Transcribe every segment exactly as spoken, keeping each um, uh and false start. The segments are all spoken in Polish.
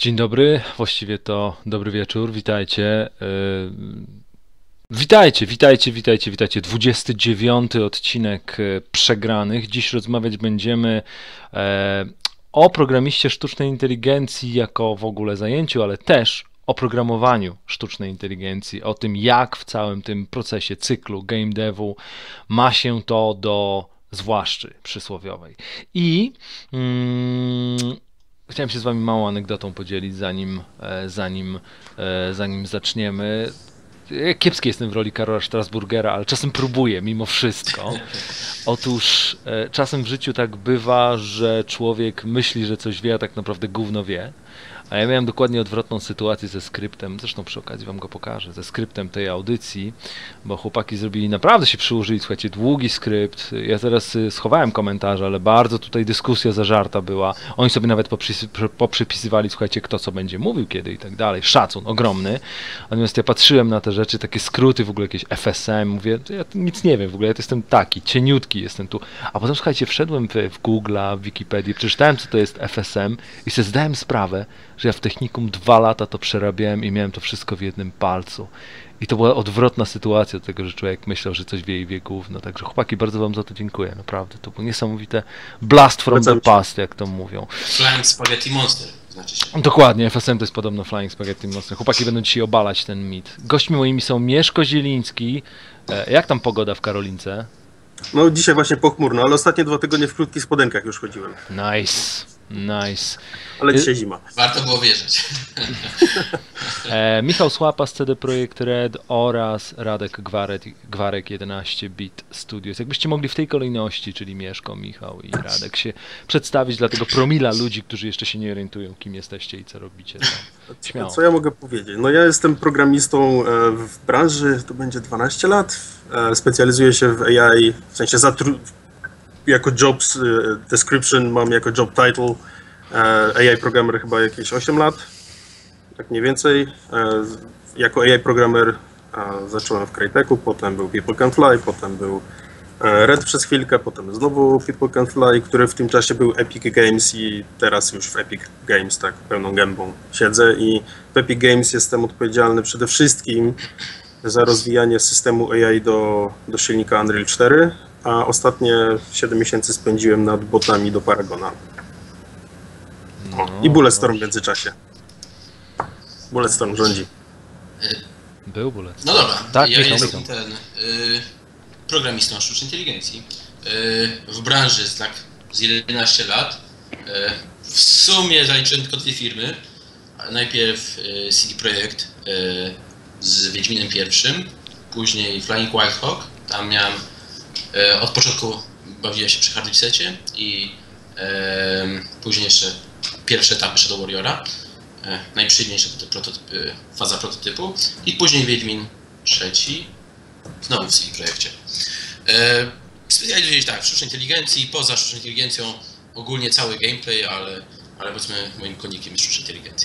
Dzień dobry, właściwie to dobry wieczór, witajcie. Yy, witajcie, witajcie, witajcie, witajcie. dwudziesty dziewiąty odcinek e, Przegranych. Dziś rozmawiać będziemy e, o programiście sztucznej inteligencji jako w ogóle zajęciu, ale też o programowaniu sztucznej inteligencji, o tym jak w całym tym procesie, cyklu game devu ma się to do zwłaszczy przysłowiowej. I mm, chciałem się z wami małą anegdotą podzielić, zanim, e, zanim, e, zanim zaczniemy. Ja kiepski jestem w roli Karola Strasburgera, ale czasem próbuję mimo wszystko. Otóż e, czasem w życiu tak bywa, że człowiek myśli, że coś wie, a tak naprawdę gówno wie. A ja miałem dokładnie odwrotną sytuację ze skryptem, zresztą przy okazji wam go pokażę, ze skryptem tej audycji, bo chłopaki zrobili, naprawdę się przyłożyli, słuchajcie, długi skrypt. Ja teraz y, schowałem komentarze, ale bardzo tutaj dyskusja zażarta była. Oni sobie nawet poprzys- poprzypisywali, słuchajcie, kto co będzie mówił kiedy i tak dalej. Szacun ogromny. Natomiast ja patrzyłem na te rzeczy, takie skróty, w ogóle jakieś F S M, mówię, ja nic nie wiem, w ogóle ja to jestem taki, cieniutki jestem tu. A potem, słuchajcie, wszedłem w, w Google'a, w Wikipedię, przeczytałem, co to jest F S M i sobie zdałem sprawę, że ja w technikum dwa lata to przerabiałem i miałem to wszystko w jednym palcu. I to była odwrotna sytuacja do tego, że człowiek myślał, że coś wie i wie gówno. Także chłopaki, bardzo wam za to dziękuję, naprawdę. To było niesamowite blast from the past, jak to mówią. Flying Spaghetti Monster, znaczy się. Dokładnie, F S M to jest podobno Flying Spaghetti Monster. Chłopaki będą dzisiaj obalać ten mit. Gośćmi moimi są Mieszko Zieliński. E, jak tam pogoda w Karolince? No dzisiaj właśnie pochmurno, ale ostatnie dwa tygodnie w krótkich spodenkach już chodziłem. Nice, nice. Ale dzisiaj zima. Warto było wierzyć. E, Michał Słapa z C D Projekt Red oraz Radek Gwarek, Gwarek jedenaście bit Studios. Jakbyście mogli w tej kolejności, czyli Mieszko, Michał i Radek, się przedstawić dla tego promila ludzi, którzy jeszcze się nie orientują, kim jesteście i co robicie. To śmiało. Co ja mogę powiedzieć? No ja jestem programistą w branży, to będzie dwanaście lat. Specjalizuję się w A I, w sensie zatru- jako jobs description mam jako job title A I programmer chyba jakieś osiem lat, tak mniej więcej. Jako A I programmer zacząłem w Cryteku, potem był People Can Fly, potem był Red przez chwilkę, potem znowu People Can Fly, który w tym czasie był Epic Games i teraz już w Epic Games tak pełną gębą siedzę i w Epic Games jestem odpowiedzialny przede wszystkim za rozwijanie systemu A I do, do silnika Unreal cztery, a ostatnie siedem miesięcy spędziłem nad botami do Paragona. O, no, i Bulletstorm w międzyczasie. Bulletstorm rządzi. Był Bulletstorm. No dobra, tak, ja Michał, jestem Michał. ten y, programistą sztucznej inteligencji. Y, w branży jest tak z jedenaście lat. Y, w sumie zaliczyłem tylko dwie firmy. Najpierw y, C D Projekt y, z Wiedźminem pierwszym, później Flying Wild Hog. Tam miałem y, od początku bawiłem się przy hardware i y, później jeszcze pierwsze etapy Shadow Warriora. Najprzyjemniejsza prototypy, faza prototypu i później Wiedźmin trzeci, znowu w C D Projekcie. E, specjalizuję się tak w sztucznej inteligencji, poza sztuczną inteligencją ogólnie cały gameplay, ale, ale powiedzmy moim konikiem jest sztuczna inteligencja.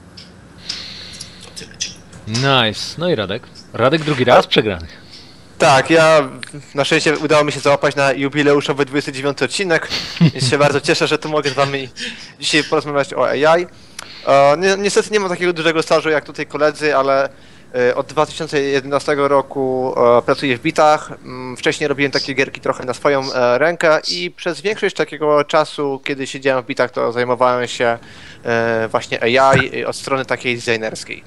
To tyle. Nice. No i Radek? Radek drugi raz przegranych. Tak, ja na szczęście udało mi się załapać na jubileuszowy dwudziesty dziewiąty odcinek, więc się bardzo cieszę, że tu mogę z wami dzisiaj porozmawiać o A I. Ni niestety nie mam takiego dużego stażu jak tutaj koledzy, ale od dwa tysiące jedenastego roku pracuję w bitach. Wcześniej robiłem takie gierki trochę na swoją rękę i przez większość takiego czasu, kiedy siedziałem w bitach, to zajmowałem się właśnie A I od strony takiej designerskiej.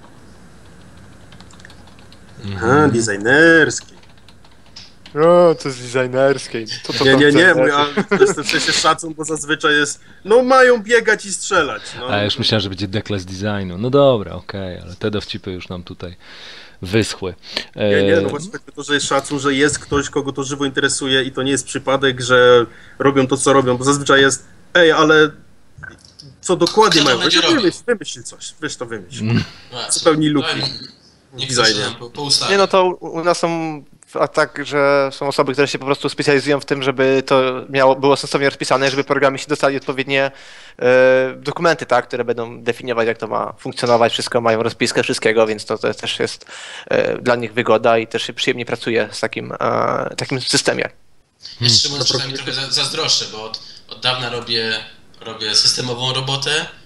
Aha, designerski. O, to jest designerskiej. To, to nie, nie, nie, mój, ale to jest przecież szacun, bo zazwyczaj jest, no mają biegać i strzelać. No. A ja już myślałem, że będzie dekles designu. No dobra, okej, okay, ale te dowcipy już nam tutaj wyschły. E... Nie, nie, no właśnie to, że jest szacun, że jest ktoś, kogo to żywo interesuje i to nie jest przypadek, że robią to, co robią, bo zazwyczaj jest, ej, ale co dokładnie mają, weź wymyśl, wymyśl coś, weź to wymyśl. Mm. Zupełnie luki. Nie chcę się po, po Nie, no to u nas są a tak, że są osoby, które się po prostu specjalizują w tym, żeby to miało, było sensownie rozpisane, żeby programiści dostali odpowiednie e, dokumenty, tak, które będą definiować, jak to ma funkcjonować, wszystko mają rozpiskę wszystkiego, więc to, to też jest e, dla nich wygoda i też się przyjemnie pracuje z takim, e, takim systemie. Jeszcze może czasami trochę zazdroszczę, bo od, od dawna robię, robię systemową robotę,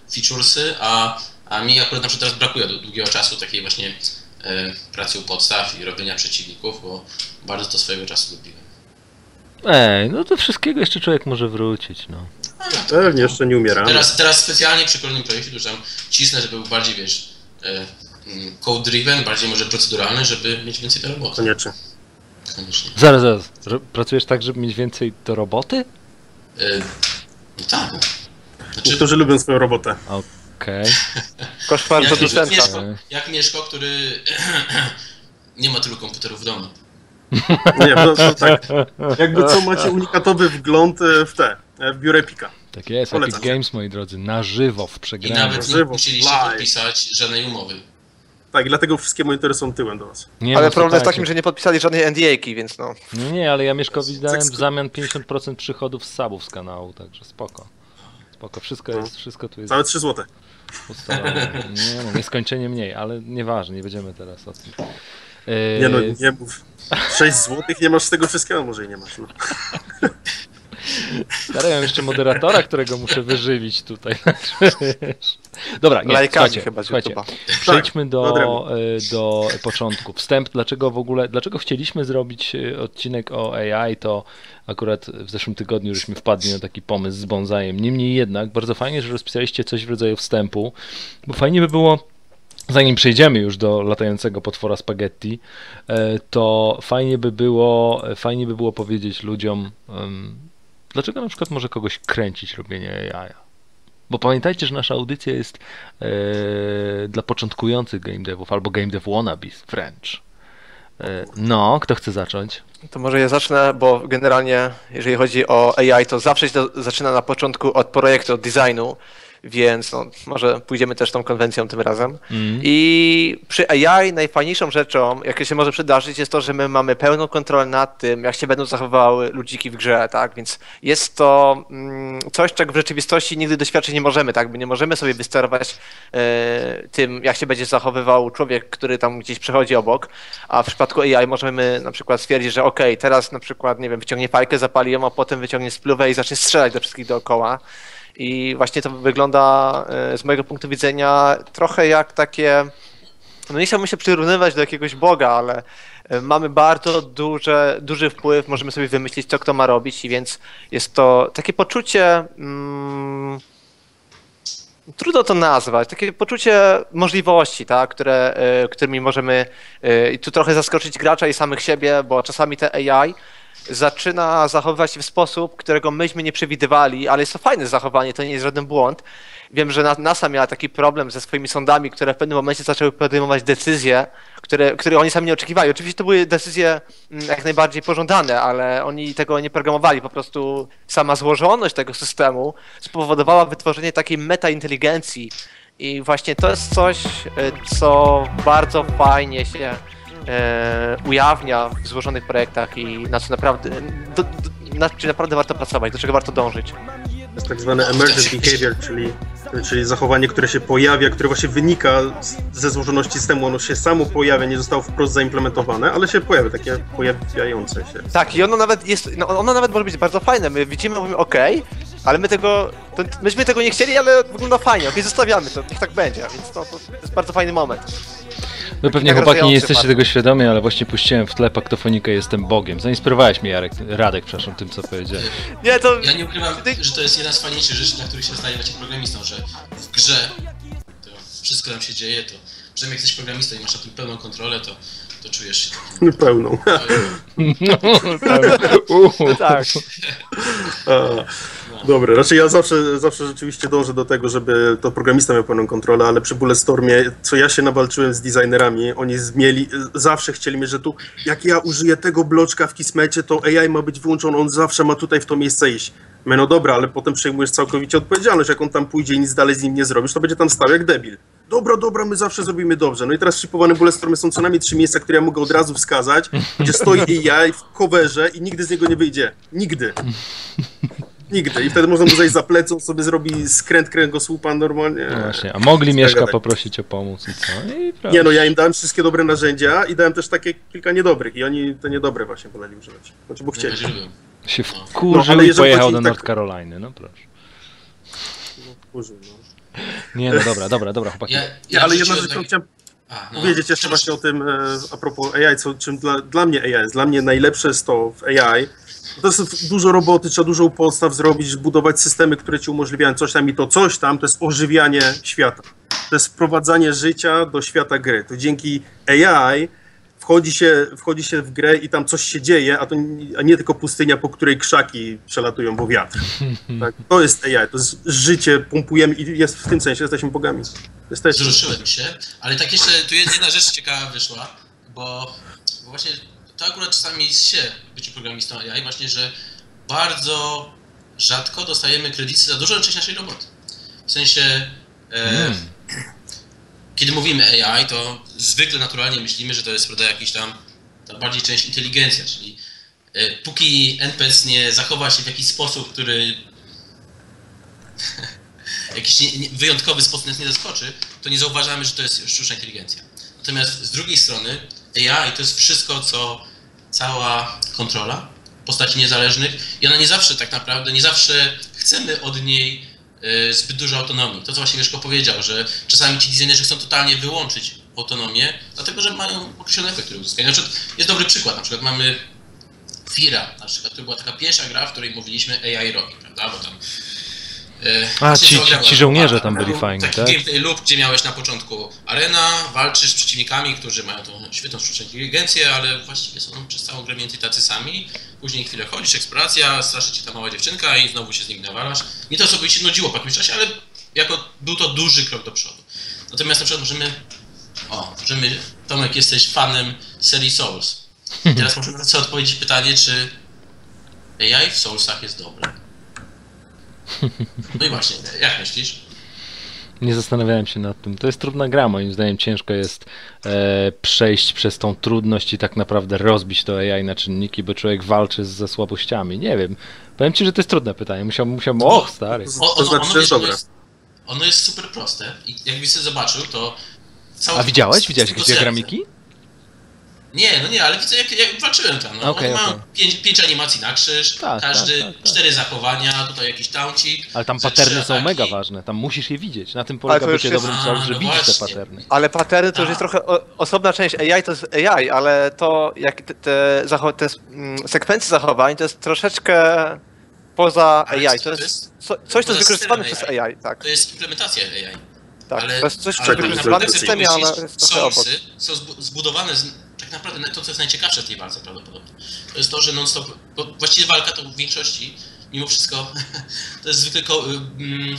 featuresy, a, a mi akurat na przykład teraz brakuje do długiego czasu takiej właśnie e, pracy u podstaw i robienia przeciwników, bo bardzo to swojego czasu lubiłem. Ej, no do wszystkiego jeszcze człowiek może wrócić, no. Pewnie, jeszcze nie umieramy. Teraz, teraz specjalnie przy kolejnym projekcie już tam cisnę, żeby był bardziej, wiesz, e, code-driven, bardziej może proceduralny, żeby mieć więcej do roboty. Koniecznie. Koniecznie. Zaraz, zaraz. Ro- Pracujesz tak, żeby mieć więcej do roboty? E, no tak. Znaczy, Niektórzy lubią swoją robotę. Okej. Koszmar jak, producenta. Mieszko, jak Mieszko, który nie ma tylu komputerów w domu. Nie, to, to tak. Jakby co, macie unikatowy wgląd e, w te, e, w biuro Epika. Tak jest, Polecam Epic się. Games, moi drodzy, na żywo w I przegraniu. nawet nie Żywo, musieliście live. podpisać żadnej umowy. Tak, i dlatego wszystkie monitory są tyłem do was. Nie, Ale no, problem jest słuchajcie. takim, że nie podpisali żadnej N D A-ki, więc no. Nie, nie, ale ja Mieszkowi dałem w Seks- zamian pięćdziesiąt procent przychodów z subów z kanału, także spoko. Spoko, wszystko jest, wszystko tu jest Całe trzy złote. ustalone. Nie no, nieskończenie mniej, ale nieważne, nie będziemy teraz o tym. Nie no, Eee, nie mów. sześć złotych, nie masz z tego wszystkiego, może i nie masz. No. Stary, mam jeszcze moderatora, którego muszę wyżywić tutaj. Wiesz. Dobra, nie, Lajkami słuchajcie, chyba z słuchajcie. YouTube'a. Przejdźmy Tak, do, odrębnie. e, do początku. Wstęp, dlaczego w ogóle, dlaczego chcieliśmy zrobić e, odcinek o A I, to akurat w zeszłym tygodniu żeśmy wpadli na taki pomysł z Bonzajem. Niemniej jednak, bardzo fajnie, że rozpisaliście coś w rodzaju wstępu, bo fajnie by było, zanim przejdziemy już do latającego potwora spaghetti, e, to fajnie by było, fajnie by było powiedzieć ludziom, em, dlaczego na przykład może kogoś kręcić robienie A I. Bo pamiętajcie, że nasza audycja jest e, dla początkujących game devów albo game dev wannabes wręcz. E, no, kto chce zacząć? To może ja zacznę, bo generalnie jeżeli chodzi o A I, to zawsze się to zaczyna na początku od projektu, od designu, więc no, może pójdziemy też tą konwencją tym razem. Mm. I przy A I najfajniejszą rzeczą, jakie się może przydarzyć, jest to, że my mamy pełną kontrolę nad tym, jak się będą zachowywały ludziki w grze, tak? Więc jest to mm, coś, czego w rzeczywistości nigdy doświadczyć nie możemy, tak? Bo nie możemy sobie wysterować e, tym, jak się będzie zachowywał człowiek, który tam gdzieś przechodzi obok, a w przypadku A I możemy na przykład stwierdzić, że okej, teraz na przykład, nie wiem, wyciągnie fajkę, zapali ją, a potem wyciągnie spluwę i zacznie strzelać do wszystkich dookoła. I właśnie to wygląda e, z mojego punktu widzenia trochę jak takie, no nie chciałbym się przyrównywać do jakiegoś Boga, ale e, mamy bardzo duże, duży wpływ, możemy sobie wymyślić, co kto ma robić, i więc jest to takie poczucie, mm, trudno to nazwać, takie poczucie możliwości, tak, które, e, którymi możemy e, i tu trochę zaskoczyć gracza i samych siebie, bo czasami te A I zaczyna zachowywać się w sposób, którego myśmy nie przewidywali, ale jest to fajne zachowanie, to nie jest żaden błąd. Wiem, że NASA miała taki problem ze swoimi sondami, które w pewnym momencie zaczęły podejmować decyzje, które, które oni sami nie oczekiwali. Oczywiście to były decyzje mm, jak najbardziej pożądane, ale oni tego nie programowali. Po prostu sama złożoność tego systemu spowodowała wytworzenie takiej metainteligencji. I właśnie to jest coś, y, co bardzo fajnie się e, ujawnia w złożonych projektach i na co naprawdę, do, do, na czym naprawdę warto pracować, do czego warto dążyć. To jest tak zwany emergent behavior, czyli, czyli zachowanie, które się pojawia, które właśnie wynika z, ze złożoności systemu. Ono się samo pojawia, nie zostało wprost zaimplementowane, ale się pojawia, takie pojawiające się. Tak, i ono nawet jest, no ono nawet może być bardzo fajne. My widzimy, mówimy okej, ale my tego, to, myśmy tego nie chcieli, ale wygląda fajnie, okej, zostawiamy to, niech tak będzie, więc to, to jest bardzo fajny moment. Wy pewnie Tak chłopaki nie rozwijający jesteście bardzo. tego świadomi, ale właśnie puściłem w tle paktofonikę Jestem Bogiem. Zainspirowałeś mnie, Jarek, Radek, przepraszam, tym co powiedziałeś. Nie, to... Ja nie ukrywam, że to jest jedna z fajniejszych rzeczy, dla których się staje właśnie programistą, że w grze to wszystko tam się dzieje, to przynajmniej jak jesteś programistą i masz na tym pełną kontrolę, to, to czujesz się takim... Pełną. tak. A, dobra, raczej ja zawsze, zawsze rzeczywiście dążę do tego, żeby to programista miał pełną kontrolę, ale przy Bulletstormie, co ja się nawalczyłem z designerami, oni zmieli, zawsze chcieli mieć, że tu jak ja użyję tego bloczka w Kismecie, to A I ma być wyłączony, on zawsze ma tutaj w to miejsce iść. My, no dobra, ale potem przejmujesz całkowicie odpowiedzialność, jak on tam pójdzie i nic dalej z nim nie zrobisz, to będzie tam stał jak debil. Dobra, dobra, my zawsze zrobimy dobrze. No i teraz shipowane Bulletstormy są co najmniej trzy miejsca, które ja mogę od razu wskazać, gdzie stoi A I w coverze i nigdy z niego nie wyjdzie. Nigdy. Nigdy. I wtedy można mu zejść za plecą, sobie zrobi skręt kręgosłupa normalnie. No właśnie, a mogli Mieszka gadaj. poprosić o pomoc i co? I proszę. Nie no, ja im dałem wszystkie dobre narzędzia i dałem też takie kilka niedobrych i oni te niedobre właśnie woleli używać. Znaczy, bo chcieli. Lubię. Się No, wkurzył ale i jeżeli pojechał chodzi do tak- North Caroliny, no proszę. Użył, no. Nie, no dobra, dobra, dobra, chłopaki. Ja, Nie, ja ale jedna wrzuciłem rzecz, którą taki- chciałem A, no, powiedzieć jeszcze przepraszam. właśnie o tym, e, a propos A I, co, czym dla, dla mnie A I jest. Dla mnie najlepsze jest to w A I, to jest dużo roboty, trzeba dużo podstaw zrobić, budować systemy, które ci umożliwiają coś tam i to coś tam, to jest ożywianie świata. To jest wprowadzanie życia do świata gry. To dzięki A I wchodzi się, wchodzi się w grę i tam coś się dzieje, a, to, nie- a nie tylko pustynia, po której krzaki przelatują, bo wiatr. Tak? To jest A I, to jest życie, pompujemy i jest w tym sensie, jesteśmy bogami. Jesteśmy. Wzruszyłem się, ale tak jeszcze, tu jest jedna rzecz ciekawa wyszła, bo, bo właśnie to akurat czasami się bycie programistą A I, właśnie, że bardzo rzadko dostajemy kredyty za dużą część naszej roboty. W sensie, e, Mm. kiedy mówimy A I, to zwykle naturalnie myślimy, że to jest, prawda, jakiś tam, ta bardziej część inteligencja, czyli e, póki N P C nie zachowa się w jakiś sposób, który jakiś nie, nie, wyjątkowy sposób nas nie zaskoczy, to nie zauważamy, że to jest sztuczna inteligencja. Natomiast z drugiej strony A I to jest wszystko, co cała kontrola postaci niezależnych i ona nie zawsze tak naprawdę, nie zawsze chcemy od niej e, zbyt dużo autonomii. To, co właśnie Mieszko powiedział, że czasami ci designerzy chcą totalnie wyłączyć autonomię, dlatego, że mają określone efekty uzyskania. Na przykład jest dobry przykład, na przykład mamy Fira, na przykład, to była taka pierwsza gra, w której mówiliśmy A I robi, prawda, bo tam e, A, właśnie ci- cała gra ci- była ci żołnierze oparta, tam byli był fajni, taki tak? gameplay loop, gdzie miałeś na początku arena, walczysz z przeciwnikami, którzy mają tą świetną sztuczną inteligencję, ale właściwie są przez całą grę mniej więcej tacy sami. Później chwilę chodzisz, eksploracja, straszy cię ta mała dziewczynka i znowu się z nimi nawalasz. Nie to, co by się nudziło po jakimś czasie, ale jako był to duży krok do przodu. Natomiast na przykład możemy... O, możemy... Tomek, jesteś fanem serii Souls. Teraz możemy sobie odpowiedzieć pytanie, czy A I w Soulsach jest dobre. No i właśnie, jak myślisz? Nie zastanawiałem się nad tym. To jest trudna gra, moim zdaniem ciężko jest e, przejść przez tą trudność i tak naprawdę rozbić to A I na czynniki, bo człowiek walczy ze słabościami. Nie wiem. Powiem ci, że to jest trudne pytanie. Musiałbym, musiałbym... Och, stary. O, To ono, znaczy, ono, że jest, jest ono, dobre. jest, ono jest super proste i jakbyś sobie zobaczył, to... Cały, A widziałeś? z- Widziałeś z tego jakieś serca. diagramiki? Nie, no nie, ale widzę, jak, jak walczyłem tam. No. Okej, One okej. mają pięć, pięć animacji na krzyż, Tak, każdy, tak, tak, tak. cztery zachowania, tutaj jakiś tauncik. Ale tam ze paterny trzy są ataki. mega ważne. Tam musisz je widzieć. Na tym polega to już bycie jest- dobrym A, Souls, że no widzisz te właśnie. paterny. Ale paterny to już A. jest trochę o, osobna część A I, to jest A I, ale to jak te, te, zacho- te mm, sekwencje zachowań to jest troszeczkę poza Ale A I. co To to jest jest? co, coś, co Poza jest wykorzystywane systemem przez A I. A I, tak. To jest implementacja A I. tak. Ale, To jest coś, co ale jest tak wykorzystywane naprawdę w systemie, ale pomyślisz, jest trochę obok. Soulsy są zbu- zbudowane z, tak naprawdę to, co jest najciekawsze w tej walce prawdopodobnie. To jest to, że non-stop, bo właściwie walka to w większości, mimo wszystko, to jest zwykle ko- mm,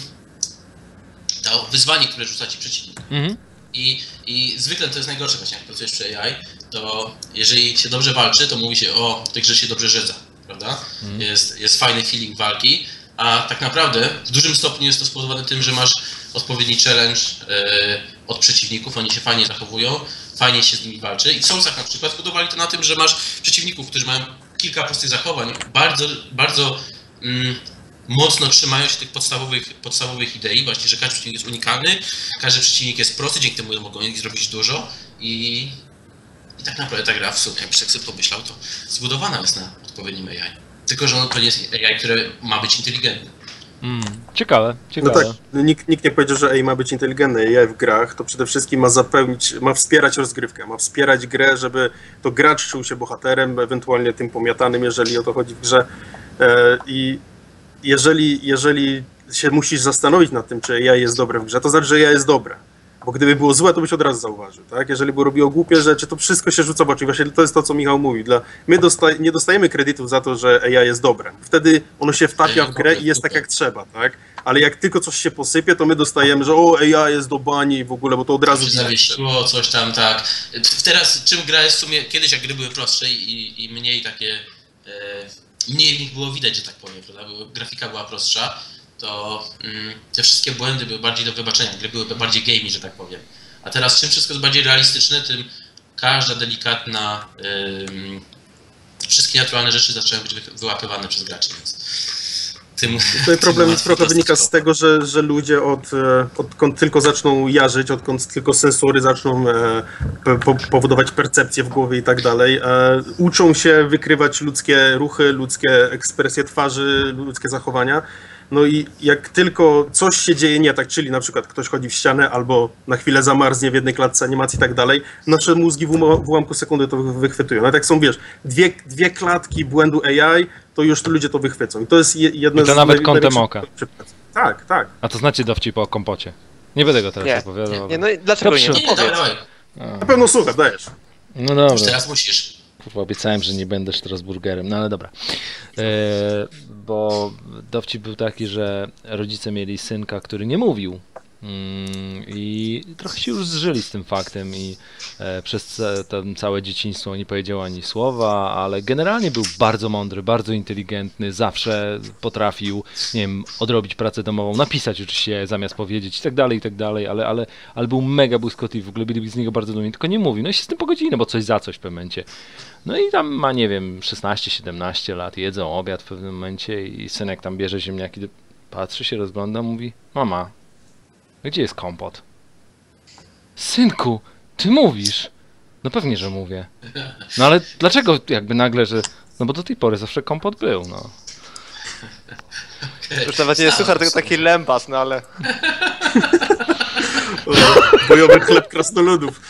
to wyzwanie, które rzuca ci przeciwnik. Mhm. I, I zwykle to jest najgorsze właśnie, jak pracujesz przy A I, to jeżeli się dobrze walczy, to mówi się, o, w tej grze się dobrze rzedza, prawda? Jest, jest fajny feeling walki, a tak naprawdę w dużym stopniu jest to spowodowane tym, że masz odpowiedni challenge e, od przeciwników, oni się fajnie zachowują, fajnie się z nimi walczy. I w Soulsach na przykład zbudowali to na tym, że masz przeciwników, którzy mają kilka prostych zachowań, bardzo, bardzo mm, mocno trzymają się tych podstawowych, podstawowych idei, właśnie, że każdy przeciwnik jest unikalny, każdy przeciwnik jest prosty, dzięki temu mogą ich zrobić dużo i, i tak naprawdę ta gra w sumie, jakbyś tak sobie pomyślał, to zbudowana jest na odpowiednim A I. Tylko, że ono to nie jest A I, które ma być inteligentne. Mm. Ciekawe, No ciekawe. tak, nikt, nikt nie powiedział, że A I ma być inteligentny. A I w grach to przede wszystkim ma zapełnić, ma wspierać rozgrywkę, ma wspierać grę, żeby to gracz czuł się bohaterem, ewentualnie tym pomiatanym, jeżeli o to chodzi w grze. E, I jeżeli, jeżeli się musisz zastanowić nad tym, czy A I jest dobre w grze, to znaczy, że A I jest dobre. Bo gdyby było złe, to byś od razu zauważył, tak? Jeżeli by robiło głupie rzeczy, to wszystko się rzuca w oczy. I właśnie to jest to, co Michał mówi. Dla, my dosta- nie dostajemy kredytów za to, że A I jest dobre. Wtedy ono się wtapia w grę i jest tak, jak trzeba, tak? Ale jak tylko coś się posypie, to my dostajemy, że o, A I jest do bani i w ogóle, bo to od razu Się widać. zawiesiło, coś tam, tak. Teraz czym gra jest w sumie, kiedyś jak gry były prostsze i, i mniej takie, e, mniej w nich było widać, że tak powiem, prawda? Bo grafika była prostsza, to mm, te wszystkie błędy były bardziej do wybaczenia, gry były bardziej gamey, że tak powiem. A teraz czym wszystko jest bardziej realistyczne, tym każda delikatna, ym, wszystkie naturalne rzeczy zaczęły być wy- wyłapywane przez graczy, więc tym, Tutaj problem tym jest trochę łatwiej wynika z to tego, że, że ludzie od, e, odkąd tylko zaczną jarzyć, odkąd tylko sensory zaczną e, po, powodować percepcję w głowie i tak dalej, e, uczą się wykrywać ludzkie ruchy, ludzkie ekspresje twarzy, ludzkie zachowania, No i jak tylko coś się dzieje nie tak, czyli na przykład ktoś chodzi w ścianę albo na chwilę zamarznie w jednej klatce animacji i tak dalej, nasze mózgi w, um w ułamku sekundy to wychwytują. No tak są, wiesz, dwie, dwie klatki błędu A I, to już ludzie to wychwycą. I to jest jedna I to z nawet kątem oka. Tak, tak. A to znacie dowcip o kompocie? Nie będę go teraz Nie, opowiadał. nie, no i dlaczego Dobrze. nie? Nie, nie, dawaj, Powiedz. dawaj. Na pewno słuchaj, dajesz. No dobra. Już teraz musisz. Kurwa, obiecałem, że nie będę Strasburgerem, no ale dobra. E, bo dowcip był taki, że rodzice mieli synka, który nie mówił. Mm, I trochę się już zżyli z tym faktem i e, przez ce, tam całe dzieciństwo nie powiedział ani słowa, ale generalnie był bardzo mądry, bardzo inteligentny, zawsze potrafił, nie wiem, odrobić pracę domową, napisać oczywiście zamiast powiedzieć i tak dalej, i tak dalej, ale, ale, ale był mega błyskotliwy, w ogóle byli z niego bardzo dumni, tylko nie mówił, no i się z tym pogodzili, no bo coś za coś w pewnym momencie. No i tam ma, nie wiem, szesnaście siedemnaście lat, jedzą obiad w pewnym momencie i synek tam bierze ziemniaki, patrzy się, rozgląda, mówi: mama, gdzie jest kompot? Synku, ty mówisz. No pewnie, że mówię. No ale dlaczego jakby nagle, że... No bo do tej pory zawsze kompot był, no. Już nawet nie jest suchar, tylko taki lębas, no ale... Bojowy chleb krasnoludów.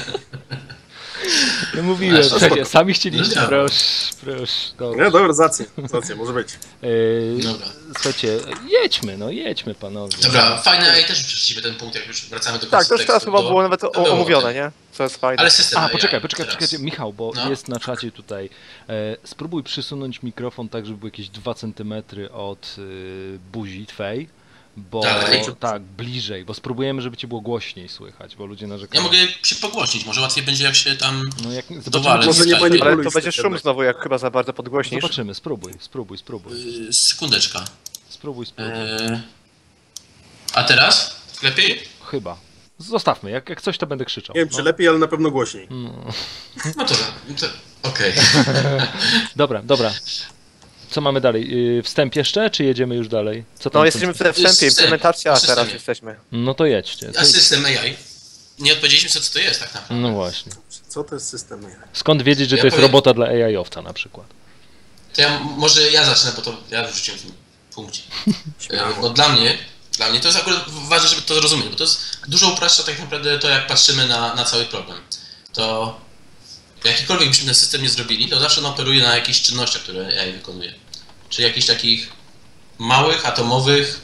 No mówiłem, Aż to słuchajcie, spoko. sami chcieliście, No dobra. proszę, proszę. Dobra. Nie, dobra, z racji, z racji, może być. Yy, Dobra. słuchajcie, jedźmy, no jedźmy panowie. Dobra, fajne, a i też już przeszliśmy ten punkt, jak już wracamy do Tak, to już teraz tekstu, chyba bo- było nawet to o, było omówione, tak. nie? Co jest fajne. Ale system A, A I poczekaj, poczekaj, teraz. poczekajcie, Michał, bo No. jest na czacie tutaj. E, spróbuj przysunąć mikrofon tak, żeby był jakieś dwa centymetry od y, buzi twej, bo Dalej? tak, bliżej, bo spróbujemy, żeby cię było głośniej słychać, bo ludzie narzekają. Ja mogę się pogłośnić, może łatwiej będzie jak się tam... No jak Dowalę. zobaczymy, Może nie Ale manipuluj Ale to z będzie tym szum jednak. znowu, jak chyba za bardzo podgłośnisz. zobaczymy, spróbuj, spróbuj, spróbuj, Yy, sekundeczka. spróbuj, spróbuj. Yy, a teraz? Lepiej? Chyba. Zostawmy, jak, jak coś to będę krzyczał. Nie wiem, czy lepiej, ale na pewno głośniej. No. No to, to okej. Dobra, dobra. Co mamy dalej? Yy, wstęp jeszcze, czy jedziemy już dalej? Co tam No w tym- jesteśmy we wstępie, System. implementacja, a Systemie. teraz jesteśmy. No to jedźcie. A system A I? Nie odpowiedzieliśmy co, co to jest tak naprawdę. No właśnie. Co to jest system A I? Skąd wiedzieć, że Ja to jest powiem- robota dla A I-owca na przykład? To ja, może ja zacznę, bo to ja wrzuciłem w tym punkcie. Yy, bo dla mnie, dla mnie to jest akurat ważne, żeby to zrozumieć, bo to jest dużo upraszcza tak naprawdę to, jak patrzymy na, na cały problem. To jakikolwiek byśmy ten system nie zrobili, to zawsze on operuje na jakichś czynnościach, które A I wykonuje. Czy jakichś takich małych, atomowych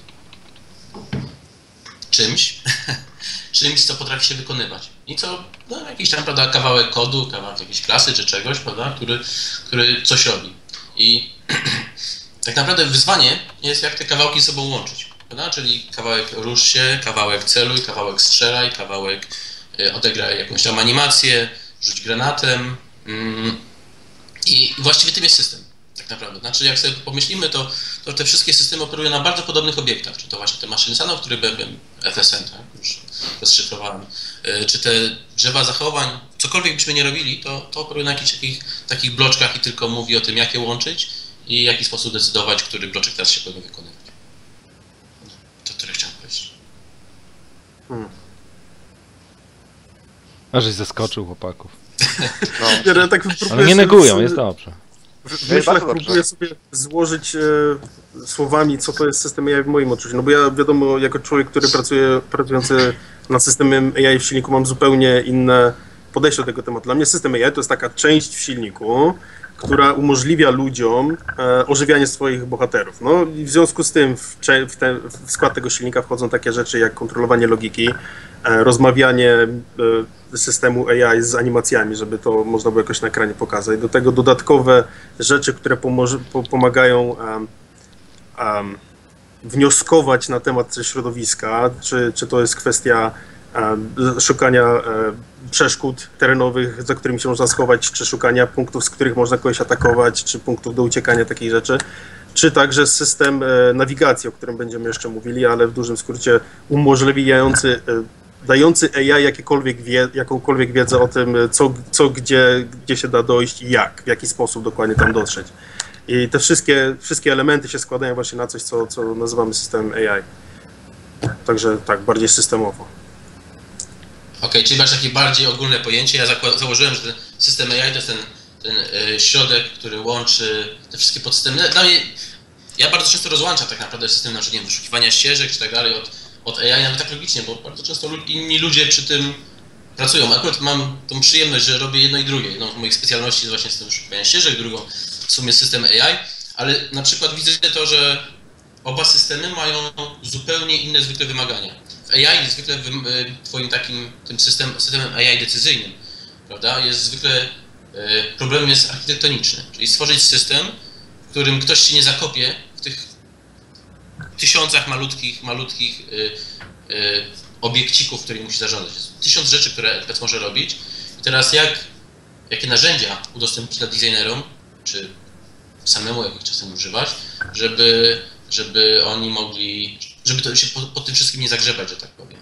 czymś, czymś, co potrafi się wykonywać. I co, no jakiś tam, prawda, kawałek kodu, kawałek jakiejś klasy czy czegoś, prawda, który, który coś robi. I tak naprawdę wyzwanie jest, jak te kawałki ze sobą łączyć, prawda, czyli kawałek rusz się, kawałek celuj, kawałek strzelaj, kawałek y, odegraj jakąś tam animację, rzuć granatem mm, i właściwie tym jest system. Tak naprawdę. Znaczy, jak sobie pomyślimy, to, to te wszystkie systemy operują na bardzo podobnych obiektach. Czy to właśnie te maszyny Sanow, które byłem F S N, tak? Już rozszyfrowałem. Yy, czy te drzewa zachowań, cokolwiek byśmy nie robili, to, to operuje na jakichś takich, takich bloczkach i tylko mówi o tym, jak je łączyć i w jaki sposób decydować, który bloczek teraz się powinien wykonywać. To tyle chciałem powiedzieć. Hmm. A żeś zaskoczył chłopaków. No. Ja, ja tak próbuję Ale nie sobie negują, z- jest dobrze. W bardzo myślach dobrze. próbuję sobie złożyć e, słowami, co to jest system A I w moim odczuciu. No bo ja wiadomo, jako człowiek, który pracuje, pracujący nad systemem A I w silniku, mam zupełnie inne podejście do tego tematu. Dla mnie system A I to jest taka część w silniku, która umożliwia ludziom e, ożywianie swoich bohaterów. No i w związku z tym w, cze- w, te, w skład tego silnika wchodzą takie rzeczy jak kontrolowanie logiki, e, rozmawianie e, systemu A I z animacjami, żeby to można było jakoś na ekranie pokazać. Do tego dodatkowe rzeczy, które pomoże, po, pomagają um, um, wnioskować na temat środowiska, czy, czy to jest kwestia um, szukania um, przeszkód terenowych, za którymi się można schować, czy szukania punktów, z których można kogoś atakować, czy punktów do uciekania, takich rzeczy. Czy także system e, nawigacji, o którym będziemy jeszcze mówili, ale w dużym skrócie umożliwiający, e, dający A I jakiekolwiek wie, jakąkolwiek wiedzę o tym, co, co gdzie, gdzie się da dojść i jak, w jaki sposób dokładnie tam dotrzeć. I te wszystkie, wszystkie elementy się składają właśnie na coś, co, co nazywamy systemem A I. Także tak, bardziej systemowo. Okej, czyli masz takie bardziej ogólne pojęcie. Ja zakła- założyłem, że ten system A I to jest ten, ten y, środek, który łączy te wszystkie podsystemy. Dla mnie, ja bardzo często rozłączam tak naprawdę system na przykład, nie wiem, wyszukiwania ścieżek czy tak dalej od, od A I, nawet tak logicznie, bo bardzo często inni ludzie przy tym pracują. Akurat mam tą przyjemność, że robię jedno i drugie. Jedną z moich specjalności jest właśnie system wyszukiwania ścieżek, drugą w sumie system A I, ale na przykład widzę to, że oba systemy mają zupełnie inne zwykle wymagania. W A I zwykle w twoim takim tym system, systemem A I decyzyjnym, prawda, jest zwykle problem jest architektoniczny, czyli stworzyć system, w którym ktoś się nie zakopie w tych tysiącach malutkich, malutkich y, y, obiekcików, którymi musi zarządzać. Jest tysiąc rzeczy, które N P C może robić. I teraz jak, jakie narzędzia udostępnić dla designerom, czy samemu jakich czasem używać, żeby, żeby oni mogli, żeby to się po, po tym wszystkim nie zagrzebać, że tak powiem.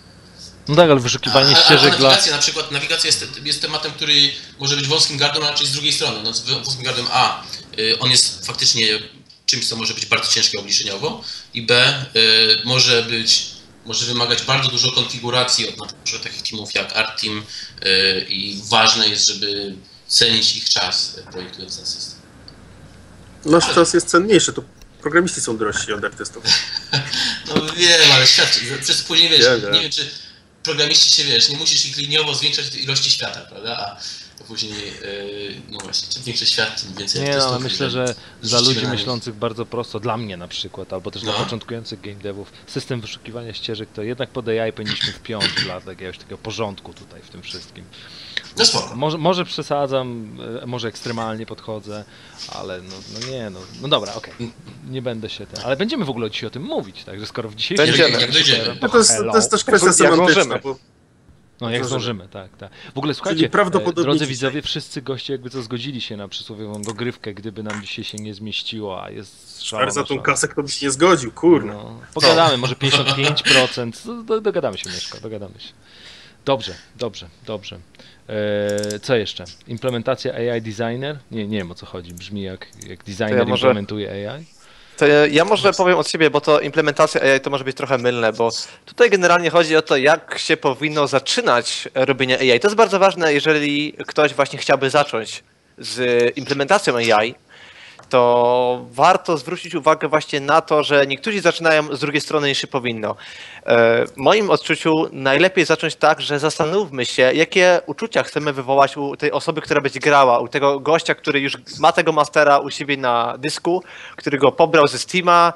No tak, ale wyszukiwanie a, a, ścieżek a dla... nawigacja na przykład, nawigacja jest, jest tematem, który może być wąskim gardłem, a raczej z drugiej strony. No, z wąskim gardłem A, y, on jest faktycznie czymś, co może być bardzo ciężkie obliczeniowo i B, y, może być, może wymagać bardzo dużo konfiguracji od na przykład takich teamów jak ArtTeam y, i ważne jest, żeby cenić ich czas projektując ten system. Nasz ale... czas jest cenniejszy, to programiści są drożsi od artystów. No wiem, ale świat, przez później wiesz, ja, nie wiem czy programiści się wiesz, nie musisz ich liniowo zwiększać ilości świata, prawda? A później, yy, no właśnie, czym większy świat, tym więcej Nie artystów. no, myślę, że dla ludzi ludzi myślących bardzo prosto, dla mnie na przykład, albo też no. dla początkujących game devów, system wyszukiwania ścieżek to jednak pod A I powinniśmy wpiąć dla jakiegoś takiego porządku tutaj w tym wszystkim. No spoko. Może, może przesadzam, może ekstremalnie podchodzę, ale no, no nie, no, no dobra, okej, okay. Nie będę się ten, ale będziemy w ogóle dzisiaj o tym mówić, także skoro w dzisiejszym... Będziemy. Jak dojdziemy. No to, jest, to jest też kwestia semantyczna, bo... No jak zdążymy, tak, tak. W ogóle słuchajcie, prawdopodobnie drodzy dzisiaj... widzowie, wszyscy goście jakby co zgodzili się na przysłowiową dogrywkę, gdyby nam dzisiaj się nie zmieściło, a jest szalona. Ale za tą kasę kto by się nie zgodził, kurwa. No, pogadamy, może pięćdziesiąt pięć procent, do, dogadamy się, Mieszko, dogadamy się. Dobrze, dobrze, dobrze. Eee, co jeszcze? Implementacja A I designer? Nie, nie wiem o co chodzi, brzmi jak, jak designer ja może... implementuje A I. To ja, ja może powiem od siebie, bo to implementacja A I to może być trochę mylne, bo tutaj generalnie chodzi o to, jak się powinno zaczynać robienie A I. To jest bardzo ważne, jeżeli ktoś właśnie chciałby zacząć z implementacją A I, to warto zwrócić uwagę właśnie na to, że niektórzy zaczynają z drugiej strony niż się powinno. W moim odczuciu najlepiej zacząć tak, że zastanówmy się, jakie uczucia chcemy wywołać u tej osoby, która będzie grała, u tego gościa, który już ma tego mastera u siebie na dysku, który go pobrał ze Steama,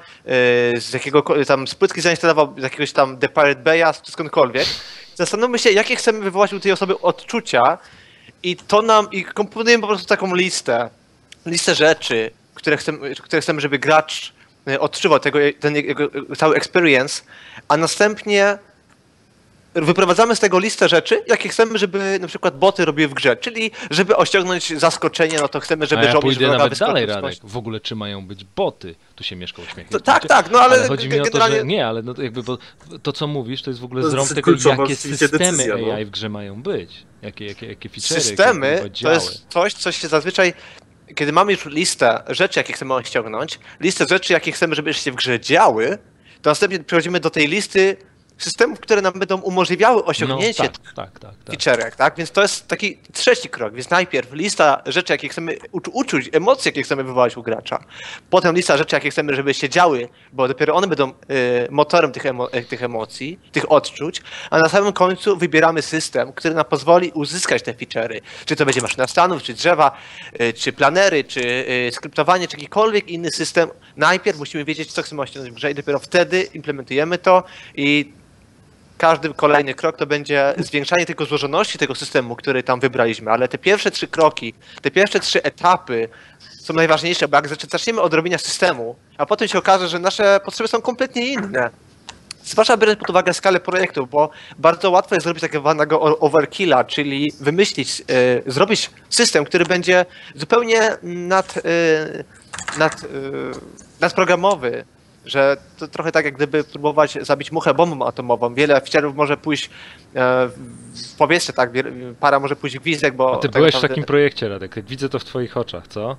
z jakiego tam z płytki zainstalował, z jakiegoś tam The Pirate Bay'a, czy skądkolwiek. Zastanówmy się, jakie chcemy wywołać u tej osoby odczucia i to nam, i komponujemy po prostu taką listę, listę rzeczy, które chcemy, które chcemy, żeby gracz odczuwał tego, ten jego cały experience, a następnie wyprowadzamy z tego listę rzeczy, jakie chcemy, żeby na przykład boty robiły w grze, czyli żeby osiągnąć zaskoczenie, no to chcemy, żeby a ja żołnierz pójdę nawet dalej, Radek, w ogóle czy mają być boty? Tu się Mieszko uśmiechnie. Tak, tak, no ale, ale chodzi mi o to, że nie, ale no to jakby bo to co mówisz, to jest w ogóle to zrąb tego, jakie systemy decyzja, no. A I w grze mają być, jakie, jakie, jakie feature'y, systemy to jest coś, co się zazwyczaj kiedy mamy już listę rzeczy, jakie chcemy ściągnąć, listę rzeczy, jakie chcemy, żeby się w grze działy, to następnie przechodzimy do tej listy systemów, które nam będą umożliwiały osiągnięcie no, tak, tak, tak, tak. feature'ek, tak? Więc to jest taki trzeci krok, więc najpierw lista rzeczy, jakie chcemy uczu uczuć, emocje, jakie chcemy wywołać u gracza, potem lista rzeczy, jakie chcemy, żeby się działy, bo dopiero one będą y, motorem tych, emo tych emocji, tych odczuć, a na samym końcu wybieramy system, który nam pozwoli uzyskać te feature'y. Czy to będzie maszyna stanów, czy drzewa, y, czy planery, czy y, skryptowanie, czy jakikolwiek inny system. Najpierw musimy wiedzieć, co chcemy osiągnąć w grze i dopiero wtedy implementujemy to i każdy kolejny krok to będzie zwiększanie tylko złożoności tego systemu, który tam wybraliśmy, ale te pierwsze trzy kroki, te pierwsze trzy etapy są najważniejsze, bo jak zaczniemy od robienia systemu, a potem się okaże, że nasze potrzeby są kompletnie inne. Zwłaszcza biorąc pod uwagę skalę projektów, bo bardzo łatwo jest zrobić takiego zwanego overkilla, czyli wymyślić, yy, zrobić system, który będzie zupełnie nad, yy, nad, yy, nadprogramowy, że to trochę tak jak gdyby próbować zabić muchę bombą atomową. Wiele wcierów może pójść e, w powietrze, tak, para może pójść w gwizdek, bo... A ty tak byłeś naprawdę... w takim projekcie, Radek, jak widzę to w twoich oczach, co?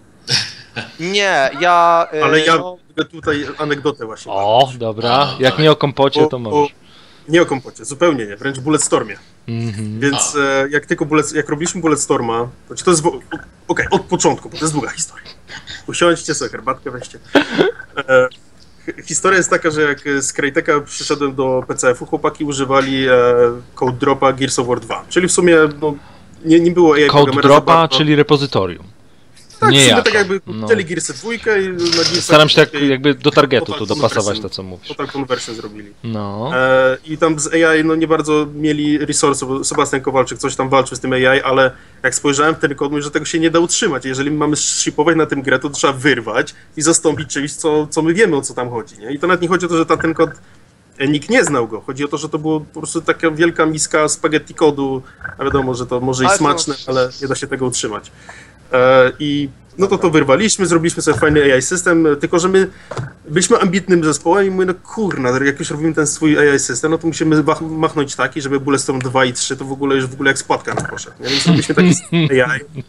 Nie, ja... E, Ale ja no... mogę tutaj anegdotę właśnie. O, dobra, jak nie o kompocie, to możesz. Nie o kompocie, zupełnie nie, wręcz Bulletstormie. Mhm. Więc e, jak tylko bullet, jak robiliśmy Bulletstorma, to czy to jest... Okej, okay, od początku, bo to jest długa historia. Usiądźcie sobie, herbatkę weźcie. E, historia jest taka, że jak z Crytek'a przyszedłem do P C F-u, chłopaki używali e, Code Dropa Gears of War dwa. Czyli w sumie no, nie, nie było A I Code programera za Dropa, bardzo. czyli repozytorium. Tak, Nie w sumie jako. tak jakby No. chcieli Gearsy dwójkę i na Gearsach Staram się tak takiej jakby do targetu total tu dopasować conversion. to, co mówisz. Total conversion zrobili. No. E, I tam z A I no nie bardzo mieli resursów, bo Sebastian Kowalczyk coś tam walczył z tym A I, ale jak spojrzałem w ten kod, mówię, że tego się nie da utrzymać. Jeżeli mamy shipować na tym grę, to trzeba wyrwać i zastąpić czymś, co, co my wiemy, o co tam chodzi. Nie? I to nawet nie chodzi o to, że ta, ten kod, e, nikt nie znał go. Chodzi o to, że to było po prostu taka wielka miska spaghetti kodu, a wiadomo, że to może i Ale to- smaczne, ale nie da się tego utrzymać. E, I no to to wyrwaliśmy, zrobiliśmy sobie fajny A I system, tylko że my byliśmy ambitnym zespołem i mówię, no kurna, jak już robimy ten swój A I system, no to musimy mach- machnąć taki, żeby Bulletstorm dwa i trzy to w ogóle już w ogóle jak spłatka nam poszedł. Nie? Więc robiliśmy taki A I.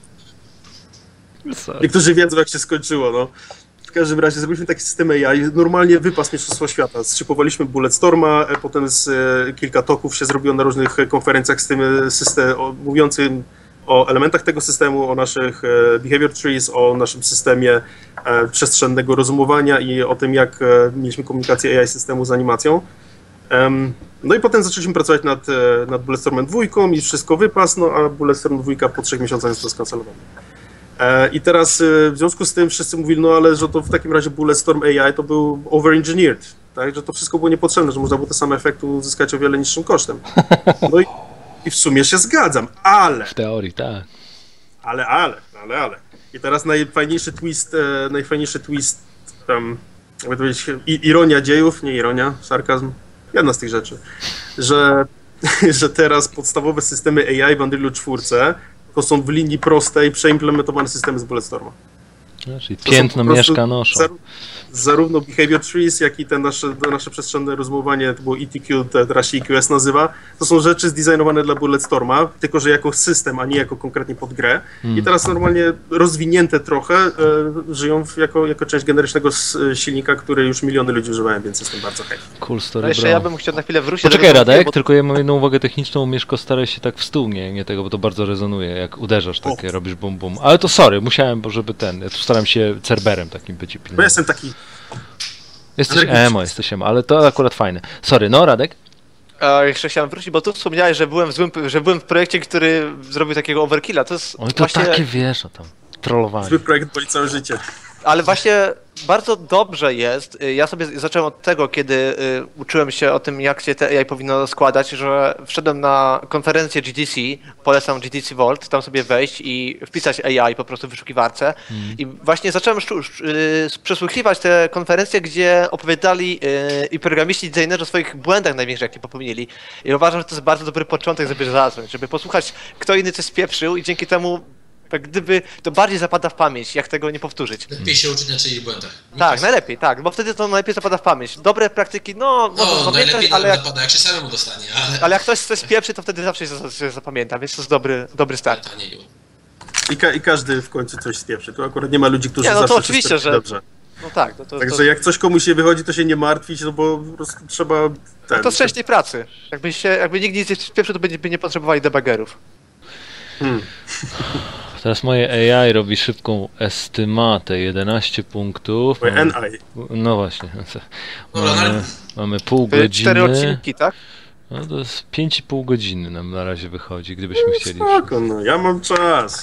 Niektórzy wiedzą, jak się skończyło, no. W każdym razie zrobiliśmy taki system A I, normalnie wypas Mistrzostwa Świata. Zszipowaliśmy Bulletstorma, e, potem z, e, kilka toków się zrobiło na różnych e, konferencjach z tym e, system, o, mówiącym o elementach tego systemu, o naszych e, behavior trees, o naszym systemie e, przestrzennego rozumowania i o tym, jak e, mieliśmy komunikację A I systemu z animacją. Em, no i potem zaczęliśmy pracować nad, e, nad Bulletstormem dwa i wszystko wypas, no a Bulletstorm dwa po trzech miesiącach został skancelowany. E, I teraz e, w związku z tym wszyscy mówili, no ale że to w takim razie Bulletstorm A I to był overengineered, tak, że to wszystko było niepotrzebne, że można było te same efekty uzyskać o wiele niższym kosztem. No i, i w sumie się zgadzam, ale, W teorii, tak. ale, ale, ale, ale. I teraz najfajniejszy twist, e, najfajniejszy twist, um, jakby to powiedzieć, i, ironia dziejów, nie ironia, sarkazm, jedna z tych rzeczy, że, że teraz podstawowe systemy A I w Unrealu cztery to są w linii prostej przeimplementowane systemy z Bulletstorma. No, czyli To są piętno po prostu mieszka noszą. zar- Zarówno behavior trees, jak i te nasze, te nasze przestrzenne rozumowanie, to było E T Q, te, teraz się E Q S nazywa, to są rzeczy zdesignowane dla Bulletstorma, tylko że jako system, a nie jako konkretnie pod grę. I teraz normalnie rozwinięte trochę e, żyją w, jako, jako część generycznego s- silnika, który już miliony ludzi używają, więc jestem bardzo chętny. Cool story, No jeszcze bro. ja bym chciał na chwilę wrócić Poczekaj do tego, Radek, bo- tylko ja mam jedną uwagę techniczną, Mieszko, staraj się tak w stół, nie, nie tego, bo to bardzo rezonuje, jak uderzasz takie, O. robisz bum bum. Ale to sorry, musiałem, bo żeby ten, ja tu staram się cerberem takim być i Bo ja pilnować. jestem taki, Jesteś energiczny. emo, jesteś emo, ale to akurat fajne. Sorry, no Radek? A jeszcze chciałem wrócić, bo tu wspomniałeś, że byłem w złym, że byłem w projekcie, który zrobił takiego overkilla. To jest Oj, to właśnie, takie wiesz, o tam, trollowanie. zły projekt boli całe życie. ale właśnie bardzo dobrze jest. y, Ja sobie zacząłem od tego, kiedy y, uczyłem się o tym, jak się te A I powinno składać, że wszedłem na konferencję G D C, polecam G D C Vault, tam sobie wejść i wpisać A I po prostu w wyszukiwarce. I właśnie zacząłem szczu- szcz- y, przesłuchiwać te konferencje, gdzie opowiadali y, i programiści, i designerzy o swoich błędach największych, jakie popełnili. I uważam, że to jest bardzo dobry początek, żeby zacząć, żeby posłuchać, kto inny coś spieprzył i dzięki temu jak gdyby to bardziej zapada w pamięć, jak tego nie powtórzyć. Lepiej się uczyć na czyichś błędach. Tak, najlepiej, tak, bo wtedy to najlepiej zapada w pamięć. Dobre praktyki, no, można No, zapamiętać, najlepiej ale nam jak, zapada, jak się samemu dostanie, ale... ale jak ktoś coś spieprzy, to wtedy zawsze się, za- się zapamięta, więc to jest dobry, dobry start. Taniej było. I, ka- I każdy w końcu coś spieprzy. Tu akurat nie ma ludzi, którzy Nie, no to zawsze oczywiście, wszystko że- robią dobrze. No tak, no to, Także to, jak coś komuś nie wychodzi, to się nie martwić, no bo po prostu trzeba... Ten, to z części pracy. Jakby, się, jakby nikt nic nie spieprzył, to by, by nie potrzebowali debuggerów. Hmm. Teraz moje A I robi szybką estymatę, jedenaście punktów. Moje Mamy- N I. No właśnie. Dobra, Mamy, ale- mamy pół To jest cztery godziny. odcinki, tak? No to jest pięć i pół godziny nam na razie wychodzi, gdybyśmy chcieli. Spoko, no, ja mam czas.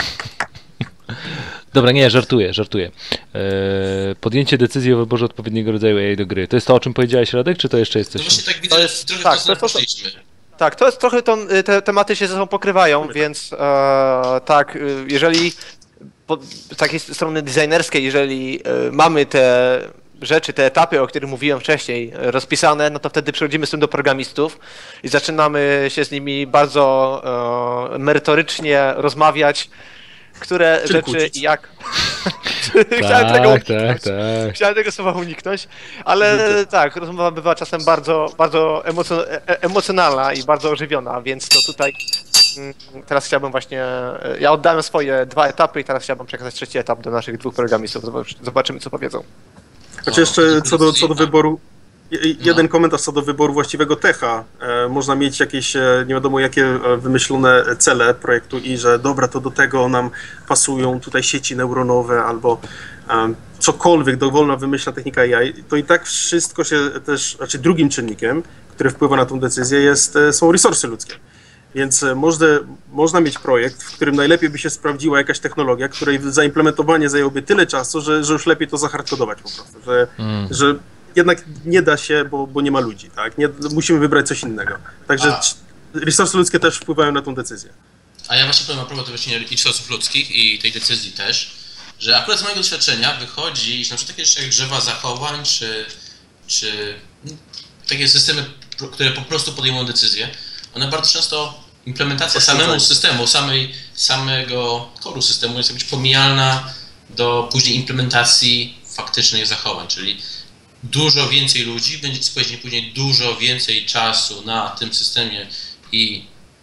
Dobra, nie, żartuję, żartuję. Eee, podjęcie decyzji o wyborze odpowiedniego rodzaju A I do gry. To jest to, o czym powiedziałeś, Radek, czy to jeszcze jest To coś? właśnie tak widzę, To że jest- trochę tak, w to to jest to- poszliśmy. Tak, to jest trochę, to, te tematy się ze sobą pokrywają, więc e, tak, e, jeżeli po, z takiej strony designerskiej, jeżeli e, mamy te rzeczy, te etapy, o których mówiłem wcześniej, e, rozpisane, no to wtedy przechodzimy z tym do programistów i zaczynamy się z nimi bardzo e, merytorycznie rozmawiać, które Czyli rzeczy kłócić. i jak... Chciałem tego Tak, tak, uniknąć. tak. Chciałem tego słowa uniknąć, ale tak, rozmowa bywa czasem bardzo, bardzo emoco- e- emocjonalna i bardzo ożywiona, więc to tutaj mm, teraz chciałbym właśnie, e, ja oddałem swoje dwa etapy i teraz chciałbym przekazać trzeci etap do naszych dwóch programistów, Zobacz- zobaczymy co powiedzą. Znaczy jeszcze co do, co do wyboru jeden komentarz co do wyboru właściwego techa. E, można mieć jakieś e, nie wiadomo jakie e, wymyślone cele projektu i że dobra, to do tego nam pasują tutaj sieci neuronowe albo e, cokolwiek, dowolna wymyślna technika A I, to i tak wszystko się też, znaczy drugim czynnikiem, który wpływa na tą decyzję jest, e, są resursy ludzkie. Więc e, można, można mieć projekt, w którym najlepiej by się sprawdziła jakaś technologia, której zaimplementowanie zajęłoby tyle czasu, że, że już lepiej to zahardkodować po prostu, że, mm. że jednak nie da się, bo, bo nie ma ludzi, tak? Nie, musimy wybrać coś innego. Także a, resursy ludzkie też wpływają na tą decyzję. A ja właśnie powiem a propos właśnie resursów ludzkich i tej decyzji też, że akurat z mojego doświadczenia wychodzi, że na przykład takie rzeczy jak drzewa zachowań, czy, czy takie systemy, które po prostu podejmują decyzje, one bardzo często, implementacja samego systemu, samej, samego koru systemu jest być pomijalna do później implementacji faktycznych zachowań, czyli dużo więcej ludzi będzie spędzić później dużo więcej czasu na tym systemie i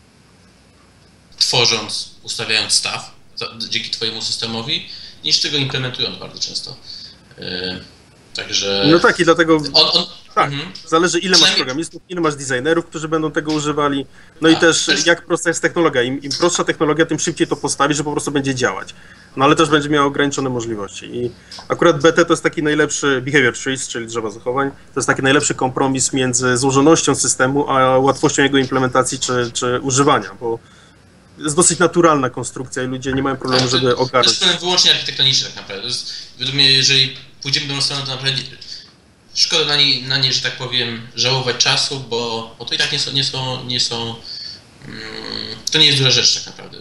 tworząc, ustawiając staw dzięki twojemu systemowi, niż tego implementując bardzo często. Yy, także... No tak i dlatego... On, on, tak, mhm. Zależy ile masz programistów, ile masz designerów, którzy będą tego używali. No i też jest... jak prosta jest technologia. Im, Im prostsza technologia, tym szybciej to postawi, że po prostu będzie działać. No ale też będzie miała ograniczone możliwości. I akurat B T to jest taki najlepszy behavior trees, czyli drzewa zachowań. To jest taki najlepszy kompromis między złożonością systemu, a łatwością jego implementacji czy, czy używania, bo jest dosyć naturalna konstrukcja i ludzie nie mają problemu, tak, żeby ogarnąć. To jest problem wyłącznie architektoniczny tak naprawdę. To jest, według mnie, jeżeli pójdziemy do stronę, to naprawdę szkoda na niej, na niej, że tak powiem, żałować czasu, bo, bo to i tak nie są, nie są, nie są um, to nie jest duża rzecz tak naprawdę.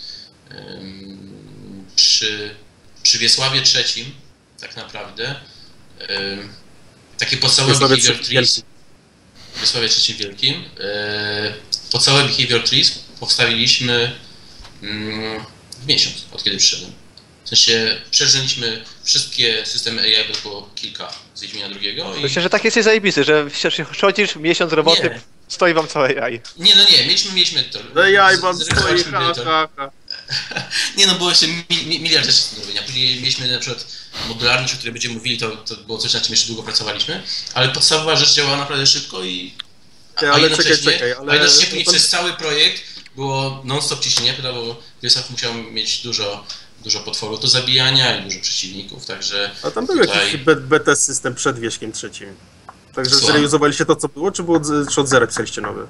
Um, przy, przy Wiesławie trzecim tak naprawdę um, takie podstawowe behavior trees, w Wiesławie trzecim Wielkim, um, podstawowe behavior trees powstawiliśmy um, w miesiąc, od kiedy przyszedłem. W sensie przeżyliśmy wszystkie systemy A I, bo było kilka z Wiedźmina drugiego. I... Myślę, że tak jest zajebisty, że chodzisz miesiąc roboty, nie. Stoi wam całe A I. Nie, no nie, mieliśmy, mieliśmy to. A I wam stoi, ha, ha, ha. Nie no, było jeszcze mi, mi, miliard rzeczy do zrobienia. Później mieliśmy na przykład modularność, o której będziemy mówili, to, to było coś, na czym jeszcze długo pracowaliśmy, ale podstawowa rzecz działała naprawdę szybko i... A, ale czekaj, czekaj, ale... A jednocześnie później przez cały projekt było non-stop ciśnienie, bo Wiesław musiał mieć dużo dużo potworów do zabijania i dużo przeciwników, także... A tam był tutaj... jakiś B T system przed Wieśkiem trzecim. Także Co? zrealizowaliście to, co było, czy, było, czy od zera pisaliście nowy?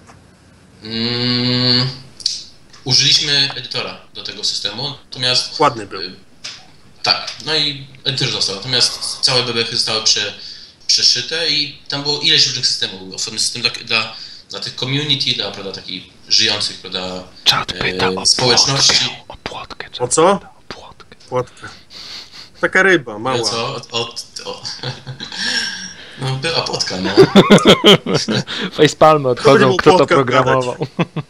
Mm, użyliśmy edytora do tego systemu, natomiast... Ładny był. Y, tak, no i edytor został, natomiast całe bebechy zostały prze, przeszyte i tam było ileś różnych systemów. Był osobny system dla, dla, dla tych community, dla, prawda, takich żyjących, prawda, Czat pyta e, społeczności. O płotkę. O co? Płotka. Taka ryba, mała. No co? O, o, o. No była płotka, no. Facepalmy odchodzą, kto to programował.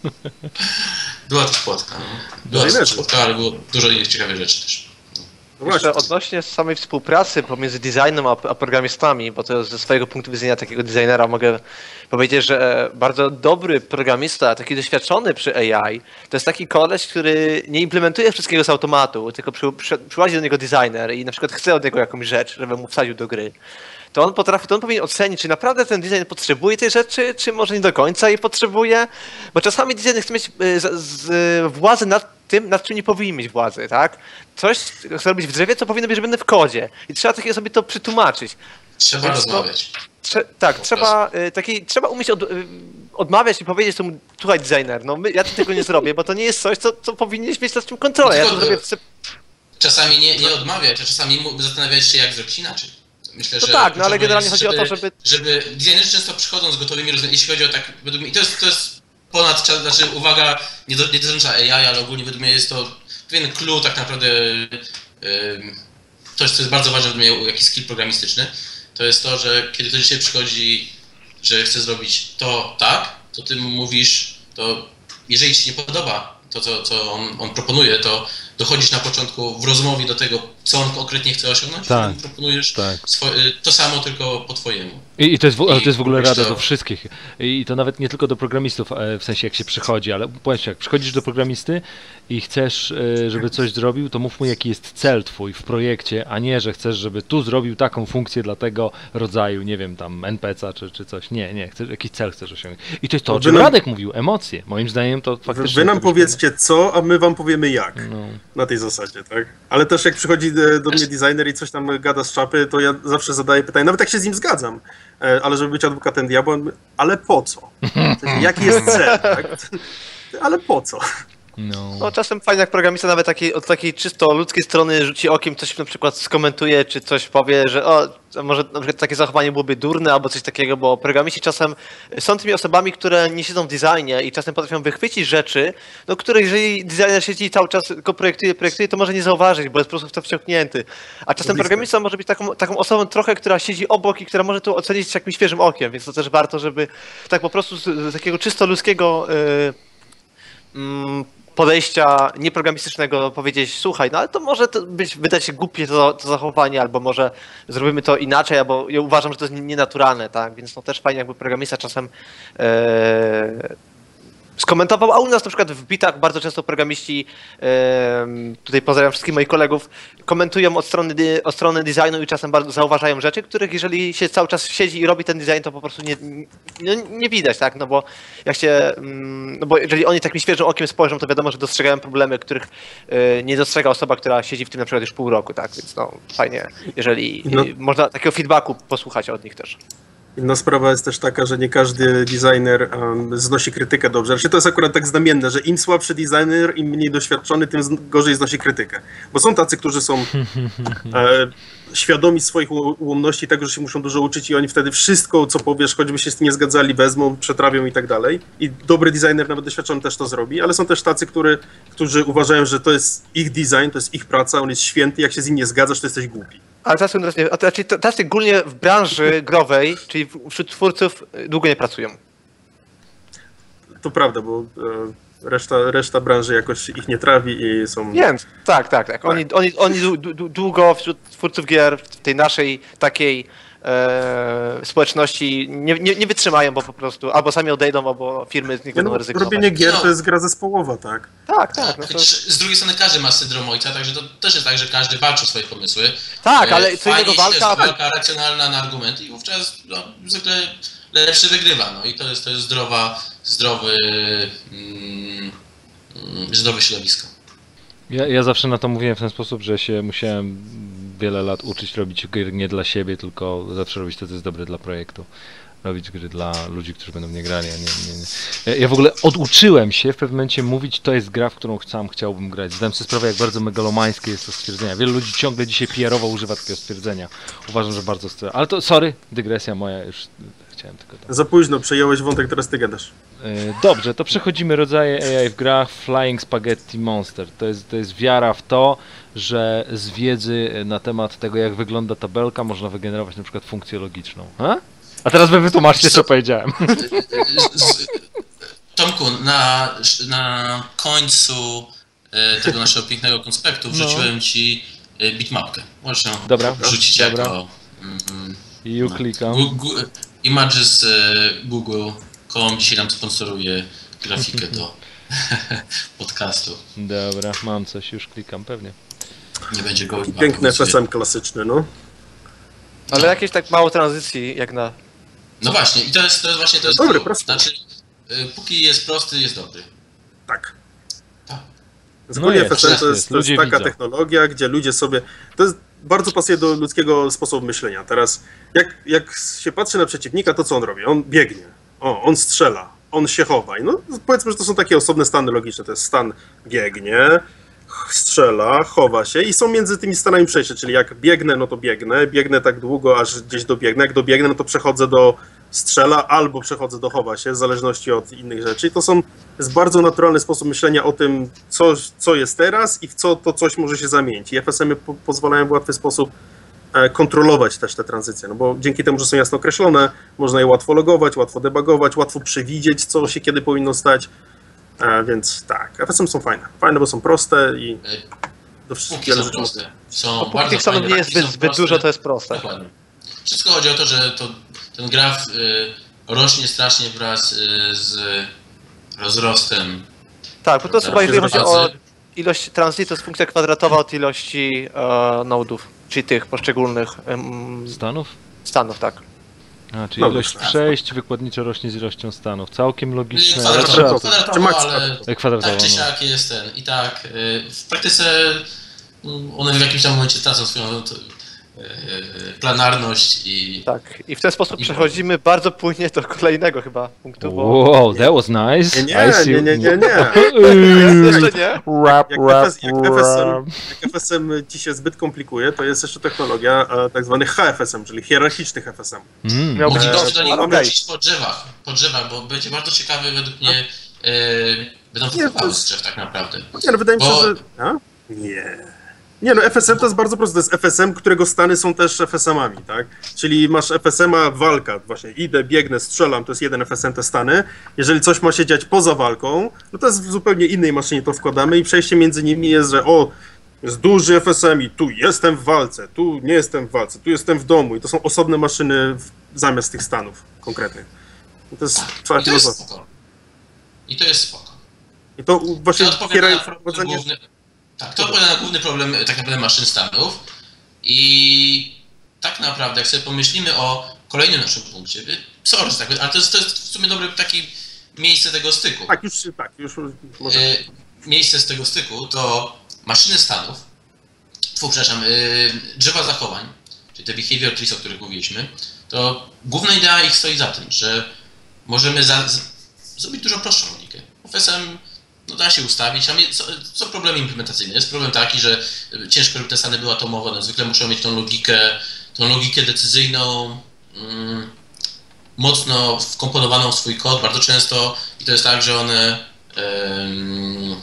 Była też płotka, no. Była też płotka, ale było dużo innych ciekawych rzeczy też. No właśnie. Odnośnie samej współpracy pomiędzy designem a, a programistami, bo to ze swojego punktu widzenia takiego designera mogę powiedzieć, że bardzo dobry programista, taki doświadczony przy A I, to jest taki koleś, który nie implementuje wszystkiego z automatu, tylko przy, przy, przychodzi do niego designer i na przykład chce od niego jakąś rzecz, żeby mu wsadził do gry. To on potrafi, to on powinien ocenić, czy naprawdę ten design potrzebuje tej rzeczy, czy może nie do końca jej potrzebuje, bo czasami designer chce mieć y, z, z, władzę nad tym, nad czym nie powinien mieć władzy, tak? Coś chce robić w drzewie, co powinno być robione w kodzie i trzeba takiej osobie to przetłumaczyć. Trzeba Więc rozmawiać. To, trze, tak, trzeba, y, taki, trzeba umieć od, y, odmawiać i powiedzieć temu, słuchaj designer, no my, ja tego nie zrobię, bo to nie jest coś, co, co powinieneś mieć nad czym kontrolę. Ja to zrobię w... Czasami nie, nie odmawiać, a czasami zastanawiać się, jak zrobić inaczej. Myślę, no że tak, no ale generalnie jest, chodzi żeby, o to, żeby... Żeby designerzy często przychodzą z gotowymi rozwiązaniami, jeśli chodzi o tak, według mnie, to jest, to jest ponad czas, znaczy uwaga, nie, do, nie dotycząca A I, ale ogólnie według mnie jest to pewien clue tak naprawdę, yy, coś co jest bardzo ważne według mnie, jakiś skill programistyczny, to jest to, że kiedy ktoś dzisiaj przychodzi, że chce zrobić to tak, to ty mu mówisz, to jeżeli ci się nie podoba to, co, co on, on proponuje, to dochodzisz na początku w rozmowie do tego co on konkretnie chce osiągnąć, Tak, i proponujesz tak. swo- to samo, tylko po twojemu. I, i to, jest w, ale I to jest w ogóle wiesz rada co? do wszystkich. I to nawet nie tylko do programistów, e, w sensie jak się przychodzi, ale powiem ci, jak przychodzisz do programisty i chcesz, e, żeby coś zrobił, to mów mu, jaki jest cel twój w projekcie, a nie, że chcesz, żeby tu zrobił taką funkcję dla tego rodzaju, nie wiem, tam en pe ce a czy, czy coś. Nie, nie, chcesz, jakiś cel chcesz osiągnąć. I to jest to, o Wy czym nam- Radek mówił, emocje. Moim zdaniem to Wy, faktycznie... wy nam to byś- powiedzcie co, a my wam powiemy jak. No. Na tej zasadzie, tak? Ale też jak przychodzi do, do mnie designer i coś tam gada z czapy, to ja zawsze zadaję pytanie, nawet jak się z nim zgadzam, e, ale żeby być adwokatem diabła, on mówi, ale po co? W sensie, jaki jest cel, tak? Ale po co? No. No czasem fajnie jak programista nawet takiej, od takiej czysto ludzkiej strony rzuci okiem, coś na przykład skomentuje, czy coś powie, że o, może na przykład takie zachowanie byłoby durne albo coś takiego, bo programiści czasem są tymi osobami, które nie siedzą w designie i czasem potrafią wychwycić rzeczy, no które jeżeli designer siedzi i cały czas go projektuje, projektuje, to może nie zauważyć, bo jest po prostu w to wciągnięty. A czasem Blisko. programista może być taką, taką osobą trochę, która siedzi obok i która może to ocenić jakimś świeżym okiem, więc to też warto, żeby tak po prostu z, z takiego czysto ludzkiego yy, mm, podejścia nieprogramistycznego powiedzieć, słuchaj, no ale to może to być, wydać się głupie to, to zachowanie, albo może zrobimy to inaczej, albo ja uważam, że to jest nienaturalne, tak, więc no też fajnie jakby programista czasem e, skomentował, a u nas na przykład w bitach bardzo często programiści, e, tutaj pozdrawiam wszystkich moich kolegów, komentują od strony, od strony designu i czasem bardzo zauważają rzeczy, których jeżeli się cały czas siedzi i robi ten design, to po prostu nie, nie, nie widać, tak, no bo jak się, no bo jeżeli oni takim świeżym okiem spojrzą, to wiadomo, że dostrzegają problemy, których e, nie dostrzega osoba, która siedzi w tym na przykład już pół roku, tak, więc no fajnie, jeżeli No. e, można takiego feedbacku posłuchać od nich też. Inna sprawa jest też taka, że nie każdy designer um, znosi krytykę dobrze. Znaczy to jest akurat tak znamienne, że im słabszy designer, im mniej doświadczony, tym z- gorzej znosi krytykę. Bo są tacy, którzy są e, świadomi swoich u- ułomności, tego, że się muszą dużo uczyć i oni wtedy wszystko, co powiesz, choćby się z tym nie zgadzali, wezmą, przetrawią i tak dalej. I dobry designer, nawet doświadczony, też to zrobi, ale są też tacy, który, którzy uważają, że to jest ich design, to jest ich praca, on jest święty, jak się z nim nie zgadzasz, to jesteś głupi. Ale tacy, a to, znaczy, tacy ogólnie w branży growej, czyli wśród twórców, długo nie pracują. To prawda, bo e, reszta, reszta branży jakoś ich nie trawi i są... Więc tak, tak, tak. Oni, oni, oni dłu- dłu- długo wśród twórców gier w tej naszej takiej e, społeczności nie, nie, nie wytrzymają, bo po prostu albo sami odejdą, albo firmy z nich Nie, będą no, rezygnować. robienie gier No. to jest gra zespołowa, tak? Tak, tak. No to, Chociaż z drugiej strony każdy ma syndrom ojca, także to też jest tak, że każdy walczy o swoje pomysły. tak, E, ale co fajnie, innego jeśli walka... to jest walka racjonalna na argumenty i wówczas no, zwykle lepszy wygrywa. No i to jest, to jest zdrowa, zdrowy, mm, mm, zdrowe środowisko. Ja, ja zawsze na to mówiłem w ten sposób, że się musiałem wiele lat uczyć robić gry nie dla siebie, tylko zawsze robić to, co jest dobre dla projektu. Robić gry dla ludzi, którzy będą mnie grali, a nie, nie, nie. Ja, ja w ogóle oduczyłem się w pewnym momencie mówić, to jest gra, w którą sam chciałbym grać. Zdałem sobie sprawę, jak bardzo megalomańskie jest to stwierdzenie. Wielu ludzi ciągle dzisiaj P R-owo używa takiego stwierdzenia. Uważam, że bardzo... st- Ale to, sorry, dygresja moja, już chciałem tylko to. Za późno, przejąłeś wątek, teraz ty gadasz. E, Dobrze, to przechodzimy rodzaje A I w grach. Flying Spaghetti Monster. To jest, to jest wiara w to, że z wiedzy na temat tego, jak wygląda tabelka, można wygenerować na przykład funkcję logiczną. A, A teraz wy wytłumaczcie, co powiedziałem. Z, z, Tomku, na, na końcu e, tego naszego pięknego konspektu wrzuciłem ci e, bitmapkę. Możesz ją Dobra, wrzucić dobra. jako mm, I ju klikam. Gu- gu- Images e, Google kropka com dzisiaj nam sponsoruje grafikę do podcastu. Dobra, mam coś, już klikam, pewnie. Nie będzie go Piękny F S M klasyczny, no. Ale jakieś tak mało tranzycji, jak na... No właśnie, i to jest, to jest właśnie to jest Dobry, to. prosty. Znaczy, y, póki jest prosty, jest dobry. Tak. Tak. Zupełnie jest, F S M jest, to jest. jest, to jest Ludzie taka widzą. technologia, gdzie ludzie sobie... To jest bardzo pasuje do ludzkiego sposobu myślenia. Teraz, jak, jak się patrzy na przeciwnika, to co on robi? On biegnie, o, on strzela, on się chowa. I no, powiedzmy, że to są takie osobne stany logiczne. To jest stan biegnie, strzela, chowa się i są między tymi stanami przejścia, czyli jak biegnę, no to biegnę, biegnę tak długo, aż gdzieś dobiegnę, jak dobiegnę, no to przechodzę do strzela albo przechodzę do chowa się, w zależności od innych rzeczy. I to są, jest bardzo naturalny sposób myślenia o tym, co, co jest teraz i w co to coś może się zamienić. I F S M-y po, pozwalają w łatwy sposób e, kontrolować też te tranzycje, no bo dzięki temu, że są jasno określone, można je łatwo logować, łatwo debugować, łatwo przewidzieć, co się kiedy powinno stać. E, więc tak, F S M są fajne. Fajne, bo są proste i do wszystkich Punkty są rzeczy. proste. Są No, bardzo tych stanów fajne, nie jest raki zbyt, są zbyt proste. dużo, to jest proste. Dokładnie. Wszystko chodzi o to, że to, ten graf y, rośnie strasznie wraz y, z rozrostem. Tak, bo to Tak, chyba jeżeli chodzi o bazy. ilość transit, to jest funkcja kwadratowa od ilości e, nodów, czyli tych poszczególnych em, Stanów? stanów, tak. A, czyli No, ilość tak. przejść wykładniczo rośnie z ilością stanów. Całkiem Y, logiczne. Kwadratowo, kwadratowo. kwadratowo, Czy max ale kwadratowo. Jak kwadratowo. tak czy no. siak jest ten. I tak y, w praktyce y, one w jakimś tam momencie tracą swoją to, y, planarność i Tak. I w ten sposób I- przechodzimy bardzo płynnie do kolejnego chyba punktu, bo Wow, that was nice. Nie, I see. nie, nie, nie, nie. jeszcze nie. Rap, Jak, rap, FS, jak, F S M, rap. jak F S M ci się zbyt komplikuje, to jest jeszcze technologia e, tak zwany H F S M, czyli hierarchicznych F S M. Mm. Miał- Mówimy Eee, do nich okej. wrócić po drzewach, po drzewach, bo będzie bardzo ciekawy według mnie, e, będą Nie, to wypływały jest- z drzew tak naprawdę. Nie, no wydaje mi się, Bo- że... A? Nie. Nie, no F S M to jest bardzo proste, to jest F S M, którego stany są też F S M-ami, tak? Czyli masz F S M-a walka, właśnie idę, biegnę, strzelam, to jest jeden F S M te stany. Jeżeli coś ma się dziać poza walką, no to jest w zupełnie innej maszynie to wkładamy i przejście między nimi jest, że o, jest duży F S M i tu jestem w walce, tu nie jestem w walce, tu jestem w domu i to są osobne maszyny w, zamiast tych stanów konkretnych. I to jest cała I to jest filozofia. spoko. I to jest spoko. I to u- właśnie To odpowiada na problem wprowadzenie... główny, tak, to odpowiada na główny problem e, tak naprawdę maszyn stanów i tak naprawdę jak sobie pomyślimy o kolejnym naszym punkcie, y, sorry, tak, ale to jest, to jest w sumie dobre takie miejsce tego styku. Tak, już, tak, już może... E, miejsce z tego styku to maszyny stanów, tfu, przepraszam, e, drzewa zachowań, czyli te behavior trees, o których mówiliśmy, to główna idea ich stoi za tym, że możemy za, z, zrobić dużo prostszą logikę. F S M no, da się ustawić, tam jest, są problemy implementacyjne. Jest problem taki, że ciężko, żeby te stany były atomowe, no, zwykle muszą mieć tą logikę, tą logikę decyzyjną, mm, mocno wkomponowaną w swój kod, bardzo często i to jest tak, że one em,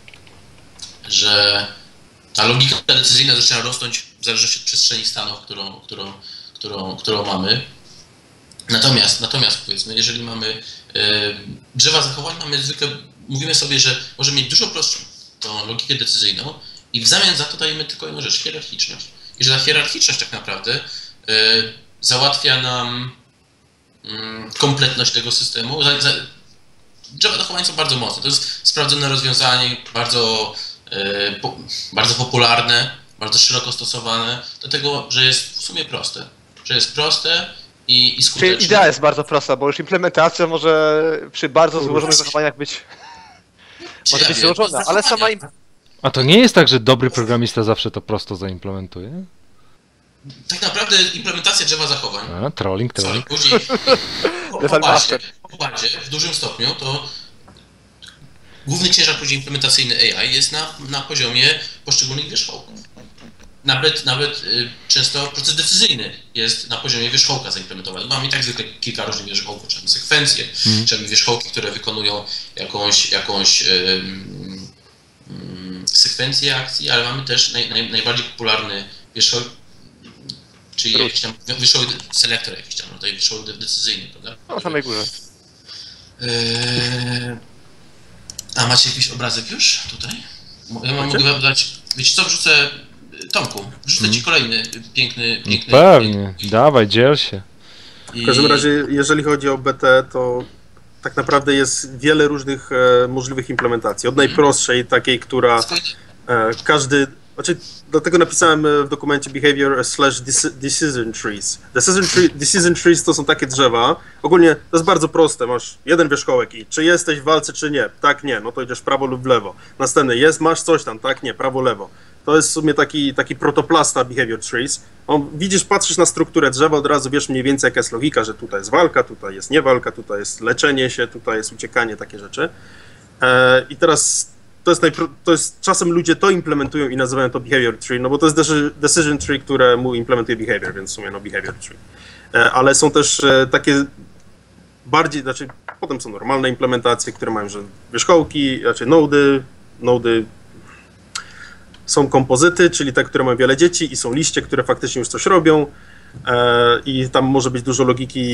że ta logika decyzyjna zaczyna rosnąć w zależności od przestrzeni stanów, którą, którą, którą, którą mamy. Natomiast, natomiast powiedzmy, jeżeli mamy e, drzewa zachowań, mamy zwykle, mówimy sobie, że możemy mieć dużo prostszą tą logikę decyzyjną i w zamian za to dajemy tylko jedną rzecz, hierarchiczność. I że ta hierarchiczność tak naprawdę e, załatwia nam mm, kompletność tego systemu. Za, za, drzewa zachowań są bardzo mocne, to jest sprawdzone rozwiązanie, bardzo, e, po, bardzo popularne, bardzo szeroko stosowane, dlatego, że jest w sumie proste. Że jest proste i, i skuteczne. Czyli idea jest bardzo prosta, bo już implementacja może przy bardzo złożonych zachowaniach być, Czy może ja być wiem, złożona, to ale sama zachowania. im... A to nie jest tak, że dobry programista zawsze to prosto zaimplementuje? Tak naprawdę implementacja drzewa zachowań, A, trolling, sorry, trolling. później po, po, Defend bazie, master. po bazie w dużym stopniu to główny ciężar później implementacyjny A I jest na, na poziomie poszczególnych wierzchołków. Nawet, nawet y, często proces decyzyjny jest na poziomie wierzchołka zaimplementowany. Mamy i tak zwykle kilka różnych wierzchołków, czy mamy sekwencje, Mhm. czy mamy wierzchołki, które wykonują jakąś, jakąś ym, ym, sekwencję akcji, ale mamy też naj, naj, najbardziej popularny wierzchołek, czyli Root. jakiś tam wierzchołek selektor, jakiś tam, no to jest wierzchołek de- decyzyjny, prawda? No, na samej górze. Eee, a macie jakiś obrazek już tutaj? Mo- Ja mam, mogę wam dać, wiecie co, wrzucę, Tomku, wrzucę ci kolejny piękny, piękny... Pewnie, dawaj, dziel się. I... W każdym razie, jeżeli chodzi o B T, to tak naprawdę jest wiele różnych e, możliwych implementacji. Od najprostszej, takiej, która Skończ- e, każdy... Znaczy, dlatego napisałem e, w dokumencie behavior slash deci- decision trees. Decision, tree, decision trees to są takie drzewa. Ogólnie to jest bardzo proste. Masz jeden wierzchołek i czy jesteś w walce, czy nie. Tak, nie. No to idziesz w prawo lub w lewo. Następny jest, masz coś tam. Tak, nie. Prawo, lewo. To jest w sumie taki, taki protoplasta behavior trees. On, widzisz, patrzysz na strukturę drzewa, od razu wiesz mniej więcej jaka jest logika, że tutaj jest walka, tutaj jest niewalka, tutaj jest leczenie się, tutaj jest uciekanie, takie rzeczy. E, I teraz to jest, najpro, to jest, czasem ludzie to implementują i nazywają to behavior tree, no bo to jest deci- decision tree, które mu implementuje behavior, więc w sumie no behavior tree. E, ale są też e, takie bardziej, znaczy potem są normalne implementacje, które mają, że wierzchołki, znaczy nody, nody są kompozyty, czyli te, które mają wiele dzieci i są liście, które faktycznie już coś robią e, i tam może być dużo logiki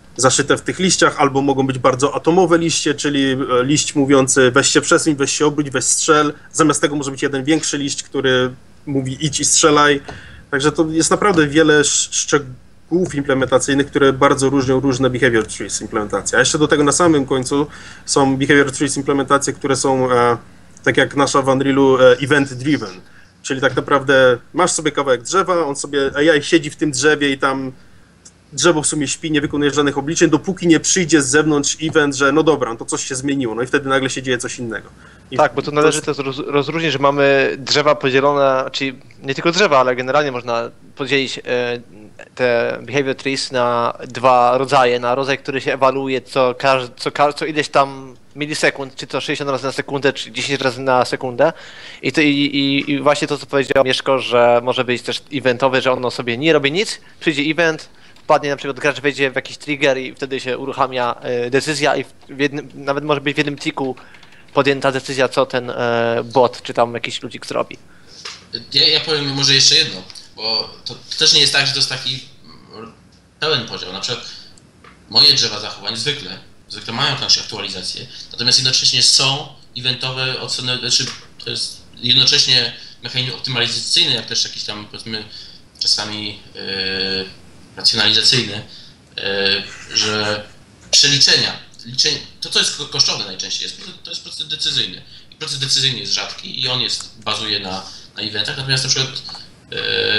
zaszyte w tych liściach, albo mogą być bardzo atomowe liście, czyli liść mówiący weź się przesuń, weź się obróć, weź strzel. Zamiast tego może być jeden większy liść, który mówi idź i strzelaj. Także to jest naprawdę wiele szczegółów implementacyjnych, które bardzo różnią różne behavior trees implementacje. A jeszcze do tego na samym końcu są behavior trees implementacje, które są e, tak jak nasza w Unrealu e, event driven. Czyli tak naprawdę masz sobie kawałek drzewa, on sobie A I siedzi w tym drzewie i tam drzewo w sumie śpi, nie wykonuje żadnych obliczeń, dopóki nie przyjdzie z zewnątrz event, że no dobra, no to coś się zmieniło, no i wtedy nagle się dzieje coś innego. I tak, bo to należy to roz, rozróżnić, że mamy drzewa podzielone, czyli nie tylko drzewa, ale generalnie można podzielić e, te behavior trees na dwa rodzaje. Na rodzaj, który się ewaluuje co, co, co ileś tam milisekund, czy to sześćdziesiąt razy na sekundę, czy dziesięć razy na sekundę. I, to, i, i, i właśnie to, co powiedział Mieszko, że może być też eventowy, że ono sobie nie robi nic, przyjdzie event, wpadnie na przykład gracz wejdzie w jakiś trigger i wtedy się uruchamia e, decyzja i w jednym, nawet może być w jednym tiku podjęta decyzja, co ten e, bot, czy tam jakiś ludzik zrobi. Ja, ja powiem może jeszcze jedno, bo to, to też nie jest tak, że to jest taki pełen podział. Na przykład moje drzewa zachowań zwykle, zwykle mają też aktualizacje, natomiast jednocześnie są eventowe od strony, znaczy to jest jednocześnie mechanizm optymalizacyjny, jak też jakiś tam powiedzmy czasami yy, racjonalizacyjny, yy, że przeliczenia, liczenie, to co jest kosztowne najczęściej, jest, to jest proces decyzyjny. I proces decyzyjny jest rzadki i on jest, bazuje na, na eventach, natomiast na przykład yy,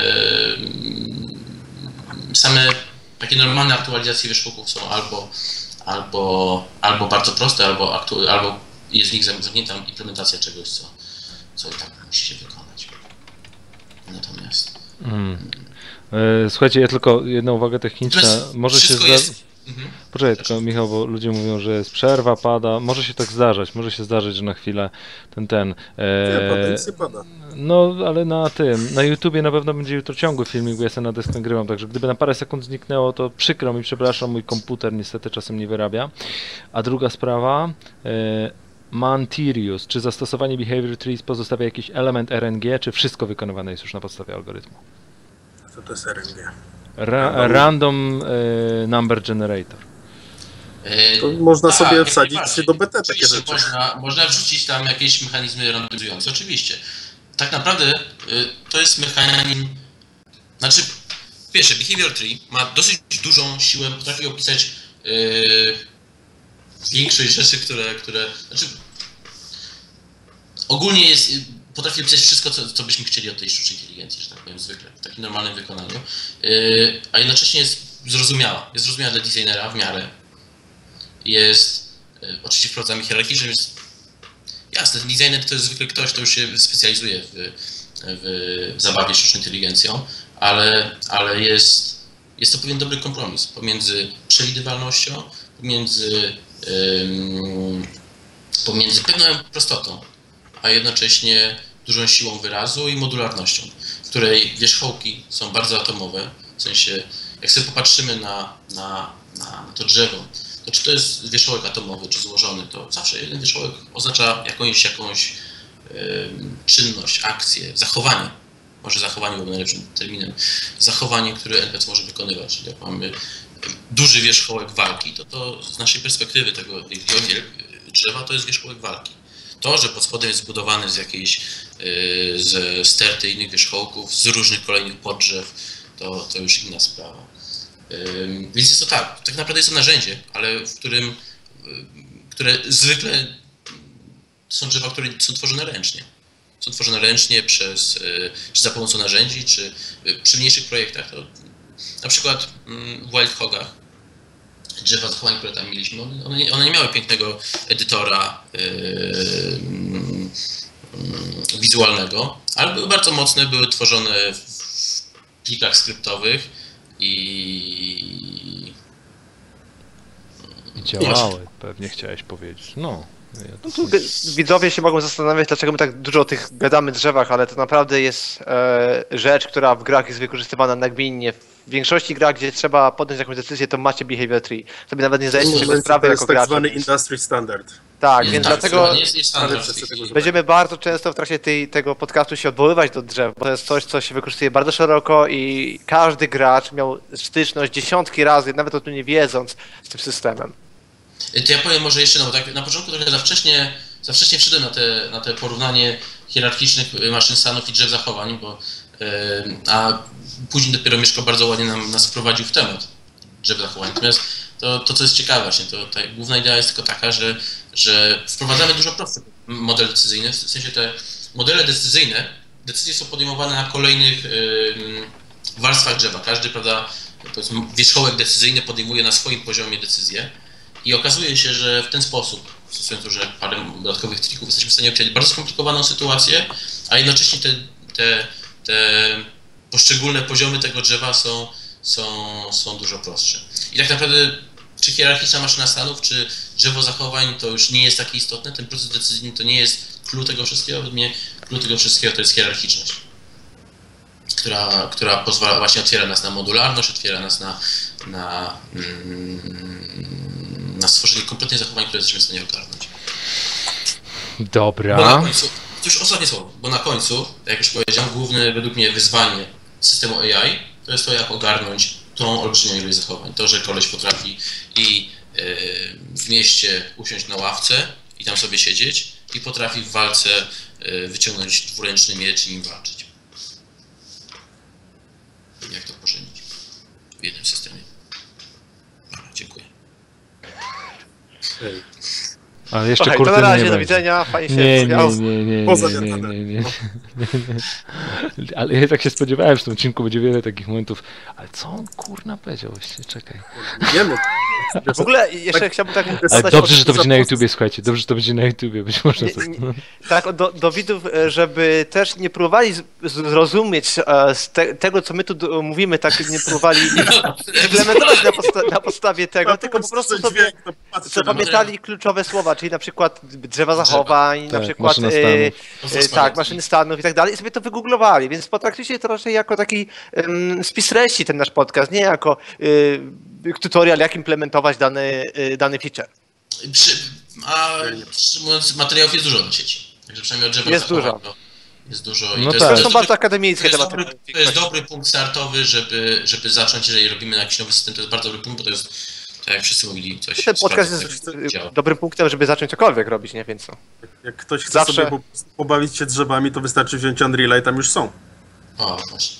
same takie normalne aktualizacje wierzchołków są albo, albo, albo bardzo proste, albo, aktu, albo jest w nich zamknięta implementacja czegoś, co, co i tak musi się wykonać. Natomiast... Hmm. Słuchajcie, ja tylko jedną uwagę techniczną. Może się zda... jest... mhm. Poczekaj, tylko Michał, bo ludzie mówią, że jest przerwa, pada. Może się tak zdarzać, może się zdarzyć, że na chwilę ten, ten... E... Nie, pada, nic nie pada. No, ale na tym, na YouTubie na pewno będzie jutro ciągły filmik, bo ja sobie na dysk nagrywam, także gdyby na parę sekund zniknęło, to przykro mi, przepraszam, mój komputer niestety czasem nie wyrabia. A druga sprawa... E... Mantirius, czy zastosowanie Behavior Trees pozostawia jakiś element R N G, czy wszystko wykonywane jest już na podstawie algorytmu? Co to jest R N G? Ra random random e, Number Generator. To można tak, sobie wsadzić do B T takie rzeczy. Można, można wrzucić tam jakieś mechanizmy randomizujące, oczywiście. Tak naprawdę to jest mechanizm, znaczy, pierwsze, Behavior Tree ma dosyć dużą siłę, potrafi opisać yy, większość rzeczy, które, które, znaczy, ogólnie jest, potrafi opisać wszystko, co, co byśmy chcieli od tej sztucznej inteligencji, że tak powiem, zwykle, w takim normalnym wykonaniu, yy, a jednocześnie jest zrozumiała, jest zrozumiała dla designera w miarę. Jest, yy, oczywiście wprowadzamy hierarchicznie, więc jasne, ten designer to jest zwykle ktoś, kto już się specjalizuje w, w, w zabawie sztuczną inteligencją, ale, ale jest, jest to pewien dobry kompromis pomiędzy przewidywalnością, pomiędzy, ym, pomiędzy pewną prostotą, a jednocześnie dużą siłą wyrazu i modularnością, w której wierzchołki są bardzo atomowe, w sensie jak sobie popatrzymy na, na, na, na to drzewo, to czy to jest wierzchołek atomowy, czy złożony, to zawsze jeden wierzchołek oznacza jakąś, jakąś y, czynność, akcję, zachowanie. Może zachowanie byłoby najlepszym terminem. Zachowanie, które N P C może wykonywać. Czyli jak mamy duży wierzchołek walki, to to z naszej perspektywy tego drzewa to jest wierzchołek walki. To, że pod spodem jest zbudowany z jakiejś y, z sterty innych wierzchołków, z różnych kolejnych podrzew, to, to już inna sprawa. Więc jest to tak, tak naprawdę jest to narzędzie, ale w którym, które zwykle są drzewa, które są tworzone ręcznie. Są tworzone ręcznie przez, czy za pomocą narzędzi, czy przy mniejszych projektach. To, na przykład w Wild Hogach drzewa zachowań, które tam mieliśmy, one, nie, one nie miały pięknego edytora yy, yy, wizualnego, ale były bardzo mocne, były tworzone w plikach skryptowych. I... I działały, pewnie chciałeś powiedzieć. No. Ja no tu widzowie się mogą zastanawiać, dlaczego my tak dużo o tych gadamy drzewach, ale to naprawdę jest e, rzecz, która w grach jest wykorzystywana nagminnie w w większości grach, gdzie trzeba podjąć jakąś decyzję, to macie behavior tree. Sobie nawet nie zdajecie W tego momencie sprawy to jako jest tak gracz. zwany industry standard. Tak, Nie, więc tak, dlatego nie jest, jest standard w tej chwili. będziemy bardzo często w trakcie tej, tego podcastu się odwoływać do drzew, bo to jest coś, co się wykorzystuje bardzo szeroko i każdy gracz miał styczność dziesiątki razy, nawet o tym nie wiedząc, z tym systemem. To ja powiem może jeszcze, no bo tak na początku trochę za wcześnie, za wcześnie wszedłem na te, na te porównanie hierarchicznych maszyn stanów i drzew zachowań, bo, yy, a później dopiero Mieszko bardzo ładnie nam, nas wprowadził w temat drzew zachowań. Natomiast to, to co jest ciekawe właśnie, to ta główna idea jest tylko taka, że, że wprowadzamy dużo prostszy model decyzyjny, w sensie te modele decyzyjne, decyzje są podejmowane na kolejnych yy, warstwach drzewa. Każdy, prawda, powiedzmy, wierzchołek decyzyjny podejmuje na swoim poziomie decyzję. I okazuje się, że w ten sposób, stosując już parę dodatkowych trików, jesteśmy w stanie opisać bardzo skomplikowaną sytuację, a jednocześnie te, te, te poszczególne poziomy tego drzewa są, są, są dużo prostsze. I tak naprawdę, czy hierarchiczna maszyna stanów, czy drzewo zachowań, to już nie jest takie istotne. Ten proces decyzyjny to nie jest clue tego wszystkiego, według mnie clue tego wszystkiego to jest hierarchiczność, która, która pozwala, właśnie otwiera nas na modularność, otwiera nas na, na mm, na stworzenie kompletnych zachowań, które jesteśmy w stanie ogarnąć. Dobra. Bo na końcu, to już ostatnie słowo, bo na końcu, jak już powiedziałem, główne według mnie wyzwanie systemu A I to jest to, jak ogarnąć tą olbrzymią ilość zachowań. To, że koleś potrafi i yy, w mieście usiąść na ławce i tam sobie siedzieć i potrafi w walce yy, wyciągnąć dwuręczny miecz i nim walczyć. Jak to pożenić w jednym systemie. Dobra, dziękuję. Hej. Ale jeszcze Okej, kurde to na razie, nie do będzie. widzenia, fajnie się Nie, nie, rozmawiało. nie, nie, Poza nie, nie, wiatranem. nie, nie, nie. Ale ja tak się spodziewałem, że w tym odcinku będzie wiele takich momentów. Ale co on kurna powiedział właśnie, czekaj. Wiemy. W ogóle jeszcze chciałbym tak... Ale zadać dobrze, od- że to będzie na za- YouTubie, słuchajcie, dobrze, że to będzie na YouTubie, być może to... Nie, nie, tak, do, do widzów, e, żeby też nie próbowali z- zrozumieć e, z te, tego, co my tu do- mówimy, tak nie próbowali implementować na, podsta na podstawie tego, tylko po prostu sobie zapamiętali kluczowe słowa, czyli na przykład drzewa zachowań, na Tak, przykład maszyna e, stanów. e, tak, maszyny stanów i tak dalej, i sobie to wygooglowali, więc potraktujcie to raczej jako taki um, spis treści ten nasz podcast, nie jako e, tutorial, jak implementować dany, e, dany feature. Przy, a szczerze mówiąc, materiałów jest dużo na sieci. Także przynajmniej od drzewa Jest zachowań, dużo. no, jest dużo. I No to tak. jest, To są to bardzo jest, akademickie to jest, tematy. dobry, to jest dobry punkt startowy, żeby, żeby zacząć, jeżeli robimy na jakiś nowy system, to jest bardzo dobry punkt, bo to jest, tak jak wszyscy mówili, coś Ten podcast sprawdza, jest jak działa. dobrym punktem, żeby zacząć cokolwiek robić, nie? Więc co? Jak ktoś chce Zawsze- sobie po- pobawić się drzewami, to wystarczy wziąć Unreal'a i tam już są. O, właśnie.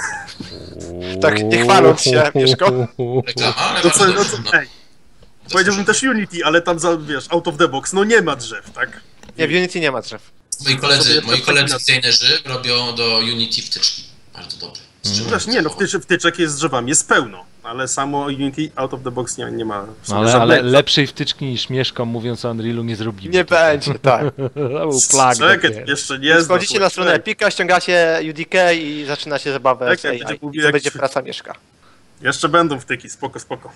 Tak, nie chwaląc się, Mieszko. Reklama, ale No bardzo co, no dobrze. co, No. ej. Powiedziałbym też Unity, ale tam, za, wiesz, out of the box, no nie ma drzew, tak? Nie, w Unity nie ma drzew. Moi koledzy, sobie moi tak koledzy na- designerzy robią do Unity wtyczki. Bardzo dobre. Z czym Wiesz, nie, no wtycz, wtyczek jest z drzewami, jest pełno, ale samo Unity out of the box nie, nie ma w No sobie ale, ale żadnego. lepszej wtyczki niż Mieszkam, mówiąc o Unrealu, nie zrobimy. Nie będzie, tak. To był plag. Czekaj, dopiero. jeszcze nie znam. Schodzicie na stronę Epika, ściągacie U D K i zaczyna się zabawa z Tak, A jak I. będzie I mówił, to jak- będzie praca Mieszka. Jeszcze będą wtyki, spoko, spoko.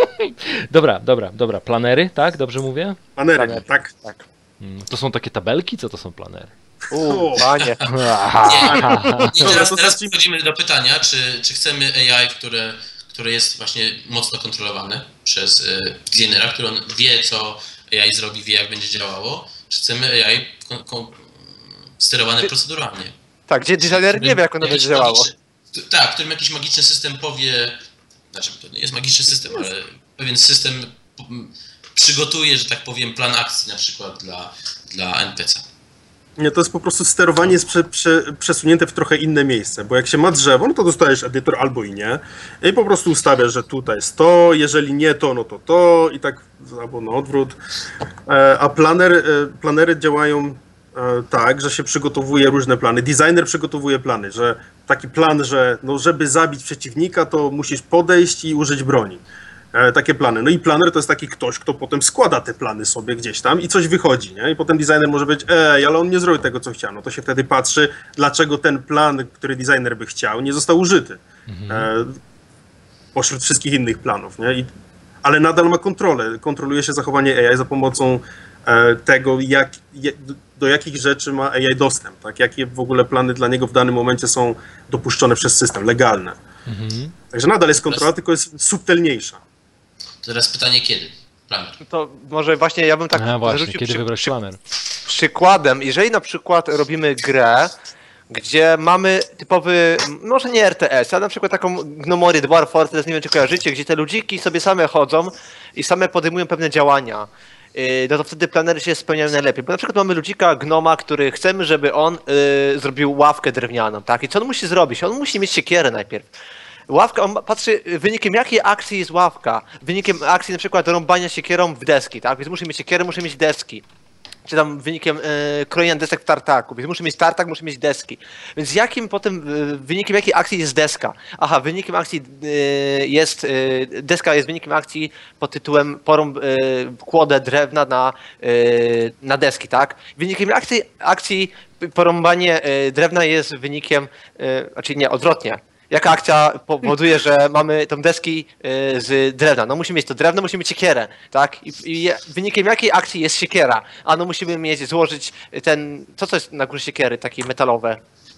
Dobra, dobra, dobra. Planery, tak? Dobrze mówię? Panery, Planery. tak. Tak. Mm, To są takie tabelki? Co to są planery? Uuu, O. panie. Nie, Dobra, teraz, to teraz zacznijmy. przechodzimy do pytania, czy, czy chcemy A I, które, które jest właśnie mocno kontrolowane przez y, designera, który on wie, co A I zrobi, wie, jak będzie działało, czy chcemy A I kon, kon, sterowane proceduralnie. Tak, gdzie designer nie wie, jak ono Jakiś będzie działało. magiczny- t- Tak, w którym jakiś magiczny system powie, znaczy to nie jest magiczny system, ale pewien system m, przygotuje, że tak powiem, plan akcji na przykład dla, dla N P C. Nie, to jest po prostu sterowanie jest prze, prze, przesunięte w trochę inne miejsce, bo jak się ma drzewo, no to dostajesz edytor albo i nie i po prostu ustawiasz, że tutaj jest to, jeżeli nie to, no to to i tak, albo na odwrót. E, A planer, e, planery działają e, tak, że się przygotowuje różne plany. Designer przygotowuje plany, że taki plan, że no, żeby zabić przeciwnika, to musisz podejść i użyć broni. E, takie plany. No i planer to jest taki ktoś, kto potem składa te plany sobie gdzieś tam i coś wychodzi, nie? I potem designer może powiedzieć, ej, ale on nie zrobił tego, co chciał. No to się wtedy patrzy, dlaczego ten plan, który designer by chciał, nie został użyty. E, pośród wszystkich innych planów, nie? I, ale nadal ma kontrolę. Kontroluje się zachowanie A I za pomocą e, tego, jak, je, do jakich rzeczy ma A I dostęp, tak? Jakie w ogóle plany dla niego w danym momencie są dopuszczone przez system, legalne. Mhm. Także nadal jest kontrola, tylko jest subtelniejsza. Teraz pytanie kiedy? Planer. To może właśnie ja bym tak A właśnie, zarzucił kiedy przy, wybrać przy, planer? przykładem. Jeżeli na przykład robimy grę, gdzie mamy typowy, może nie R T S, ale na przykład taką Gnomorię Dwarf Fortress, nie wiem czy kojarzycie, gdzie te ludziki sobie same chodzą i same podejmują pewne działania. No to wtedy planery się spełniają najlepiej. Bo na przykład mamy ludzika gnoma, który chcemy, żeby on y, zrobił ławkę drewnianą, tak? I co on musi zrobić? On musi mieć siekierę najpierw. Ławka, on patrzy, wynikiem jakiej akcji jest ławka. Wynikiem akcji na przykład rąbania siekierą w deski, tak? Więc muszę mieć siekierę, muszę mieć deski. Czy tam wynikiem y, krojenia desek w tartaku, więc muszę mieć tartak, muszę mieć deski. Więc jakim potem, y, wynikiem jakiej akcji jest deska? Aha, wynikiem akcji y, jest, y, deska jest wynikiem akcji pod tytułem porąb, y, kłodę drewna na, y, na deski, tak? Wynikiem akcji, akcji porąbanie y, drewna jest wynikiem, y, znaczy nie, odwrotnie. Jaka akcja powoduje, że mamy tą deski y, z drewna? No musimy mieć to drewno, musimy mieć siekierę, tak? I, i wynikiem jakiej akcji jest siekiera? A no musimy mieć, złożyć ten, co to jest na górze siekiery, takie metalowe?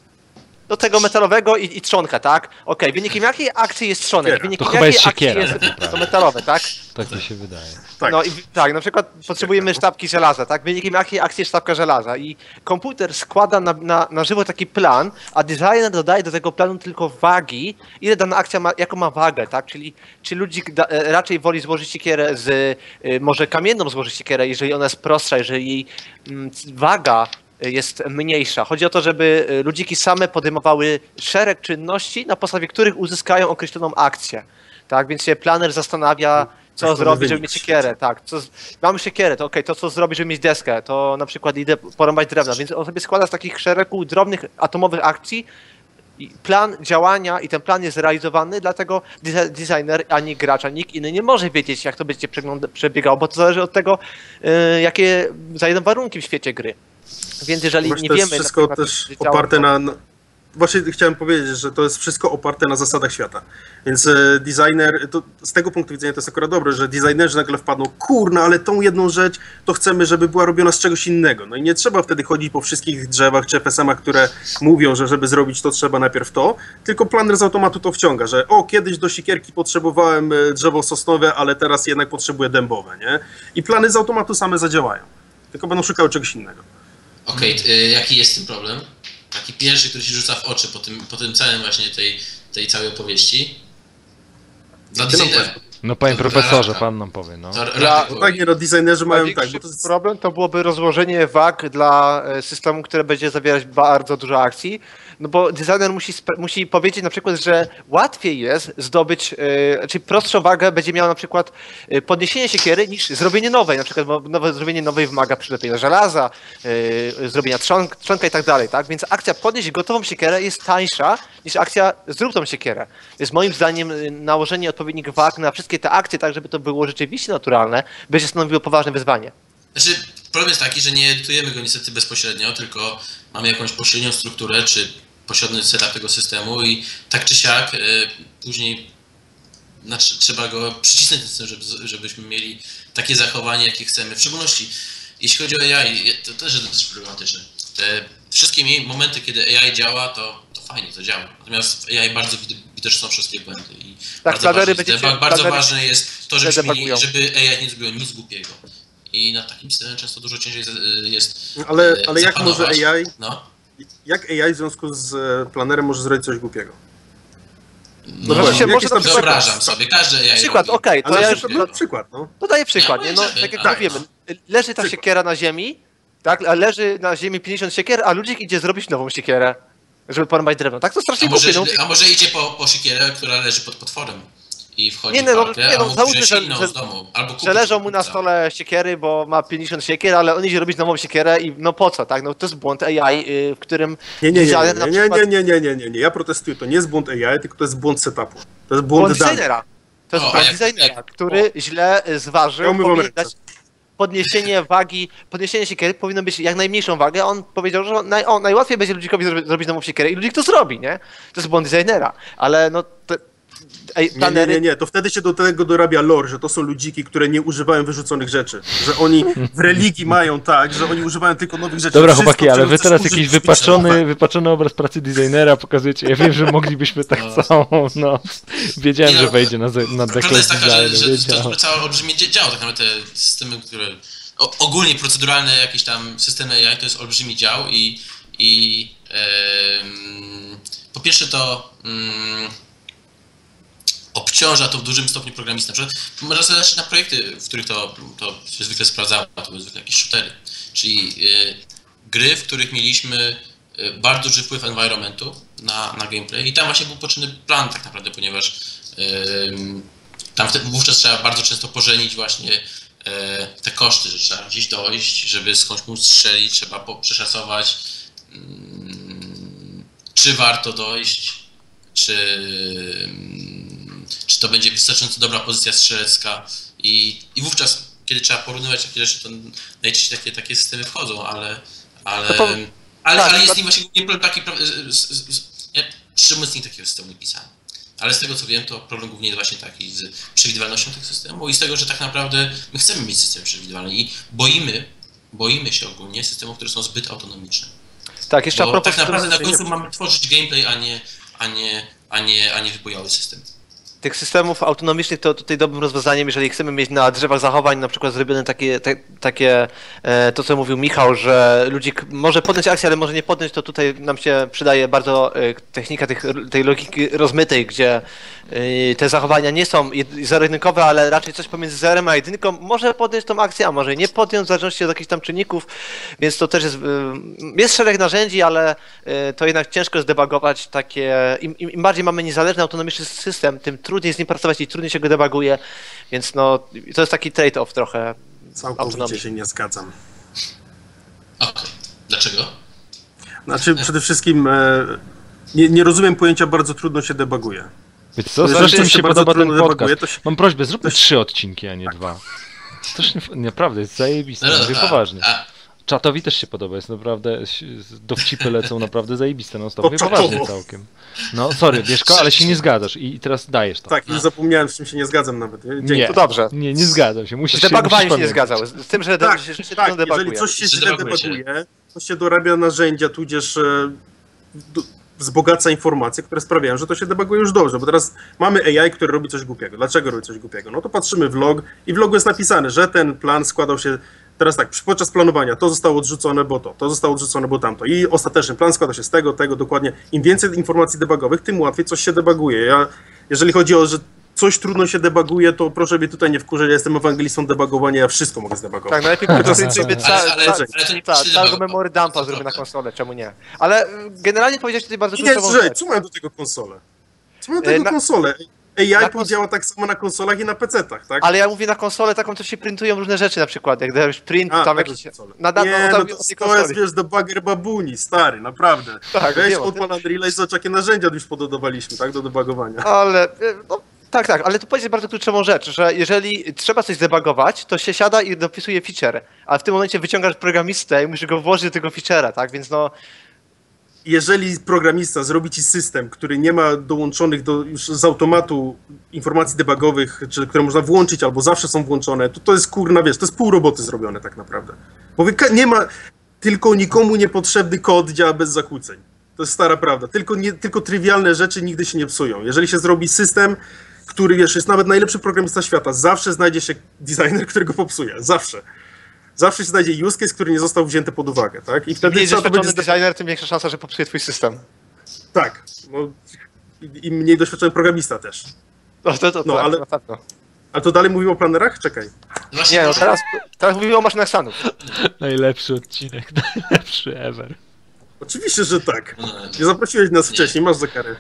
Do tego metalowego i, i trzonka, tak? Okej, okay. Wynikiem jakiej akcji jest trzonek? Siekiera. Wynikiem To chyba jakiej jest akcji siekiera, jest tak naprawdę. to metalowe, tak? Tak mi się wydaje. Tak. No i tak, na przykład potrzebujemy sztabki żelaza, tak? Wynikiem jakiej akcji jest sztabka żelaza? I komputer składa na, na, na żywo taki plan, a designer dodaje do tego planu tylko wagi, ile dana akcja ma, jaką ma wagę, tak? Czyli czy ludzik da, raczej woli złożyć siekierę z, y, może kamienną złożyć siekierę, jeżeli ona jest prostsza, jeżeli jej mm, waga jest mniejsza. Chodzi o to, żeby ludziki same podejmowały szereg czynności, na podstawie których uzyskają określoną akcję. Tak, więc się planer zastanawia, co to zrobić, wynik. żeby mieć siekierę. Tak, co, z- mam siekierę, to okej, to co zrobić, żeby mieć deskę, to na przykład idę porąbać drewna, więc on sobie składa z takich szeregu drobnych atomowych akcji i plan działania i ten plan jest realizowany, dlatego dese- designer ani gracz, ani nikt inny nie może wiedzieć, jak to będzie przegląda- przebiegało, bo to zależy od tego, y, jakie zajdą warunki w świecie gry. Więc jeżeli Właśnie nie to jest wiemy... na wszystko przykład, też jak działa, oparte to- na... na- Właśnie chciałem powiedzieć, że to jest wszystko oparte na zasadach świata. Więc e, designer, to z tego punktu widzenia to jest akurat dobre, że designerzy nagle wpadną, kurna, ale tą jedną rzecz to chcemy, żeby była robiona z czegoś innego. No i nie trzeba wtedy chodzić po wszystkich drzewach czy F S M-ach, które mówią, że żeby zrobić to trzeba najpierw to, tylko planer z automatu to wciąga, że o, kiedyś do sikierki potrzebowałem e, drzewo sosnowe, ale teraz jednak potrzebuję dębowe, nie? I plany z automatu same zadziałają. Tylko będą szukały czegoś innego. Okej, y, jaki jest ten problem? Taki pierwszy, który się rzuca w oczy po tym, po tym całym właśnie tej, tej całej opowieści. Dla Ty nam designera. No panie To profesorze, Radka. pan nam powie, no. To Dla- Radek No tak, nie no, designerzy mają tak, Największy bo to jest... problem to byłoby rozłożenie wag dla e, systemu, które będzie zawierać bardzo dużo akcji, no bo designer musi, spe- musi powiedzieć na przykład, że łatwiej jest zdobyć, e, czyli prostszą wagę będzie miała na przykład e, podniesienie siekiery niż zrobienie nowej, na przykład bo nowe, zrobienie nowej wymaga przylepienia żelaza, e, zrobienia trzonk, trzonka i tak dalej, tak? Więc akcja podnieść gotową siekierę jest tańsza niż akcja zrób tą siekierę. Więc moim zdaniem e, nałożenie odpowiednich wag na wszystkie te akcje, tak żeby to było rzeczywiście naturalne, będzie stanowiło poważne wyzwanie. Znaczy, problem jest taki, że nie edytujemy go niestety bezpośrednio, tylko mamy jakąś pośrednią strukturę, czy pośredni setup tego systemu i tak czy siak y, później znaczy, trzeba go przycisnąć, żeby, żebyśmy mieli takie zachowanie, jakie chcemy. W szczególności, jeśli chodzi o A I, to też jest dosyć problematyczne. Te wszystkie mi- momenty, kiedy A I działa, to, to fajnie, to działa. Natomiast w A I bardzo wid- widoczne są wszystkie błędy. I Tak, bardzo, planery ważne, jest będziecie- debug, bardzo planery- ważne jest to, żebyśmy mieli, debugują. żeby A I nie zrobiło nic głupiego. I nad takim systemem często dużo ciężej z- jest Ale, e, ale jak może zapanować. A I, No. jak A I w związku z e, planerem może zrobić coś głupiego? No, Może się- Jaki może jest na tam przykład- wyobrażam sobie, każdy A I Przykład, robi. okej, to Ale ja na już przykład, na przykład, no. podaję przykład, nie? No, możemy, tak jak tak, mówimy, no. leży ta siekiera na ziemi, tak, a leży na ziemi pięćdziesiąt siekier, a ludzik idzie zrobić nową siekierę, żeby porąbać drewno. Tak to A strasznie może, głupie, no. a może idzie po, po siekierę, która leży pod potworem i wchodzi Nie, no, w no, walkę, nie, no, a mógł załóżmy, wziąć że- inną że- z domu. Albo kupić Że leżą mu na kupca. stole siekiery, bo ma pięćdziesiąt siekier, ale on idzie robić nową siekierę i no po co, tak? No to jest błąd A I, y, w którym Nie, nie, nie, designer nie, na nie, przykład- nie, nie, nie, nie, nie, nie. Ja protestuję. To nie jest błąd A I, tylko to jest błąd setupu. To jest błąd błąd danych. designera. To jest O, a błąd jak- designera, jak- który źle y, zważył, Ja umywam powinien ręce. dać podniesienie wagi, podniesienie siekiery powinno być jak najmniejszą wagę, a on powiedział, że naj, o, najłatwiej będzie ludzikowi zrobić, zrobić nową siekierę i ludzik to zrobi, nie? To jest błąd designera, ale no to, ej, Nie, nie, nie, nie, to wtedy się do tego dorabia lore, że to są ludziki, które nie używają wyrzuconych rzeczy. Że oni w religii mają tak, że oni używają tylko nowych rzeczy. Dobra Wszystko, chłopaki, ale czego wy chcesz teraz użyć, jakiś musi być wypaczony, nowe. wypaczony obraz pracy designera pokazujecie. Ja wiem, że moglibyśmy tak No. całą noc. Wiedziałem, Nie że no, wejdzie na, ze- na Prawda dekles jest taka, że, design. że to, Wiedziałem. to całe olbrzymie dzie- dział, tak naprawdę te systemy, które... O, ogólnie proceduralne jakieś tam systemy A I to jest olbrzymi dział i... i em, po pierwsze to... Mm, obciąża to w dużym stopniu programistę. Na przykład można sobie zacząć na projekty, w których to, to się zwykle sprawdzało, to były zwykle jakieś shootery, czyli y, gry, w których mieliśmy y, bardzo duży wpływ environmentu na, na gameplay i tam właśnie był potrzebny plan tak naprawdę, ponieważ y, tam wtedy, wówczas trzeba bardzo często pożenić właśnie y, te koszty, że trzeba gdzieś dojść, żeby skądś móc strzelić, trzeba po, przeszacować, y, czy warto dojść, czy, czy to będzie wystarczająco dobra pozycja strzelecka i, i wówczas, kiedy trzeba porównywać takie rzeczy, to najczęściej takie, takie systemy wchodzą, ale ale, No to- ale, tak, ale jest to- z nim właśnie głównie problem taki, pra- z, z, z, ja szczerze mówiąc nigdy takiego systemu nie pisałem, ale z tego co wiem, to problem głównie jest właśnie taki z przewidywalnością tego systemu i z tego, że tak naprawdę my chcemy mieć system przewidywalny i boimy, boimy się ogólnie systemów, które są zbyt autonomiczne. Tak, jeszcze a Bo propos tak naprawdę na systemów- końcu mamy tworzyć gameplay, a nie, a nie, a nie, a nie wybojały system. tych systemów autonomicznych, to tutaj dobrym rozwiązaniem, jeżeli chcemy mieć na drzewach zachowań na przykład zrobione takie, te, takie e, to co mówił Michał, że ludzik może podjąć akcję, ale może nie podjąć, to tutaj nam się przydaje bardzo e, technika tych, tej logiki rozmytej, gdzie e, te zachowania nie są jed- zero-jedynkowe, ale raczej coś pomiędzy zerem a jedynką. Może podjąć tą akcję, a może nie podjąć, w zależności od jakichś tam czynników, więc to też jest, e, jest szereg narzędzi, ale e, to jednak ciężko jest debugować takie, im, im im bardziej mamy niezależny, autonomiczny system, tym trudniej z nim pracować i trudniej się go debuguje, więc no to jest taki trade-off trochę. Całkowicie autonomii. się nie zgadzam. Okej. Dlaczego? Znaczy, przede wszystkim e, nie, nie rozumiem pojęcia bardzo trudno się debuguje. Wiecie co, To strasznie znaczy, mi się się bardzo podoba ten trudno debuguje, podcast. to się- Mam prośbę, zróbmy to się- trzy odcinki, a nie dwa. Strasznie, f- naprawdę, jest zajebiste, No, no, mówię a- poważnie. A, Czatowi też się podoba, jest naprawdę, ś- dowcipy lecą naprawdę zajebiste, no stop, To mówię czatowo. poważnie całkiem. No sorry, Bieszko, ale się nie zgadzasz i, i teraz dajesz to. Tak, już zapomniałem, z czym się nie zgadzam nawet. Dzięki. Nie, To dobrze. nie, nie zgadzam się, Z musisz się debugowaniem się nie musisz zgadzał, z z tym, że, Tak, że, że się tak, trudno jeżeli debuguje. coś się Że źle debugujecie. debuguje, to się dorabia narzędzia, tudzież e, d- wzbogaca informacje, które sprawiają, że to się debuguje już dobrze, bo teraz mamy A I, który robi coś głupiego. Dlaczego robi coś głupiego? No to patrzymy w log i w logu jest napisane, że ten plan składał się, teraz tak, podczas planowania to zostało odrzucone, bo to, to zostało odrzucone, bo tamto i ostateczny plan składa się z tego, tego, dokładnie. Im więcej informacji debugowych, tym łatwiej coś się debuguje. Ja, jeżeli chodzi o, że coś trudno się debuguje, to proszę mnie tutaj nie wkurzać, ja jestem ewangelistą debugowania, ja wszystko mogę zdebugować. Tak, najlepiej po prostu sobie Ale- ca, ale- ca, ale to nie ca, przy całego debugu. memory dumpa To zrobię na prawda. konsolę, czemu nie? Ale y, generalnie powiedziałeś tutaj bardzo I nie, kluczową że, rzecz. co mają do tego konsole? Co mają do E, tego na- konsole? A I na kons- działa tak samo na konsolach i na pecetach, tak? Ale ja mówię na konsolę taką, co się printują różne rzeczy na przykład, jak dajesz print, A, tam tego jakiś... konsole. Na, na, nie, no, no tam to, o tej to jest, konsoli. wiesz, debugger babuni, stary, naprawdę. Tak, Weź wiem o tym. odpal Unreal i zobacz, jakie narzędzia już pododawaliśmy, tak, do debugowania. Ale, y, no, tak, tak, ale tu powiedzieć bardzo kluczową rzecz, że jeżeli trzeba coś zdebugować, to się siada i dopisuje feature, a w tym momencie wyciągasz programistę i musisz go włożyć do tego feature'a, tak, więc no... Jeżeli programista zrobi ci system, który nie ma dołączonych do, już z automatu informacji debugowych, czy które można włączyć albo zawsze są włączone, to to jest kurna, wiesz, to jest pół roboty zrobione tak naprawdę. Bo wy- nie ma, tylko nikomu niepotrzebny kod działa bez zakłóceń. To jest stara prawda. Tylko, nie, tylko trywialne rzeczy nigdy się nie psują. Jeżeli się zrobi system, który, wiesz, jest nawet najlepszy programista świata, zawsze znajdzie się designer, który go popsuje. Zawsze. Zawsze się znajdzie use case, który nie został wzięty pod uwagę, tak? I Im wtedy mniej trzeba to doświadczony będzie... designer, tym większa szansa, że popsuje twój system. Tak. No, i, I mniej doświadczony programista też. No to, to, No, tak, ale- na pewno. A to dalej mówimy o planerach? Czekaj. właśnie Nie, no to- teraz, teraz mówimy o maszynach stanów. Najlepszy odcinek, najlepszy ever. Oczywiście, że tak. No, no, Nie zaprosiłeś nas Nie. wcześniej, masz za karę.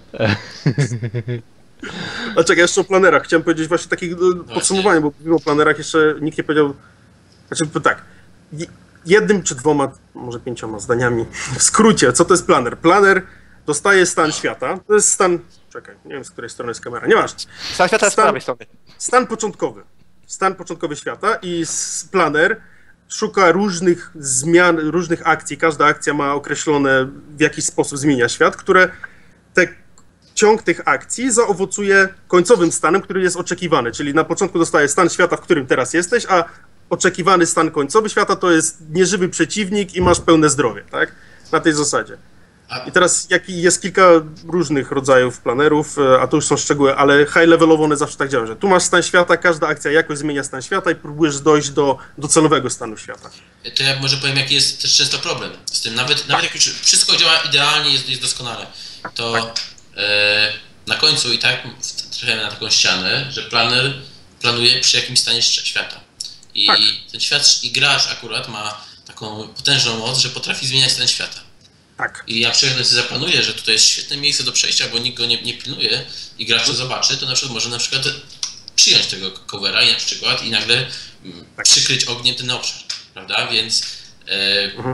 A czekaj, jeszcze o planerach. Chciałem powiedzieć właśnie takie e, podsumowanie, bo mówimy o planerach, jeszcze nikt nie powiedział... Znaczy, to tak, je- jednym czy dwoma, może pięcioma zdaniami, w skrócie, co to jest planer? Planer dostaje stan świata, to jest stan... Czekaj, nie wiem, z której strony jest kamera, nieważne. Stan świata jest z Stan- prawej strony. Stan początkowy. Stan początkowy świata i s- planer szuka różnych zmian, różnych akcji. Każda akcja ma określone, w jakiś sposób zmienia świat, które te ciąg tych akcji zaowocuje końcowym stanem, który jest oczekiwany, czyli na początku dostajesz stan świata, w którym teraz jesteś, a oczekiwany stan końcowy świata to jest nieżywy przeciwnik i masz pełne zdrowie, tak? Na tej zasadzie. I teraz jaki jest kilka różnych rodzajów planerów, a to już są szczegóły, ale high-levelowo one zawsze tak działają, że tu masz stan świata, każda akcja jakoś zmienia stan świata i próbujesz dojść do docelowego stanu świata. To ja może powiem, jaki jest też często problem z tym. Nawet, nawet jak już wszystko działa idealnie, jest, jest doskonale, to tak. e, na końcu i tak trafiamy na taką ścianę, że planer planuje przy jakimś stanie świata. I tak. ten świat, i gracz akurat ma taką potężną moc, że potrafi zmieniać stan świata. Tak. I ja przykład sobie zaplanuję, że tutaj jest świetne miejsce do przejścia, bo nikt go nie, nie pilnuje i gracz to zobaczy, to na przykład może na przykład przyjąć tego covera i na przykład i nagle tak. przykryć ogniem ten obszar, prawda? Więc e, mhm.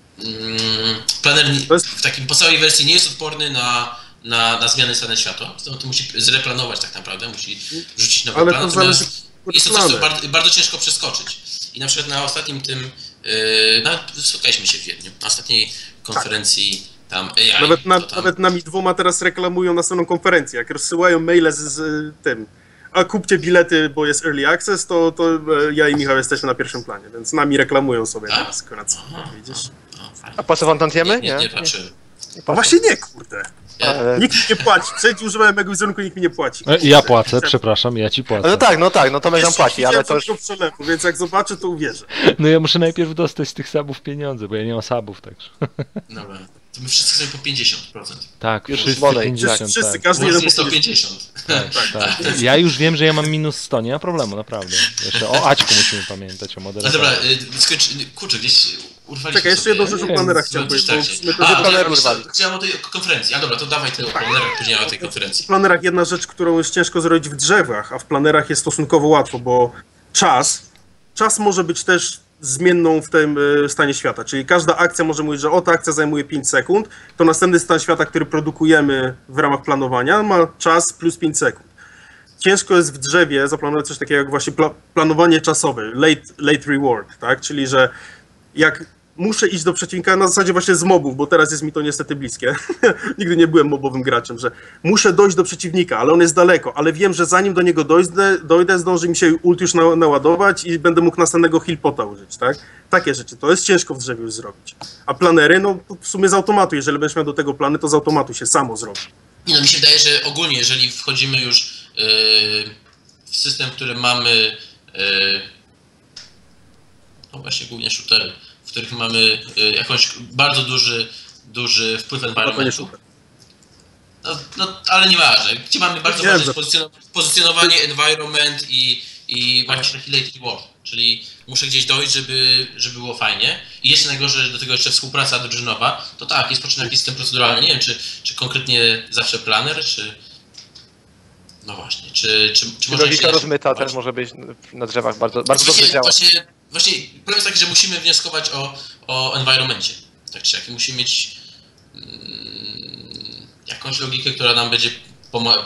mm, planer w takim podstawowej wersji nie jest odporny na, na, na zmiany stanu światła, to, to musi zreplanować tak naprawdę, musi wrzucić nowy Ale plan, to natomiast zależy, jest to coś, co bardzo, bardzo ciężko przeskoczyć. I na przykład na ostatnim tym, yy, nawet spotkaliśmy się w Wiedniu, na ostatniej konferencji tak. tam A I. Nawet, na, tam... nawet nami dwoma teraz reklamują następną konferencję, jak rozsyłają maile z, z tym, a kupcie bilety, bo jest early access, to, to ja i Michał jesteśmy na pierwszym planie, więc nami reklamują sobie tak? teraz akurat, widzisz? A, a po co wam tantiemy? Nie, nie, nie, nie patrzyłem. A właśnie nie, kurde. Ale... Nikt mi nie płaci. Przejdzie używałem mego wizerunku, nikt mi nie płaci. Ja płacę, przepraszam, ja ci płacę. No tak, no tak, no to nam płaci, ale to już... Przelewu, więc jak zobaczę, to uwierzę. No ja muszę najpierw dostać z tych subów pieniądze, bo ja nie mam subów, także. Dobra, to my wszyscy chcemy po pięćdziesiąt procent. Tak, już wszyscy wolej. pięćdziesiąt, wszyscy, tak. każdy jeden jest po sto pięćdziesiąt. Tak, tak, tak. Ja już wiem, że ja mam minus sto, nie ma problemu, naprawdę. Jeszcze o Aćku musimy pamiętać, o No moderatorze. dobra, y, skończ, kurczę, gdzieś urwaliśmy Czekaj, jeszcze sobie. jedną rzecz o planerach chciałem powiedzieć. bo my to- A, planer ja urwali. chciałem o tej konferencji. A dobra, to dawaj te o planerach, później o tej konferencji. W planerach jedna rzecz, którą jest ciężko zrobić w drzewach, a w planerach jest stosunkowo łatwo, bo czas, czas może być też zmienną w tym e, stanie świata, czyli każda akcja może mówić, że o, ta akcja zajmuje pięć sekund, to następny stan świata, który produkujemy w ramach planowania, ma czas plus pięć sekund. Ciężko jest w drzewie zaplanować coś takiego jak właśnie pla planowanie czasowe, late, late reward, tak? Czyli że jak muszę iść do przeciwnika na zasadzie właśnie z mobów, bo teraz jest mi to niestety bliskie. Nigdy nie byłem mobowym graczem, że muszę dojść do przeciwnika, ale on jest daleko, ale wiem, że zanim do niego dojdę, dojdę zdąży mi się ult już na, naładować i będę mógł następnego healpota użyć, tak? Takie rzeczy, to jest ciężko w drzewie już zrobić. A planery, no w sumie z automatu, jeżeli będziesz miał do tego plany, to z automatu się samo zrobi. Nie no, mi się wydaje, że ogólnie, jeżeli wchodzimy już yy, w system, który mamy, yy, no właśnie głównie shootery, w których mamy yy, jakąś bardzo duży, duży wpływ environmentu. No, no, ale nieważne, gdzie mamy bardzo Nie, ważne że- pozycjonowanie, pozycjonowanie environment i, i właśnie taki late reward, czyli muszę gdzieś dojść, żeby, żeby było fajnie. I jeszcze najgorzej, że do tego jeszcze współpraca drużynowa, to tak, jest potrzebny jakiś system proceduralny, nie wiem, czy, czy konkretnie zawsze planer, czy... No właśnie, czy, czy, czy może Logika jeszcze- rozmyta też właśnie. może być na drzewach bardzo, bardzo Właśnie, dobrze działa. właśnie, właśnie problem jest taki, że musimy wnioskować o, o environmencie, tak czy jak, i musimy mieć mm, jakąś logikę, która nam będzie pomagać.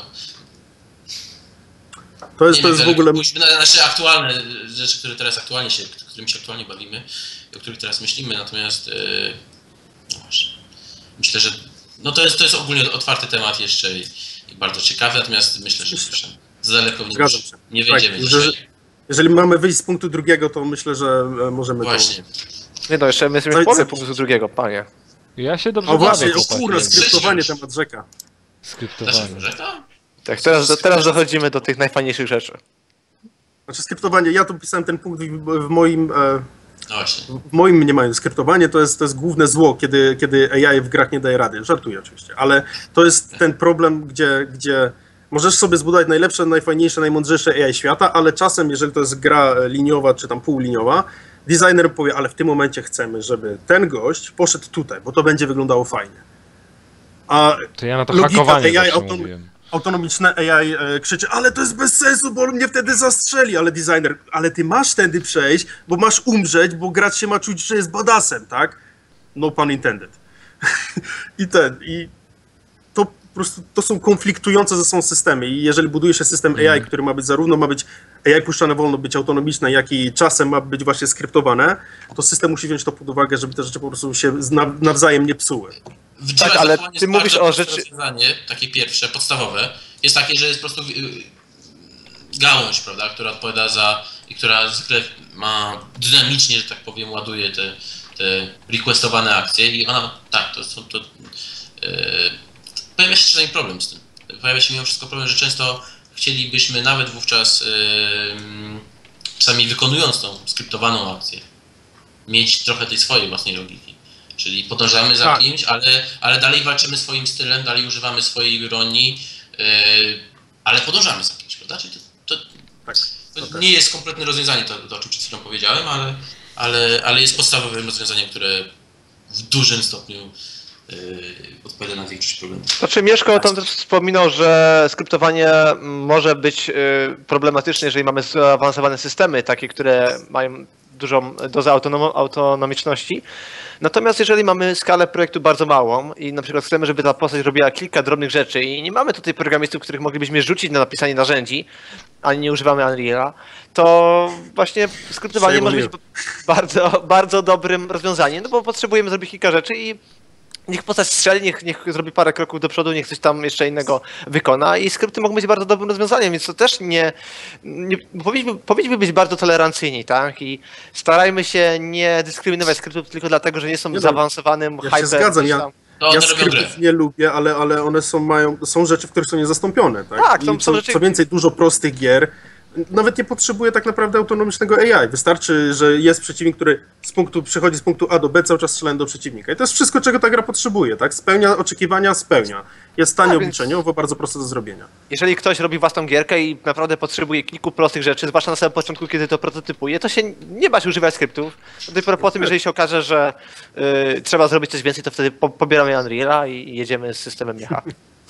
To jest, to jest w ogóle... Pójdźmy na nasze aktualne rzeczy, które teraz aktualnie się, którymi się aktualnie bawimy, o których teraz myślimy, natomiast yy, no właśnie, myślę, że no to jest, to jest ogólnie otwarty temat jeszcze i, i bardzo ciekawy, natomiast myślę, że już za daleko w nim Zgadzam już się. nie wejdziemy Tak, dzisiaj. że- Jeżeli mamy wyjść z punktu drugiego, to myślę, że e, możemy Właśnie. Nie no, jeszcze my jesteśmy No w i połowie co? punktu drugiego, panie. Ja się to... dobrze O właśnie, bawię, o chłopaki. kurwa, skryptowanie już. temat rzeka. Skryptowanie. Dlaczego, że to? Tak, teraz, teraz dochodzimy do tych najfajniejszych rzeczy. Znaczy skryptowanie, ja tu pisałem ten punkt w, w moim... E, No właśnie. w moim mniemaniu skryptowanie to jest, to jest główne zło, kiedy, kiedy A I w grach nie daje rady. Żartuję oczywiście, ale to jest ten problem, gdzie, gdzie możesz sobie zbudować najlepsze, najfajniejsze, najmądrzejsze A I świata, ale czasem, jeżeli to jest gra liniowa czy tam półliniowa, designer powie, ale w tym momencie chcemy, żeby ten gość poszedł tutaj, bo to będzie wyglądało fajnie. A To ja na to logika hakowanie A I zawsze autom- mówiłem. autonomiczne A I e, krzyczy, ale to jest bez sensu, bo on mnie wtedy zastrzeli, ale designer, ale ty masz tędy przejść, bo masz umrzeć, bo gracz się ma czuć, że jest badasem, tak? No pun intended. I ten, i to po prostu, to są konfliktujące ze sobą systemy i jeżeli buduje się system A I, który ma być zarówno, ma być A I puszczane wolno być autonomiczne, jak i czasem ma być właśnie skryptowane, to system musi wziąć to pod uwagę, żeby te rzeczy po prostu się nawzajem nie psuły. W Tak, ale ty mówisz o rzeczy... Rozwiązanie, takie pierwsze, podstawowe, jest takie, że jest po prostu gałąź, prawda, która odpowiada za i która zwykle ma dynamicznie, że tak powiem, ładuje te, te requestowane akcje i ona, tak, to są to... Yy, pojawia się czasami problem z tym. Pojawia się mimo wszystko problem, że często chcielibyśmy nawet wówczas, yy, czasami wykonując tą skryptowaną akcję, mieć trochę tej swojej własnej logiki. Czyli podążamy za tak. kimś, ale, ale dalej walczymy swoim stylem, dalej używamy swojej ironii, yy, ale podążamy za kimś, prawda? Czyli to, to, Tak, to to nie jest kompletne rozwiązanie, to, to o czym przed chwilą powiedziałem, ale, ale, ale jest podstawowym rozwiązaniem, które w dużym stopniu yy, odpowiada na większość problemów. Znaczy Mieszko tam też wspominał, że skryptowanie może być y, problematyczne, jeżeli mamy zaawansowane systemy, takie, które mają dużą dozę autonom autonomiczności. Natomiast jeżeli mamy skalę projektu bardzo małą i na przykład chcemy, żeby ta postać robiła kilka drobnych rzeczy i nie mamy tutaj programistów, których moglibyśmy rzucić na napisanie narzędzi, ani nie używamy Unreala, to właśnie skryptowanie może być bardzo, bardzo dobrym rozwiązaniem, no bo potrzebujemy zrobić kilka rzeczy i niech postać strzeli, niech, niech zrobi parę kroków do przodu, niech coś tam jeszcze innego wykona i skrypty mogą być bardzo dobrym rozwiązaniem, więc to też nie... nie powinniśmy, powinniśmy być bardzo tolerancyjni, tak? I starajmy się nie dyskryminować skryptów tylko dlatego, że nie są Nie no, zaawansowanym ja hyper... się zgadzam, ja, To ja one robią grę. skryptów nie lubię, ale, ale one są, mają, są rzeczy, w których są niezastąpione. Tak, Tak, są- I są co, rzeczy- co więcej, dużo prostych gier nawet nie potrzebuje tak naprawdę autonomicznego A I. Wystarczy, że jest przeciwnik, który z punktu, przechodzi z punktu A do B, cały czas strzelając do przeciwnika. I to jest wszystko, czego ta gra potrzebuje. Tak? Spełnia oczekiwania, spełnia. Jest tanie A, więc- obliczeniowo, bardzo proste do zrobienia. Jeżeli ktoś robi własną gierkę i naprawdę potrzebuje kilku prostych rzeczy, zwłaszcza na samym początku, kiedy to prototypuje, to się nie bać używać skryptów. Dopiero po tym, jeżeli się okaże, że y, trzeba zrobić coś więcej, to wtedy po, pobieramy Unreala i jedziemy z systemem Miecha.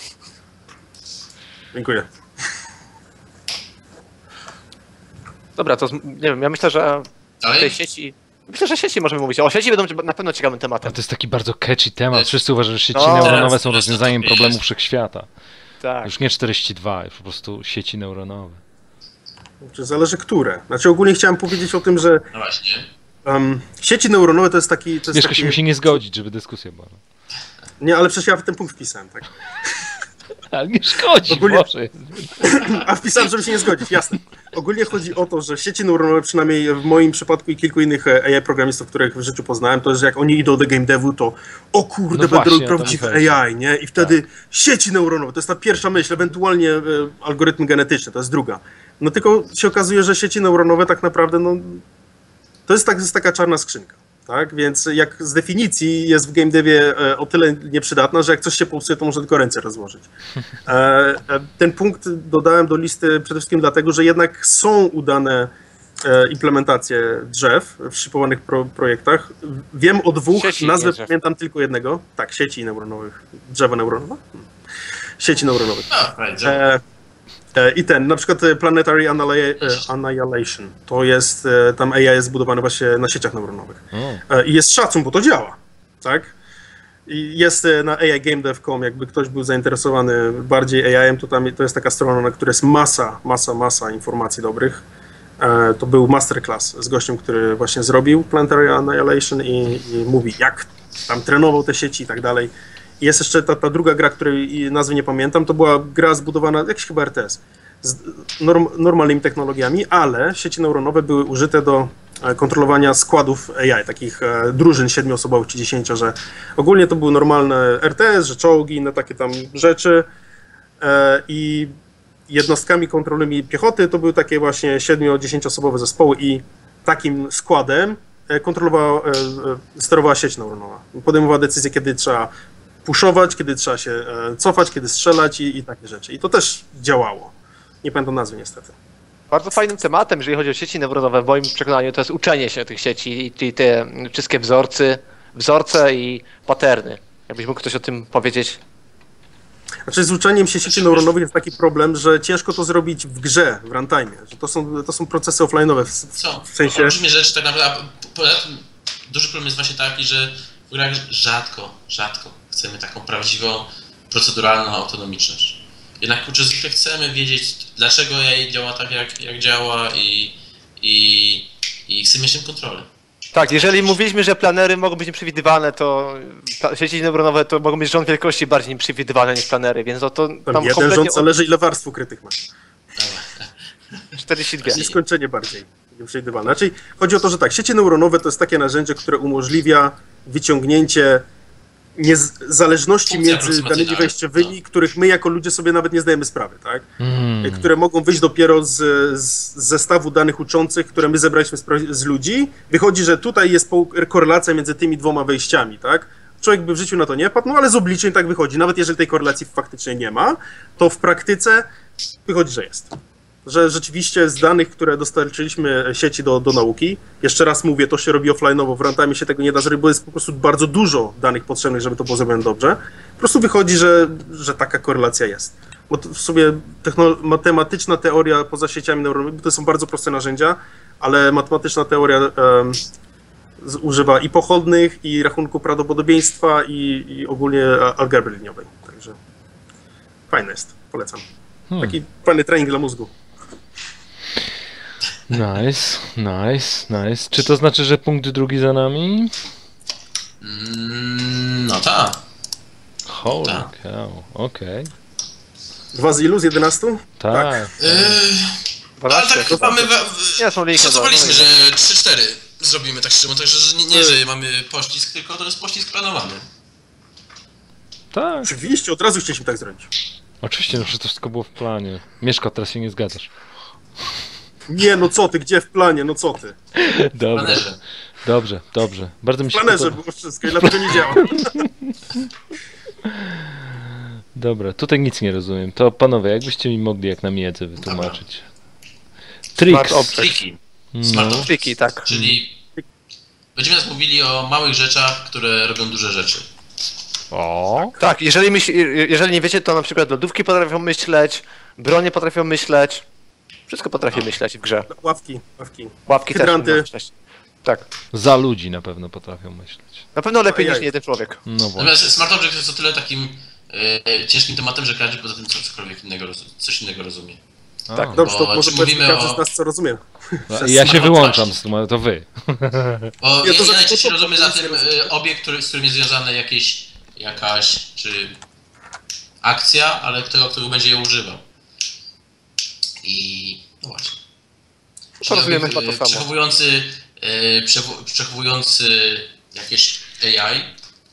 Dziękuję. Dobra, to z- nie wiem, ja myślę, że w tej Dalej? sieci... Myślę, że sieci możemy mówić. O sieci będą na pewno ciekawym A tematem. to jest taki bardzo catchy temat. Wszyscy uważają, że sieci No, neuronowe teraz- są teraz rozwiązaniem to problemu jest. wszechświata. Tak. Już nie czterdzieści dwa, już po prostu sieci neuronowe. Znaczy, zależy które. Znaczy ogólnie chciałem powiedzieć o tym, że No właśnie. um, sieci neuronowe to jest taki... To jest Mieszko taki... się musi nie zgodzić, żeby dyskusja była. Nie, ale przecież ja w ten punkt wpisałem, tak. Ale nie szkodzi, Ogólnie- Boże. A wpisałem, żeby się nie zgodzić, jasne. Ogólnie chodzi o to, że sieci neuronowe, przynajmniej w moim przypadku i kilku innych A I programistów, których w życiu poznałem, to że jak oni idą do game devu, to o kurde, No będę właśnie, robił o to mi prawdziwy chodzi. A I, nie? I wtedy sieci neuronowe, to jest ta pierwsza myśl, ewentualnie e, algorytmy genetyczne, to jest druga. No tylko się okazuje, że sieci neuronowe tak naprawdę, no, to jest, tak, to jest taka czarna skrzynka. Tak, więc jak z definicji jest w game devie e, o tyle nieprzydatna, że jak coś się popsuje, to może tylko ręce rozłożyć. E, e, ten punkt dodałem do listy przede wszystkim dlatego, że jednak są udane e, implementacje drzew w szypowanych pro, projektach. Wiem o dwóch, Sieci, nazwę nie drzew. pamiętam tylko jednego. Tak, sieci neuronowych. Drzewa neuronowe? Hmm. Sieci neuronowych. A, right, E, e, I ten, na przykład e, Planetary Annihila- e, Annihilation, to jest, e, tam A I jest zbudowany właśnie na sieciach neuronowych. O. E, I jest szacun, bo to działa, tak? I jest e, na A I game dev kropka com, jakby ktoś był zainteresowany bardziej A I-em, to tam to jest taka strona, na której jest masa, masa, masa informacji dobrych. E, To był masterclass z gościem, który właśnie zrobił Planetary Annihilation i, i mówi, jak tam trenował te sieci i tak dalej. I jest jeszcze ta, ta druga gra, której nazwy nie pamiętam, to była gra zbudowana, jakiś chyba R T S, z norm, normalnymi technologiami, ale sieci neuronowe były użyte do e, kontrolowania składów A I, takich e, drużyn siedmioosobowych czy dziesięcio, że ogólnie to były normalne R T S, że czołgi, inne takie tam rzeczy e, i jednostkami kontrolnymi piechoty to były takie właśnie siedmiu-dziesięcioosobowe zespoły i takim składem e, kontrolowała, e, e, sterowała sieć neuronowa. Podejmowała decyzję, kiedy trzeba puszować, kiedy trzeba się e, cofać, kiedy strzelać i, i takie rzeczy. I to też działało. Nie pamiętam nazwy niestety. Bardzo fajnym tematem, jeżeli chodzi o sieci neuronowe, w moim przekonaniu, to jest uczenie się tych sieci, czyli te wszystkie wzorcy, wzorce i paterny. Jakbyś mógł coś o tym powiedzieć? Znaczy z uczeniem się sieci neuronowych jest taki problem, że ciężko to zrobić w grze, w runtime. Że to są, to są procesy offline'owe. W, Co? w sensie... Olbrzymie rzeczy tak naprawdę, a poza tym duży problem jest właśnie taki, że w grach rzadko, rzadko chcemy taką prawdziwą, proceduralną autonomiczność. jednak kurczę, zwykle chcemy wiedzieć, dlaczego A I działa tak, jak, jak działa i, i, i chcemy mieć tę kontrolę. Tak, jeżeli mówiliśmy, że planery mogą być nieprzewidywalne, to pla- sieci neuronowe to mogą być rząd wielkości bardziej nieprzewidywalne niż planery, więc no to Tam tam jeden kompletnie rząd zależy, ile warstw ukrytych ma. czterdzieści dwa. Nieskończenie bardziej nieprzewidywalne. Znaczy, chodzi o to, że tak, sieci neuronowe to jest takie narzędzie, które umożliwia wyciągnięcie niez- zależności Funkcja między danymi aproximacyjna, wejściowymi, których my jako ludzie sobie nawet nie zdajemy sprawy, tak? Mm. Które mogą wyjść dopiero z, z zestawu danych uczących, które my zebraliśmy z, pro- z ludzi. Wychodzi, że tutaj jest po- korelacja między tymi dwoma wejściami, tak? Człowiek by w życiu na to nie padł, no ale z obliczeń tak wychodzi. Nawet jeżeli tej korelacji faktycznie nie ma, to w praktyce wychodzi, że jest. Że rzeczywiście z danych, które dostarczyliśmy sieci do, do nauki, jeszcze raz mówię, to się robi offline'owo, w runtime się tego nie da zrobić, bo jest po prostu bardzo dużo danych potrzebnych, żeby to było zrobione dobrze. Po prostu wychodzi, że, że taka korelacja jest. Bo to w sobie technolo- matematyczna teoria poza sieciami neuronowymi, to są bardzo proste narzędzia, ale matematyczna teoria um, z, używa i pochodnych, i rachunku prawdopodobieństwa, i, i ogólnie algebry liniowej. Także fajne jest, polecam. Hmm. Taki fajny trening dla mózgu. Nice, nice, nice. Czy to znaczy, że punkt drugi za nami? Mm, no tak. Holy Tak. cow, okej. Dwa z ilu? Z jedenastu? Tak. Yy, ale tak chyba my... Nie, są linki, Szacowaliśmy, no, że trzy cztery zrobimy tak szczerze, także że nie, nie, że mamy pościsk, tylko to jest pościsk planowany. Tak. Oczywiście, od razu chcieliśmy tak zrobić. Oczywiście, no przecież to wszystko było w planie. Mieszko, teraz się nie zgadzasz. Nie, no co ty, gdzie w planie, no co ty? W Dobra. planerze. Dobrze, dobrze. Bardzo mi W się planerze podoba. było wszystko i dlatego nie działa. Dobra, tutaj nic nie rozumiem. To panowie, jakbyście mi mogli jak na miedzę wytłumaczyć. Smart Tricks. object. Triki. No. Smart object. Triki, tak. Czyli będziemy teraz mówili o małych rzeczach, które robią duże rzeczy. O, Tak, jeżeli, myśl, jeżeli nie wiecie, to na przykład lodówki potrafią myśleć, bronie potrafią myśleć, wszystko potrafi myśleć w grze. Ławki, ławki. Łapki też Hydranty. mogą myśleć. Tak. za ludzi na pewno potrafią myśleć. Na pewno lepiej Ojej. niż nie jeden człowiek. No właśnie. Natomiast Smart Object jest o tyle takim e, ciężkim tematem, że każdy poza tym co- cokolwiek innego, roz- coś innego rozumie. A, tak, Dobrze, to Bo może czy powiedzmy mówimy każdy o- z nas, co rozumie. ja się Smart wyłączam Object. z tym, ale to wy. Bo Ja ja, to ja za- najczęściej to- to- rozumiem to- za tym e, obiekt, który, z którym jest związana jakieś, jakaś, czy akcja, ale tego, kto będzie ją używał. I no właśnie. To rozumiemy Czyli, chyba to e, samo. Przechowujący, e, przewo- przechowujący jakieś A I e,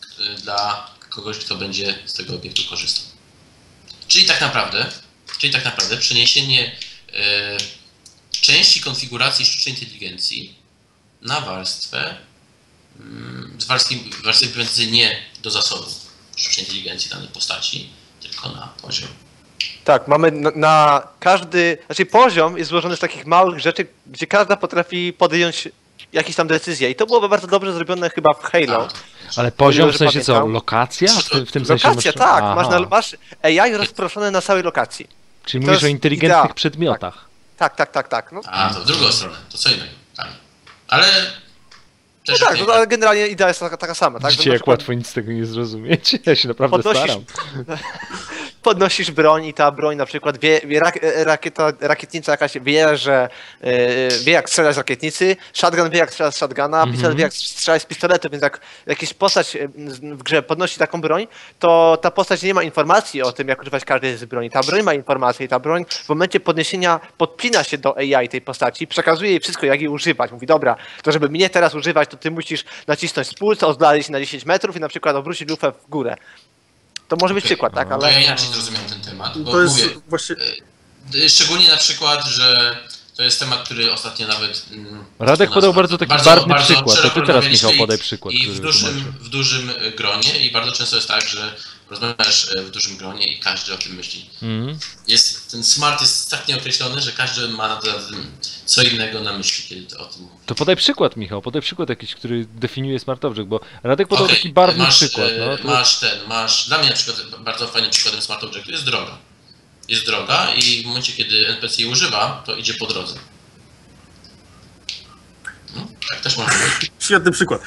dla kogoś, kto będzie z tego obiektu korzystał. Czyli tak naprawdę, czyli tak naprawdę przeniesienie e, części konfiguracji sztucznej inteligencji na warstwę mm, z warstwy, warstwy implementacji nie do zasobu sztucznej inteligencji danej postaci, tylko na poziom. Tak, mamy na, na każdy, znaczy poziom jest złożony z takich małych rzeczy, gdzie każda potrafi podjąć jakieś tam decyzje i to byłoby bardzo dobrze zrobione chyba w Halo. Tak. Ale poziom w że sensie co? pamiętam. Lokacja? W tym, w tym sensie Lokacja, masz... tak, Aha. masz, na, masz A I rozproszone na całej lokacji. Czyli to mówisz o jest inteligentnych idea. przedmiotach. Tak, tak, tak, tak. No, A, to w drugą stronę, to co innego. Tak. Ale no też tak, jak no, nie- ale generalnie idea jest taka, taka sama, tak? Że Widzicie, na jak przykład łatwo nic z tego nie zrozumieć? Ja się naprawdę podnosisz- staram. podnosisz broń i ta broń na przykład wie, wie rak, rakieta, rakietnica jakaś wie, że yy, wie jak strzelać z rakietnicy, shotgun wie jak strzelać z shotguna, Mhm. pistolet wie jak strzelać z pistoletu, więc jak jakaś postać yy, w grze podnosi taką broń, to ta postać nie ma informacji o tym, jak używać każdej z broni. Ta broń ma informacje i ta broń w momencie podniesienia podpina się do A I tej postaci, przekazuje jej wszystko, jak jej używać. Mówi, dobra, to żeby mnie teraz używać, to ty musisz nacisnąć spust, oddalić się na dziesięć metrów i na przykład obrócić lufę w górę. To może być przykład, tak? To Ale ja inaczej zrozumiałem ten temat, bo To jest mówię, właśnie... y, szczególnie na przykład, że to jest temat, który ostatnio nawet... mm, Radek u nas podał bardzo taki bardzo- barwny bardzo przykład. To ty szeroko teraz, rozmawialiśmy Michał, i- podaj przykład, I który w dużym, tłumaczy. w dużym gronie i bardzo często jest tak, że rozmawiasz e, w dużym gronie i każdy o tym myśli. Mhm. Jest, ten smart jest tak nieokreślony, że każdy ma na tym co innego na myśli, kiedy o tym mówi. To podaj przykład, Michał, podaj przykład jakiś, który definiuje smart object, bo Radek podał Okej, taki barwny masz, przykład. e, No, to... Masz ten, masz... Dla mnie na przykład bardzo fajnym przykładem smart objectu jest droga. Jest droga i w momencie, kiedy N P C jej używa, to idzie po drodze. No, tak też można powiedzieć. Świetny przykład.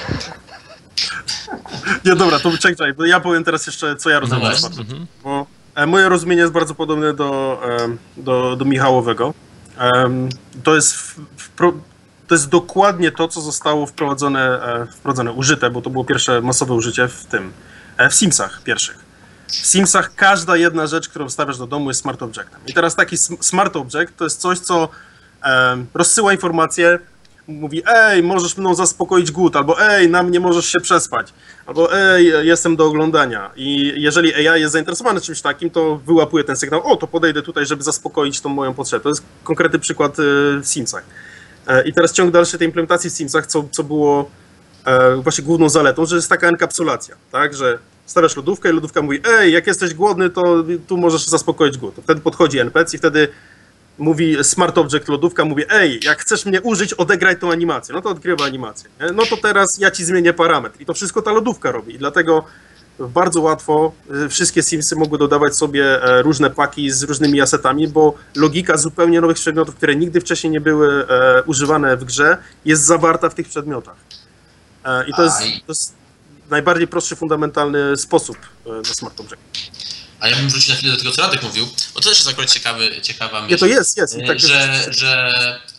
Nie, dobra, to czekaj, bo ja powiem teraz jeszcze, co ja rozumiem. No przez właśnie. smart. Mhm. Bo E, Moje rozumienie jest bardzo podobne do, em, do, do Michałowego. Em, To jest, w, w, pro- to jest dokładnie to, co zostało wprowadzone, e, wprowadzone, użyte, bo to było pierwsze masowe użycie w tym, e, w Simsach pierwszych. W Simsach każda jedna rzecz, którą wstawiasz do domu, jest smart objectem. I teraz taki sm- smart object to jest coś, co em, rozsyła informacje, mówi: ej, możesz mną zaspokoić głód, albo ej, na mnie możesz się przespać, albo ej, jestem do oglądania. I jeżeli A I jest zainteresowany czymś takim, to wyłapuje ten sygnał: o, to podejdę tutaj, żeby zaspokoić tą moją potrzebę. To jest konkretny przykład y, w Simsach. E, I teraz ciąg dalszy tej implementacji w Simsach, co, co było e, właśnie główną zaletą, że jest taka enkapsulacja, tak, że stawiasz lodówkę i lodówka mówi: ej, jak jesteś głodny, to tu możesz zaspokoić głód. Wtedy podchodzi N P C i wtedy mówi smart object lodówka, mówi: ej, jak chcesz mnie użyć, odegraj tą animację. No to odgrywa animację. Nie? No to teraz ja ci zmienię parametr. I to wszystko ta lodówka robi. I dlatego bardzo łatwo y, wszystkie Simsy mogły dodawać sobie e, różne paki z różnymi asetami, bo logika zupełnie nowych przedmiotów, które nigdy wcześniej nie były e, używane w grze, jest zawarta w tych przedmiotach. E, I to jest, Aj. to jest najbardziej prostszy, fundamentalny sposób e, na smart object. A ja bym wrócił na chwilę do tego, co Radek mówił, bo to też jest akurat ciekawy, ciekawa myśl. Nie, to jest, jest. I e, tak że, jest. że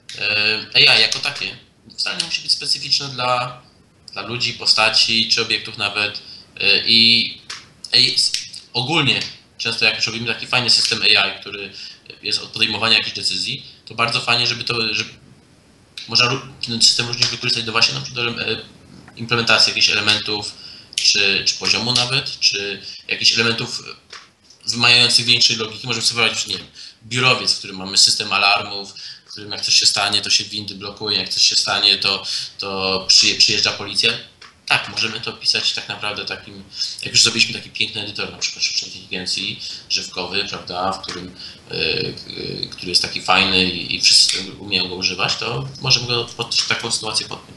e, A I jako takie wcale nie musi być specyficzne dla, dla ludzi, postaci czy obiektów nawet. E, I A I, ogólnie często jak już robimy taki fajny system A I, który jest od podejmowania jakichś decyzji, to bardzo fajnie, żeby to, żeby można ró- ten system różnie wykorzystać do właśnie na przykład do e, implementacji jakichś elementów, czy, czy poziomu nawet, czy jakichś elementów wymagających większej logiki. Możemy sobie wyobrazić, nie wiem, biurowiec, w którym mamy system alarmów, w którym jak coś się stanie, to się windy blokują, jak coś się stanie, to, to przyje, przyjeżdża policja. Tak, możemy to pisać tak naprawdę takim, jak już zrobiliśmy taki piękny edytor, na przykład sztucznej inteligencji, żywkowy, prawda, w którym, y, y, który jest taki fajny i, i wszyscy umieją go używać, to możemy go pod taką sytuację podpiąć.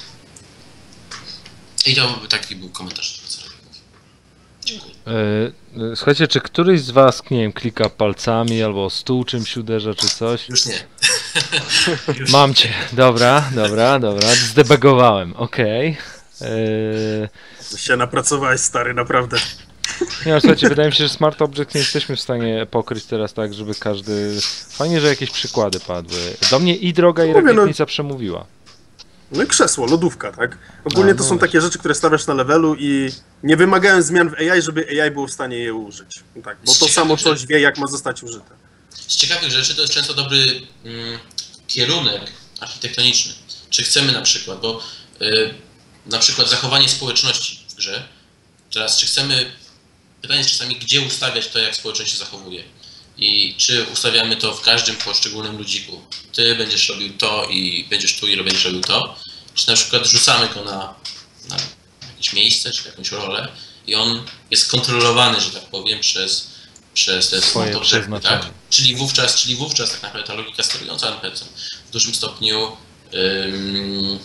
I to taki był komentarz do tego, co Radek mówił. Dziękuję. E, Słuchajcie, czy któryś z was, nie wiem, klika palcami albo o stół czymś uderza czy coś? Już nie. Już Mam cię. Dobra, dobra, dobra. Zdebagowałem, okej. E, Się napracowałeś, stary, naprawdę. Nie no, słuchajcie, wydaje mi się, że Smart Object nie jesteśmy w stanie pokryć teraz tak, żeby każdy... Fajnie, że jakieś przykłady padły. Do mnie i droga, i Mówię, no- rakietnica przemówiła. No i krzesło, lodówka, tak? Ogólnie A, to no są właśnie. takie rzeczy, które stawiasz na levelu i nie wymagają zmian w A I, żeby A I było w stanie je użyć. Tak, bo to Ciekawe, samo że- coś wie, jak ma zostać użyte. Z ciekawych rzeczy to jest często dobry mm, kierunek architektoniczny. Czy chcemy na przykład, bo y, na przykład zachowanie społeczności w grze, teraz czy chcemy, pytanie jest czasami, gdzie ustawiać to, jak społeczność się zachowuje. I czy ustawiamy to w każdym poszczególnym ludziku. Ty będziesz robił to i będziesz tu i będziesz robił to. Czy na przykład rzucamy go na, na jakieś miejsce, czy jakąś rolę i on jest kontrolowany, że tak powiem, przez, przez te Swoje smart objecty, przeznaczenie. tak? Czyli wówczas, czyli wówczas tak naprawdę ta logika sterująca N P C w dużym stopniu ym,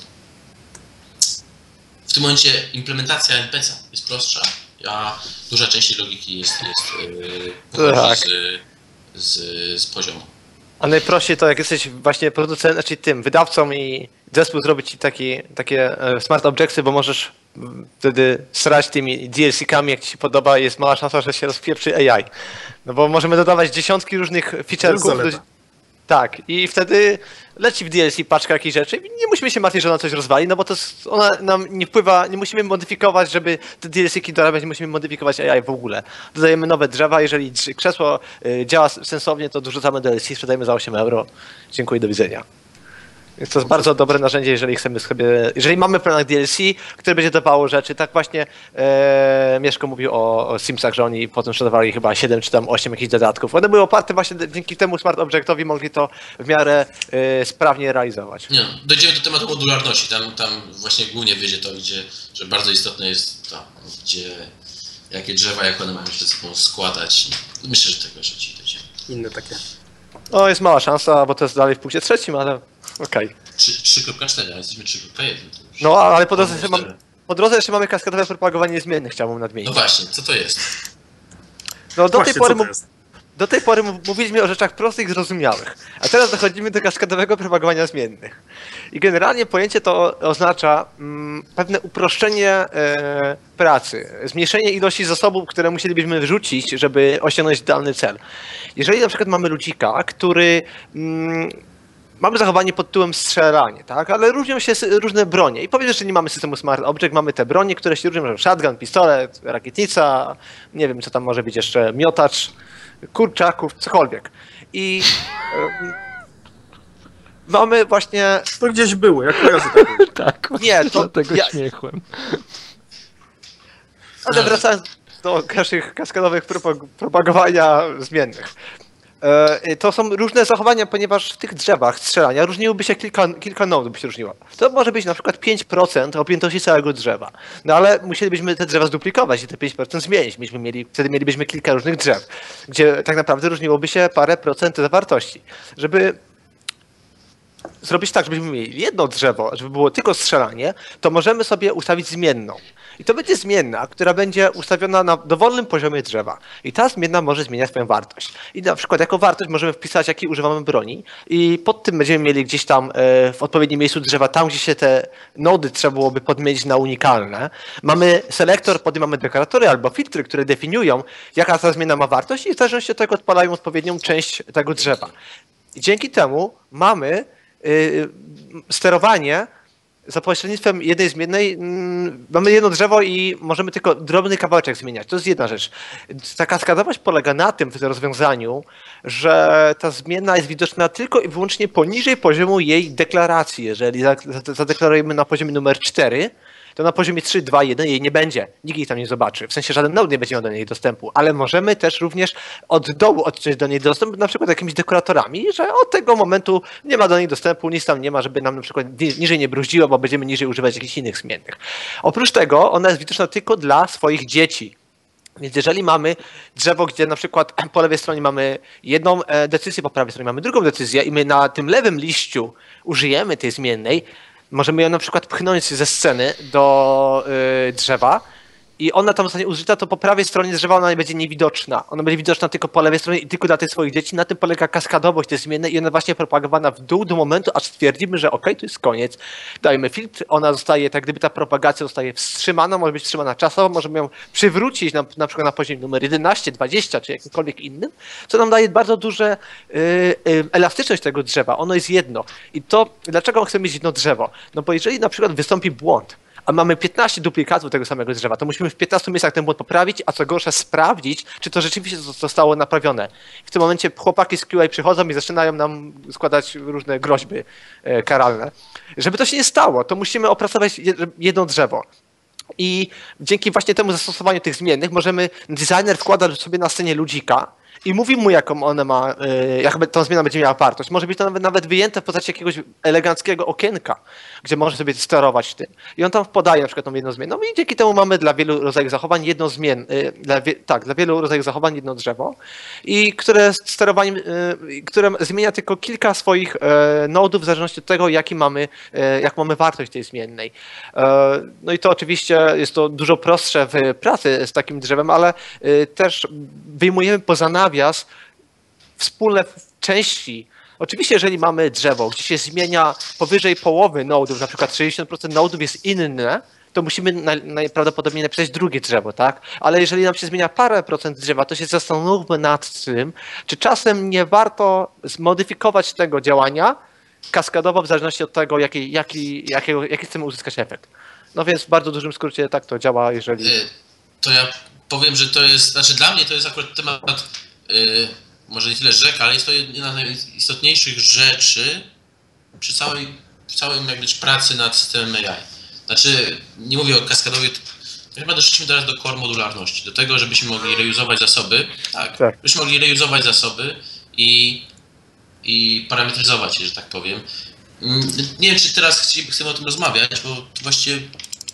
w tym momencie implementacja N P C jest prostsza, a duża część tej logiki jest, jest yy, pochodzi Tak. z, z, z poziomu. A najprościej to jak jesteś właśnie producentem, znaczy tym, wydawcą i zespół zrobić ci taki, takie e, smart objectsy, bo możesz mm, wtedy srać tymi D L C-kami, jak ci się podoba, jest mała szansa, że się rozpieprzy A I. No bo możemy dodawać dziesiątki różnych feature'ków. zaleta. do- Tak, i wtedy leci w D L C paczka jakichś rzeczy i nie musimy się martwić, że ona coś rozwali, no bo to jest, ona nam nie wpływa, nie musimy modyfikować, żeby te D L C-ki dorabiać, nie musimy modyfikować A I w ogóle. Dodajemy nowe drzewa, jeżeli drz- krzesło y, działa sensownie, to dorzucamy D L C, sprzedajemy za osiem euro. Dziękuję, do widzenia. Więc to jest bardzo dobre narzędzie, jeżeli chcemy sobie, jeżeli mamy plan D L C, które będzie dawało rzeczy, tak właśnie e, Mieszko mówił o, o Simsach, że oni potem sprzedawali chyba siedem czy tam osiem jakichś dodatków. One były oparte właśnie, dzięki temu Smart Objectowi mogli to w miarę e, sprawnie realizować. Nie, no, dojdziemy do tematu modularności. Tam, tam właśnie głównie wyjdzie to, gdzie, że bardzo istotne jest to, gdzie, jakie drzewa, jak one mają się ze sobą składać. Myślę, że tego rzeczy dojdziemy. Inne takie. O, jest mała szansa, bo to jest dalej w punkcie trzecim, ale okej. trzy kropka cztery, a jesteśmy trzy kropka jeden. to już- No, ale po drodze, jeszcze cztery. mam, po drodze jeszcze mamy kaskadowe propagowanie zmiennych, chciałbym No nadmienić. właśnie, co to jest? No, do tej Właśnie, pory co to mu- jest? do tej pory mówiliśmy o rzeczach prostych i zrozumiałych, a teraz dochodzimy do kaskadowego propagowania zmiennych. I generalnie pojęcie to oznacza mm, pewne uproszczenie e, pracy, zmniejszenie ilości zasobów, które musielibyśmy wyrzucić, żeby osiągnąć dany cel. Jeżeli na przykład mamy ludzika, który... Mm, mamy zachowanie pod tytułem strzelanie, tak? Ale różnią się różne bronie. I powiedzmy, że nie mamy systemu Smart Object, mamy te bronie, które się różnią, shotgun, pistolet, rakietnica, nie wiem, co tam może być jeszcze, miotacz, kurczaków, cokolwiek. I um, mamy właśnie... To gdzieś było, jak kojarzę tak. Tak, nie, to tego ja... śmiechłem. Ale wracając do naszych kaskadowych propag- propagowania zmiennych. To są różne zachowania, ponieważ w tych drzewach strzelania różniłoby się kilka, kilka nodów by się różniło. To może być na przykład pięć procent objętości całego drzewa. No ale musielibyśmy te drzewa zduplikować i te pięć procent zmienić. Myśmy mieli, wtedy mielibyśmy kilka różnych drzew, gdzie tak naprawdę różniłoby się parę procent zawartości. Żeby zrobić tak, żebyśmy mieli jedno drzewo, żeby było tylko strzelanie, to możemy sobie ustawić zmienną. I to będzie zmienna, która będzie ustawiona na dowolnym poziomie drzewa. I ta zmienna może zmieniać swoją wartość. I na przykład jako wartość możemy wpisać, jakiej używamy broni i pod tym będziemy mieli gdzieś tam w odpowiednim miejscu drzewa, tam gdzie się te nody trzeba byłoby podmienić na unikalne. Mamy selektor, potem mamy dekoratory albo filtry, które definiują, jaka ta zmienna ma wartość i w zależności od tego odpalają odpowiednią część tego drzewa. I dzięki temu mamy yy, sterowanie za pośrednictwem jednej zmiennej. mm, mamy jedno drzewo i możemy tylko drobny kawałeczek zmieniać. To jest jedna rzecz. Ta kaskadowość polega na tym w tym rozwiązaniu, że ta zmienna jest widoczna tylko i wyłącznie poniżej poziomu jej deklaracji. Jeżeli zadeklarujemy na poziomie numer cztery, to na poziomie trzy, dwa, jeden jej nie będzie. Nikt jej tam nie zobaczy. W sensie żaden node nie będzie miał do niej dostępu, ale możemy też również od dołu odciąć do niej dostęp, na przykład jakimiś dekoratorami, że od tego momentu nie ma do niej dostępu, nic tam nie ma, żeby nam na przykład niżej nie bruździło, bo będziemy niżej używać jakichś innych zmiennych. Oprócz tego ona jest widoczna tylko dla swoich dzieci. Więc jeżeli mamy drzewo, gdzie na przykład po lewej stronie mamy jedną decyzję, po prawej stronie mamy drugą decyzję i my na tym lewym liściu użyjemy tej zmiennej, możemy ją na przykład pchnąć ze sceny do y, drzewa i ona tam zostanie użyta, to po prawej stronie drzewa ona nie będzie niewidoczna. Ona będzie widoczna tylko po lewej stronie i tylko dla tych swoich dzieci. Na tym polega kaskadowość tej zmiennej i ona właśnie propagowana w dół do momentu, aż stwierdzimy, że okej, okay, to jest koniec. Dajemy filtr, ona zostaje, tak gdyby ta propagacja zostaje wstrzymana, może być wstrzymana czasowo, możemy ją przywrócić na, na przykład na poziom numer jedenaście, dwadzieścia czy jakimkolwiek innym, co nam daje bardzo duże y, y, elastyczność tego drzewa. Ono jest jedno. I to, dlaczego chcemy mieć jedno drzewo? No bo jeżeli na przykład wystąpi błąd, a mamy piętnaście duplikatów tego samego drzewa, to musimy w piętnastu miejscach ten błąd poprawić, a co gorsza sprawdzić, czy to rzeczywiście zostało naprawione. W tym momencie chłopaki z Q A przychodzą i zaczynają nam składać różne groźby e, karalne. Żeby to się nie stało, to musimy opracować jedno drzewo. I dzięki właśnie temu zastosowaniu tych zmiennych możemy, designer wkłada sobie na scenie ludzika i mówi mu, jaką ona ma, jak ta zmiana będzie miała wartość. Może być to nawet, nawet wyjęte w postaci jakiegoś eleganckiego okienka, gdzie może sobie sterować tym. I on tam podaje na przykład tą jedną zmienną i dzięki temu mamy dla wielu rodzajów zachowań jedno zmien, dla, tak, dla wielu rodzajów zachowań jedno drzewo, i które sterowaniem, które zmienia tylko kilka swoich nodów w zależności od tego, jaki mamy, jak mamy wartość tej zmiennej. No i to oczywiście jest to dużo prostsze w pracy z takim drzewem, ale też wyjmujemy poza nawias wspólne części. Oczywiście, jeżeli mamy drzewo, gdzie się zmienia powyżej połowy nodów, na przykład sześćdziesiąt procent nodów jest inne, to musimy najprawdopodobniej napisać drugie drzewo, tak? Ale jeżeli nam się zmienia parę procent drzewa, to się zastanówmy nad tym, czy czasem nie warto zmodyfikować tego działania kaskadowo w zależności od tego, jaki, jaki, jakiego, jaki chcemy uzyskać efekt. No więc w bardzo dużym skrócie tak to działa, jeżeli... To ja powiem, że to jest, znaczy dla mnie to jest akurat temat, yy, może nie tyle rzek, ale jest to jedna z najistotniejszych rzeczy przy całej, całej jakby pracy nad systemem A I. Znaczy, nie mówię o kaskadowej, tak naprawdę doszliśmy teraz do core modularności, do tego, żebyśmy mogli reuzować zasoby, tak, tak. żebyśmy mogli reuzować zasoby i, i parametryzować je, że tak powiem. Nie wiem, czy teraz chcemy o tym rozmawiać, bo właściwie...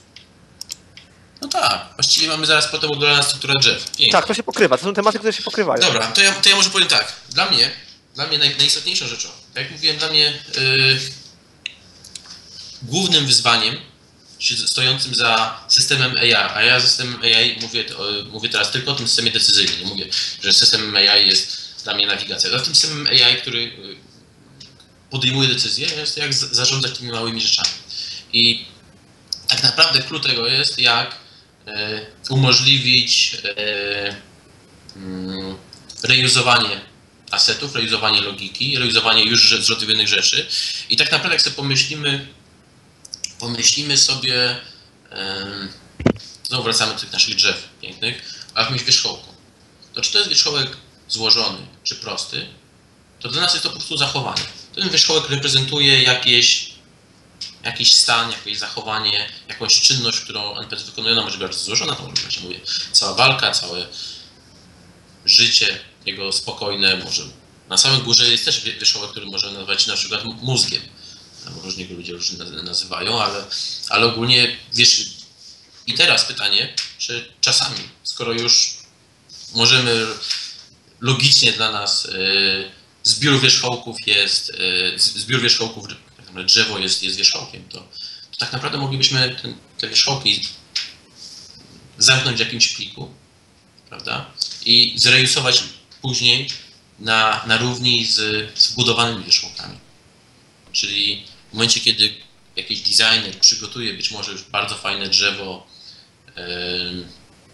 No tak, właściwie mamy zaraz potem modularna struktura drzew. Pięknie. Tak, to się pokrywa, to są tematy, które się pokrywają. Dobra, to ja, to ja może powiem tak. Dla mnie, dla mnie naj, najistotniejszą rzeczą, tak jak mówiłem, dla mnie yy, głównym wyzwaniem stojącym za systemem A I, a ja systemem A I mówię, o, mówię teraz tylko o tym systemie decyzyjnym. Nie mówię, że systemem A I jest dla mnie nawigacja. Za tym samym A I, który podejmuje decyzje, jest jak zarządzać tymi małymi rzeczami. I tak naprawdę klucz tego jest, jak e, umożliwić e, mm, reuzowanie asetów, reuzowanie logiki, reuzowanie już zrobionych rzeczy. I tak naprawdę jak sobie pomyślimy, pomyślimy sobie, e, znowu wracamy do tych naszych drzew pięknych, a jakimś wierzchołku. To czy to jest wierzchołek złożony, czy prosty, to dla nas jest to po prostu zachowanie. Ten wierzchołek reprezentuje jakieś, jakiś stan, jakieś zachowanie, jakąś czynność, którą N P C wykonuje. Ona może być bardzo złożona, to może być, mówię, cała walka, całe życie jego spokojne. Może na samej górze jest też wierzchołek, który możemy nazwać na przykład mózgiem. Różnie go ludzie różnie nazywają, ale, ale ogólnie wiesz. I teraz pytanie, czy czasami, skoro już możemy logicznie dla nas y, zbiór wierzchołków jest, y, zbiór wierzchołków, drzewo jest, jest wierzchołkiem, to, to tak naprawdę moglibyśmy ten, te wierzchołki zamknąć w jakimś pliku, prawda? I zrejusować później na, na równi z, z wbudowanymi wierzchołkami. Czyli w momencie, kiedy jakiś designer przygotuje być może już bardzo fajne drzewo, y,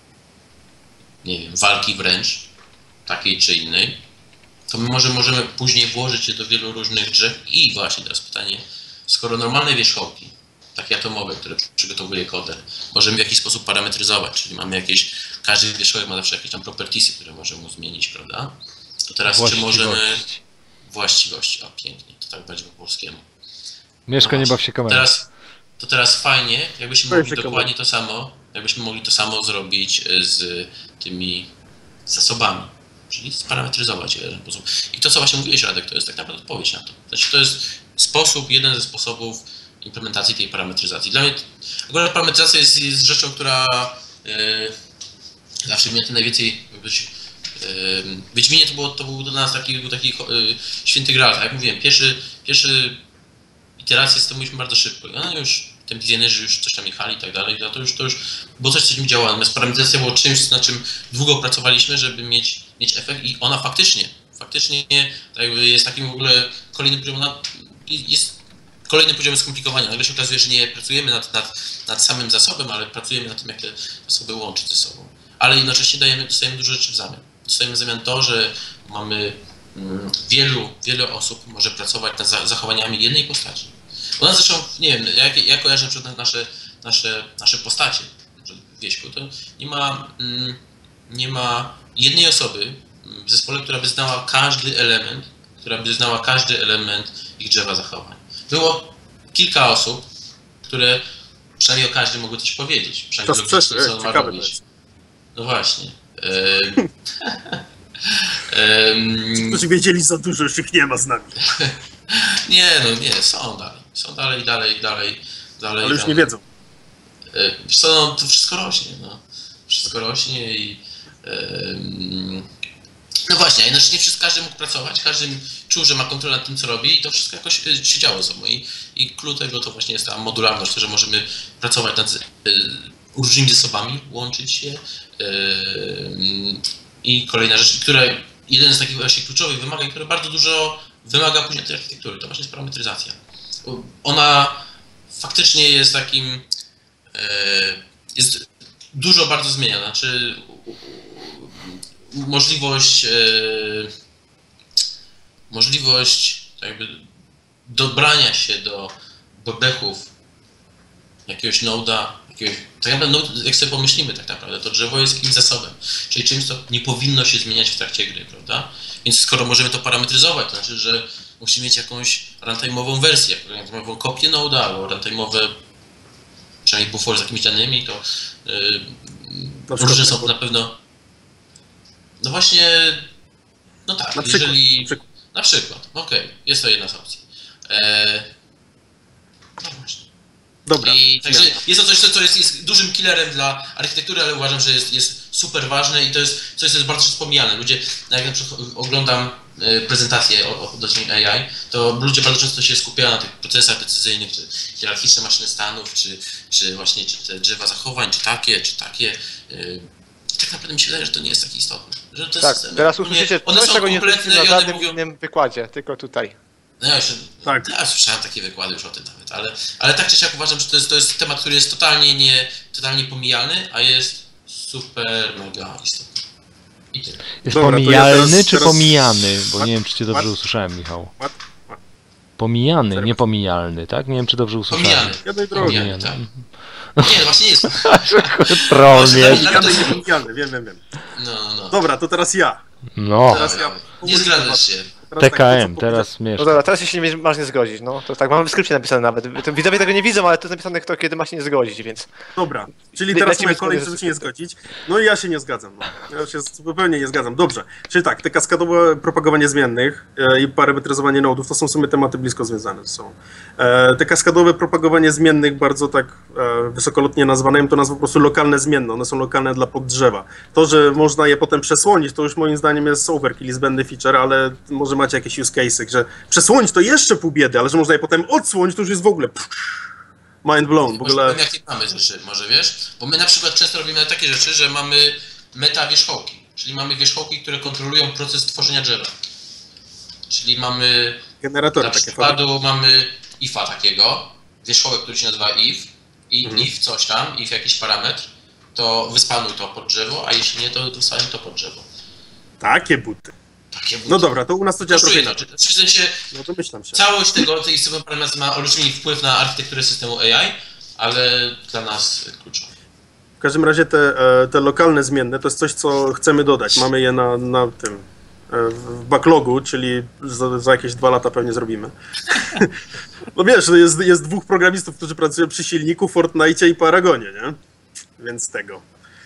nie wiem, walki wręcz, takiej czy innej, to my może możemy później włożyć je do wielu różnych drzew. I właśnie teraz pytanie, skoro normalne wierzchołki, takie atomowe, które przygotowuje koder, możemy w jakiś sposób parametryzować, czyli mamy jakieś, każdy wierzchołek ma zawsze jakieś tam propertiesy, które możemy mu zmienić, prawda? To teraz czy możemy... Właściwości, o pięknie, to tak będzie po polskiemu. Mieszka, no nie baw się kamerą. Teraz, to teraz fajnie, jakbyśmy mogli dokładnie to samo, jakbyśmy mogli to samo zrobić z tymi zasobami, czyli sparametryzować je w ten sposób. I to, co właśnie mówiłeś, Radek, to jest tak naprawdę odpowiedź na to. Znaczy, to jest sposób, jeden ze sposobów implementacji tej parametryzacji. Dla mnie ogólnie parametryzacja jest, jest rzeczą, która yy, zawsze mnie to najwięcej być, yy, w Wiedźminie to, było, to był dla nas taki, był taki yy, święty graal. Tak jak mówiłem, pierwszy, pierwszy iterację z tym mówiliśmy bardzo szybko. I ona już tym designerzy już coś tam jechali i tak dalej, to już, to już było coś, co mi działało. Natomiast parametryzacja było czymś, na czym długo pracowaliśmy, żeby mieć, mieć efekt i ona faktycznie, faktycznie jest takim w ogóle kolejnym poziomem, jest kolejnym poziomem skomplikowania. Nagle się okazuje, że nie pracujemy nad, nad, nad samym zasobem, ale pracujemy nad tym, jak te zasoby łączyć ze sobą. Ale jednocześnie dajemy, dostajemy dużo rzeczy w zamian. Dostajemy w zamian to, że mamy mm, wielu, wiele osób może pracować nad zachowaniami jednej postaci. U nas zresztą, nie wiem, jak, jak kojarzę na przykład nasze, nasze, nasze postacie w Wieśku, to nie ma, mm, nie ma jednej osoby w zespole, która by znała każdy element, która by znała każdy element ich drzewa zachowań. Było kilka osób, które przynajmniej o każdym mogły coś powiedzieć. To sprzeczne, ciekawe to jest. No właśnie. Którzy wiedzieli za dużo, już ich nie ma z nami. Nie, no nie, są dalej. Są dalej, dalej, dalej, dalej. Ale już dalej. nie wiedzą. Wiesz co, no, to wszystko rośnie, no. Wszystko rośnie i... Yy, no właśnie, a inaczej nie wszyscy, każdy mógł pracować, każdy czuł, że ma kontrolę nad tym, co robi i to wszystko jakoś się działo ze sobą. I, i klucz tego to właśnie jest ta modularność, to, że możemy pracować nad yy, różnymi zasobami, łączyć się. Yy, I kolejna rzecz, która jeden z takich właśnie kluczowych wymagań, które bardzo dużo wymaga później tej architektury, to właśnie jest parametryzacja. Ona faktycznie jest takim, jest dużo bardzo zmienia, znaczy możliwość, możliwość jakby dobrania się do bebechów jakiegoś noda, jakiegoś, tak naprawdę, no, jak sobie pomyślimy tak naprawdę, to drzewo jest jakimś zasobem, czyli czymś, co nie powinno się zmieniać w trakcie gry, prawda? Więc skoro możemy to parametryzować, to znaczy, że musimy mieć jakąś runtime'ową wersję, runtime'ową kopię noda, albo runtime'owe, przynajmniej buffer z jakimiś danymi, to yy, różne są na pewno, no właśnie, no tak, na przykład, jeżeli, na przykład, na przykład okej, okay, jest to jedna z opcji. Eee, no właśnie. Dobra. I także jest to coś, co jest, jest dużym killerem dla architektury, ale uważam, że jest, jest super ważne i to jest coś, co jest bardzo wspomniane. Ludzie, jak na przykład oglądam prezentacje odnośnie A I, to ludzie bardzo często się skupiają na tych procesach decyzyjnych, czy hierarchiczne maszyny stanów, czy, czy właśnie czy te drzewa zachowań, czy takie, czy takie. tak naprawdę mi się wydaje, że to nie jest takie istotne. Że te Tak, systemy, teraz nie, usłyszycie one coś, są czego nie kompletne słyszycie na i one żadnym mówią... innym wykładzie, tylko tutaj. No ja, jeszcze, Tak. ja słyszałem takie wykłady już o tym nawet, ale, ale tak czy siak uważam, że to jest, to jest temat, który jest totalnie, nie, totalnie pomijalny, a jest super mega istotny. I tyle. Jest Dobra, to ja pomijalny teraz- czy teraz- pomijany? Bo What? nie wiem, czy cię dobrze What? usłyszałem, Michał. What? What? Pomijany, Serio? nie pomijalny, tak? Nie wiem, czy dobrze usłyszałem. Pomijany. Jednej drogi. Pomijany, tak. Nie, no właśnie nie jest. Troll Właśnie, mnie. nawet- Jadę i pomijany, wiem, wiem, wiem. No, no. Dobra, to teraz ja. No, Teraz ja. Nie zgadzasz się. Teraz tak, T K M, to, co teraz No mieszka. dobra, teraz się nie masz nie zgodzić, no. To tak, mamy w skrypcie napisane nawet. To widzowie tego nie widzą, ale to jest napisane, kto kiedy ma się nie zgodzić, więc... Dobra, czyli Le- teraz lecimy moja z kolej, kolei, żeby że- się nie zgodzić. No i ja się nie zgadzam. No. Ja się zupełnie nie zgadzam. Dobrze, czyli tak, te kaskadowe propagowanie zmiennych e, i parametryzowanie nodów to są w sumie tematy blisko związane ze sobą. E, te kaskadowe propagowanie zmiennych, bardzo tak e, wysokolotnie nazwane, ja bym to nazwał po prostu lokalne zmienne. One są lokalne dla poddrzewa. To, że można je potem przesłonić, to już moim zdaniem jest overkill i zbędny feature, ale może macie jakieś use cases, że przesłonić to jeszcze pół biedy, ale że można je potem odsłonić, to już jest w ogóle pff, mind blown. W Może ogóle... powiem, jakie mamy rzeczy, może wiesz? Bo my na przykład często robimy takie rzeczy, że mamy meta wierzchołki, czyli mamy wierzchołki, które kontrolują proces tworzenia drzewa. Czyli mamy, Generatory dla takie przykładu mamy ifa takiego, wierzchołek, który się nazywa if i Mhm. if coś tam, if jakiś parametr, to wyspanuj to pod drzewo, a jeśli nie, to wyspanuj to pod drzewo. Takie buty. Takie buty. No dobra, to u nas to działa trochę Kosztuje inaczej. inaczej. W sensie No to myślam się. całość tego, tej systemu parametrów ma olbrzymi wpływ na architekturę systemu A I, ale dla nas kluczowe. W każdym razie te, e, te lokalne zmienne to jest coś, co chcemy dodać. Mamy je na, na tym e, w backlogu, czyli za, za jakieś dwa lata pewnie zrobimy. No wiesz, no jest, jest dwóch programistów, którzy pracują przy silniku, Fortnite i Paragonie, nie? Więc tego.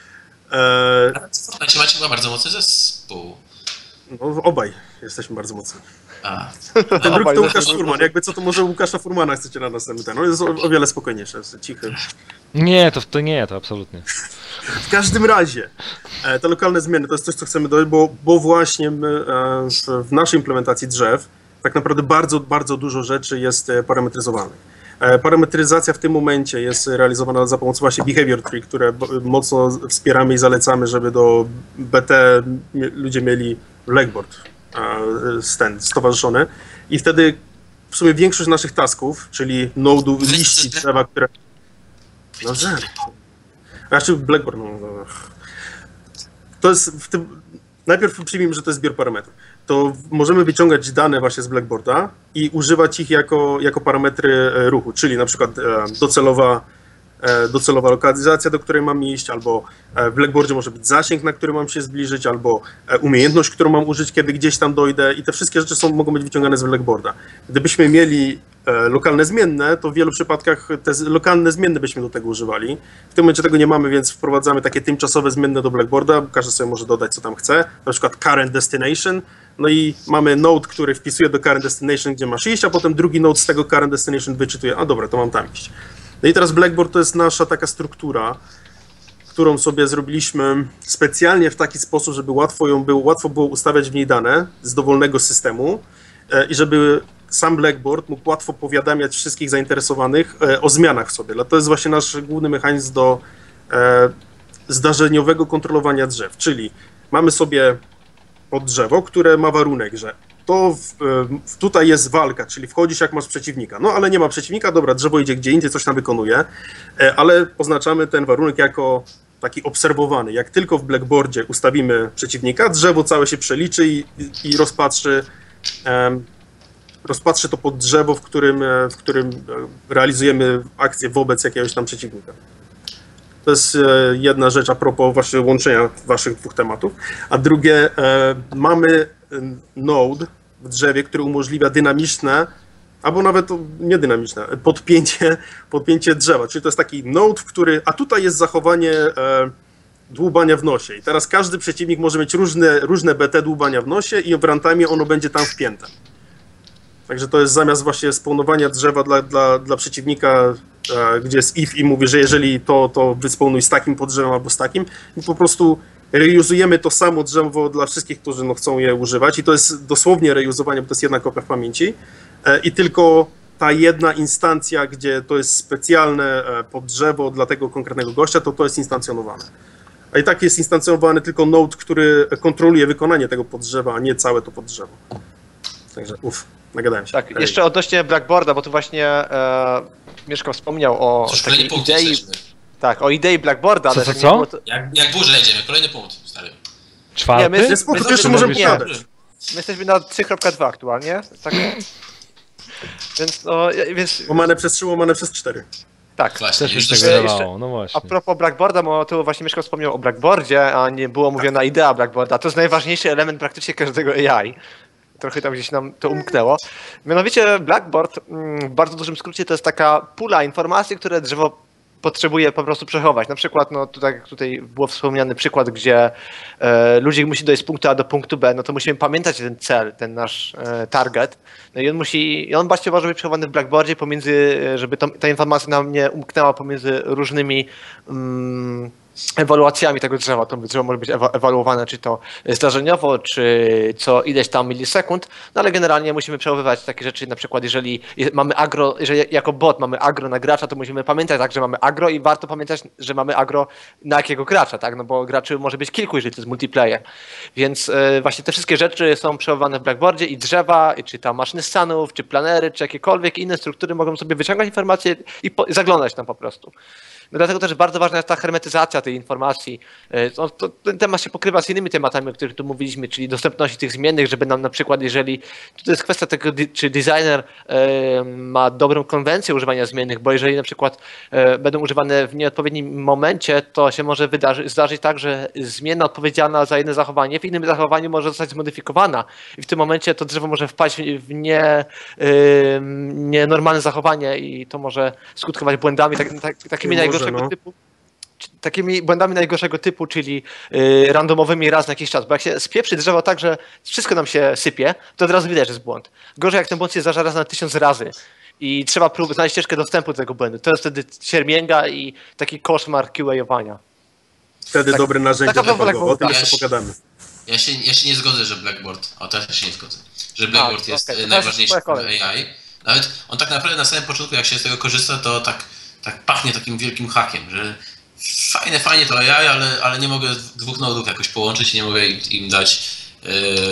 E, Macie, macie chyba bardzo mocny zespół. no, obaj jesteśmy bardzo mocni. A, Ten drugi Obaj to Łukasz zespół- Furman. Jakby co, to może Łukasza Furmana chcecie na następny ten. No jest o, o wiele spokojniejsze, jest cichy. Nie, to, to nie, to absolutnie. W każdym razie, e, te lokalne zmiany to jest coś, co chcemy dodać, bo, bo właśnie my e, w, w naszej implementacji drzew tak naprawdę bardzo, bardzo dużo rzeczy jest e, parametryzowanych. E, parametryzacja w tym momencie jest realizowana za pomocą właśnie Behavior Tree, które b- mocno wspieramy i zalecamy, żeby do B T mi- ludzie mieli Blackboard e, stand, stowarzyszony i wtedy w sumie większość naszych tasków, czyli nodów, liści drzewa, które... No, że... Znaczy Blackboard, no, no. To jest w tym, najpierw przyjmijmy, że to jest zbiór parametrów. To możemy wyciągać dane właśnie z Blackboarda i używać ich jako, jako parametry e, ruchu, czyli na przykład e, docelowa, e, docelowa lokalizacja, do której mam iść, albo e, w Blackboardzie może być zasięg, na który mam się zbliżyć, albo e, umiejętność, którą mam użyć, kiedy gdzieś tam dojdę i te wszystkie rzeczy są, mogą być wyciągane z Blackboarda. Gdybyśmy mieli e, lokalne zmienne, to w wielu przypadkach te z- lokalne zmienne byśmy do tego używali. W tym momencie tego nie mamy, więc wprowadzamy takie tymczasowe zmienne do Blackboarda. Każdy sobie może dodać, co tam chce. Na przykład current destination. No i mamy node, który wpisuje do current destination, gdzie masz iść, a potem drugi node z tego current destination wyczytuje, a dobra, to mam tam iść. No i teraz Blackboard to jest nasza taka struktura, którą sobie zrobiliśmy specjalnie w taki sposób, żeby łatwo ją było, łatwo było ustawiać w niej dane z dowolnego systemu e, i żeby sam Blackboard mógł łatwo powiadamiać wszystkich zainteresowanych e, o zmianach w sobie. To jest właśnie nasz główny mechanizm do e, zdarzeniowego kontrolowania drzew, czyli mamy sobie pod drzewo, które ma warunek, że to w, w, tutaj jest walka, czyli wchodzisz jak masz przeciwnika. No ale nie ma przeciwnika, dobra, drzewo idzie gdzie indziej, coś tam wykonuje, e, ale oznaczamy ten warunek jako taki obserwowany. Jak tylko w Blackboardzie ustawimy przeciwnika, drzewo całe się przeliczy i, i rozpatrzy, em, rozpatrzy to pod drzewo, w którym, e, w którym e, realizujemy akcję wobec jakiegoś tam przeciwnika. To jest e, jedna rzecz a propos właśnie łączenia waszych dwóch tematów. A drugie, e, mamy e, node w drzewie, który umożliwia dynamiczne, albo nawet to nie dynamiczne, podpięcie, podpięcie drzewa. Czyli to jest taki node, w który, a tutaj jest zachowanie e, dłubania w nosie. I teraz każdy przeciwnik może mieć różne, różne B T dłubania w nosie i w runtime ono będzie tam wpięte. Także to jest zamiast właśnie spawnowania drzewa dla, dla, dla przeciwnika, e, gdzie jest if i mówi, że jeżeli to, to wyspawnuj z takim poddrzewem albo z takim, i po prostu reuzujemy to samo drzewo dla wszystkich, którzy no, chcą je używać i to jest dosłownie reuzowanie, bo to jest jedna kopia w pamięci e, i tylko ta jedna instancja, gdzie to jest specjalne e, poddrzewo dla tego konkretnego gościa, to to jest instancjonowane. A i tak jest instancjonowany tylko node, który kontroluje wykonanie tego poddrzewa, a nie całe to poddrzewo. Także uff, nagadałem się. Tak, Ej. jeszcze odnośnie Blackboarda, bo tu właśnie e, Mieszko wspomniał o Cóż, takiej kolejny punkt idei, jesteśmy. tak, o idei Blackboarda, Co, ale co, że co? nie było to, Jak, jak burza jedziemy, kolejny punkt, stary. Czwarty? Nie, my- Jest spoko, my to jeszcze sobie możemy zrobimy- pogadać. my jesteśmy na trzy kropka dwa aktualnie, tak? Więc no, ja- więc Łamane przez trzy, łamane przez cztery. tak. Właśnie, Też mi już się dość- tego jeszcze- dawało, no właśnie. A propos Blackboarda, bo tu właśnie Mieszko wspomniał o Blackboardzie, a nie było mówiona idea Blackboarda. To jest najważniejszy element praktycznie każdego A I. Trochę tam gdzieś nam to umknęło. Mianowicie Blackboard mm, w bardzo dużym skrócie to jest taka pula informacji, które drzewo potrzebuje po prostu przechować. Na przykład, no tutaj, jak tutaj było wspomniany przykład, gdzie e, ludzik musi dojść z punktu A do punktu B, no to musimy pamiętać ten cel, ten nasz e, target. No i on musi, i on właśnie może być przechowany w Blackboardzie pomiędzy, e, żeby to, ta informacja nam nie umknęła pomiędzy różnymi mm, ewaluacjami tego drzewa. To drzewo może być ewa ewaluowane czy to zdarzeniowo, czy co ileś tam milisekund, no ale generalnie musimy przechowywać takie rzeczy, na przykład jeżeli je- mamy agro, jeżeli jako bot mamy agro na gracza, to musimy pamiętać tak, że mamy agro i warto pamiętać, że mamy agro na jakiego gracza, tak, no bo graczy może być kilku, jeżeli to jest multiplayer. Więc e, właśnie te wszystkie rzeczy są przechowywane w Blackboardzie i drzewa, i czy tam maszyny stanów, czy planery, czy jakiekolwiek inne struktury mogą sobie wyciągać informacje i po zaglądać tam po prostu. No dlatego też bardzo ważna jest ta hermetyzacja tej informacji. E, To, to, ten temat się pokrywa z innymi tematami, o których tu mówiliśmy, czyli dostępności tych zmiennych, żeby nam na przykład, jeżeli to jest kwestia tego, di- czy designer e, ma dobrą konwencję używania zmiennych, bo jeżeli na przykład e, będą używane w nieodpowiednim momencie, to się może wydarzy, zdarzyć tak, że zmienna odpowiedzialna za jedno zachowanie w innym zachowaniu może zostać zmodyfikowana i w tym momencie to drzewo może wpaść w nie, e, nienormalne zachowanie i to może skutkować błędami tak, tak, takimi Może, najgorszego no. typu. Czy- Takimi błędami najgorszego typu, czyli y, randomowymi raz na jakiś czas. Bo jak się spieprzy drzewo tak, że wszystko nam się sypie, to od razu widać, że jest błąd. Gorzej jak ten błąd się zdarza raz na tysiąc razy i trzeba prób znaleźć ścieżkę dostępu do tego błędu. To jest wtedy siermięga i taki koszmar Q A-owania. Wtedy Tak- dobre narzędzie taka debugowe, o tym Blackboard. jeszcze pogadamy. Ja się, ja się nie zgodzę, że Blackboard, o teraz się nie zgodzę, że Blackboard A, jest okej, to e, teraz najważniejszy twoja w kolej. A I. Nawet on tak naprawdę na samym początku, jak się z tego korzysta, to tak, tak pachnie takim wielkim hakiem, że fajne, fajnie to A I, ale, ale nie mogę dwóch nodów jakoś połączyć, nie mogę im, im dać. Yy,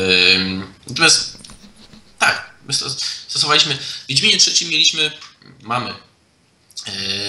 natomiast tak, my stos- stosowaliśmy, w Wiedźminie trzecim mieliśmy, mamy yy,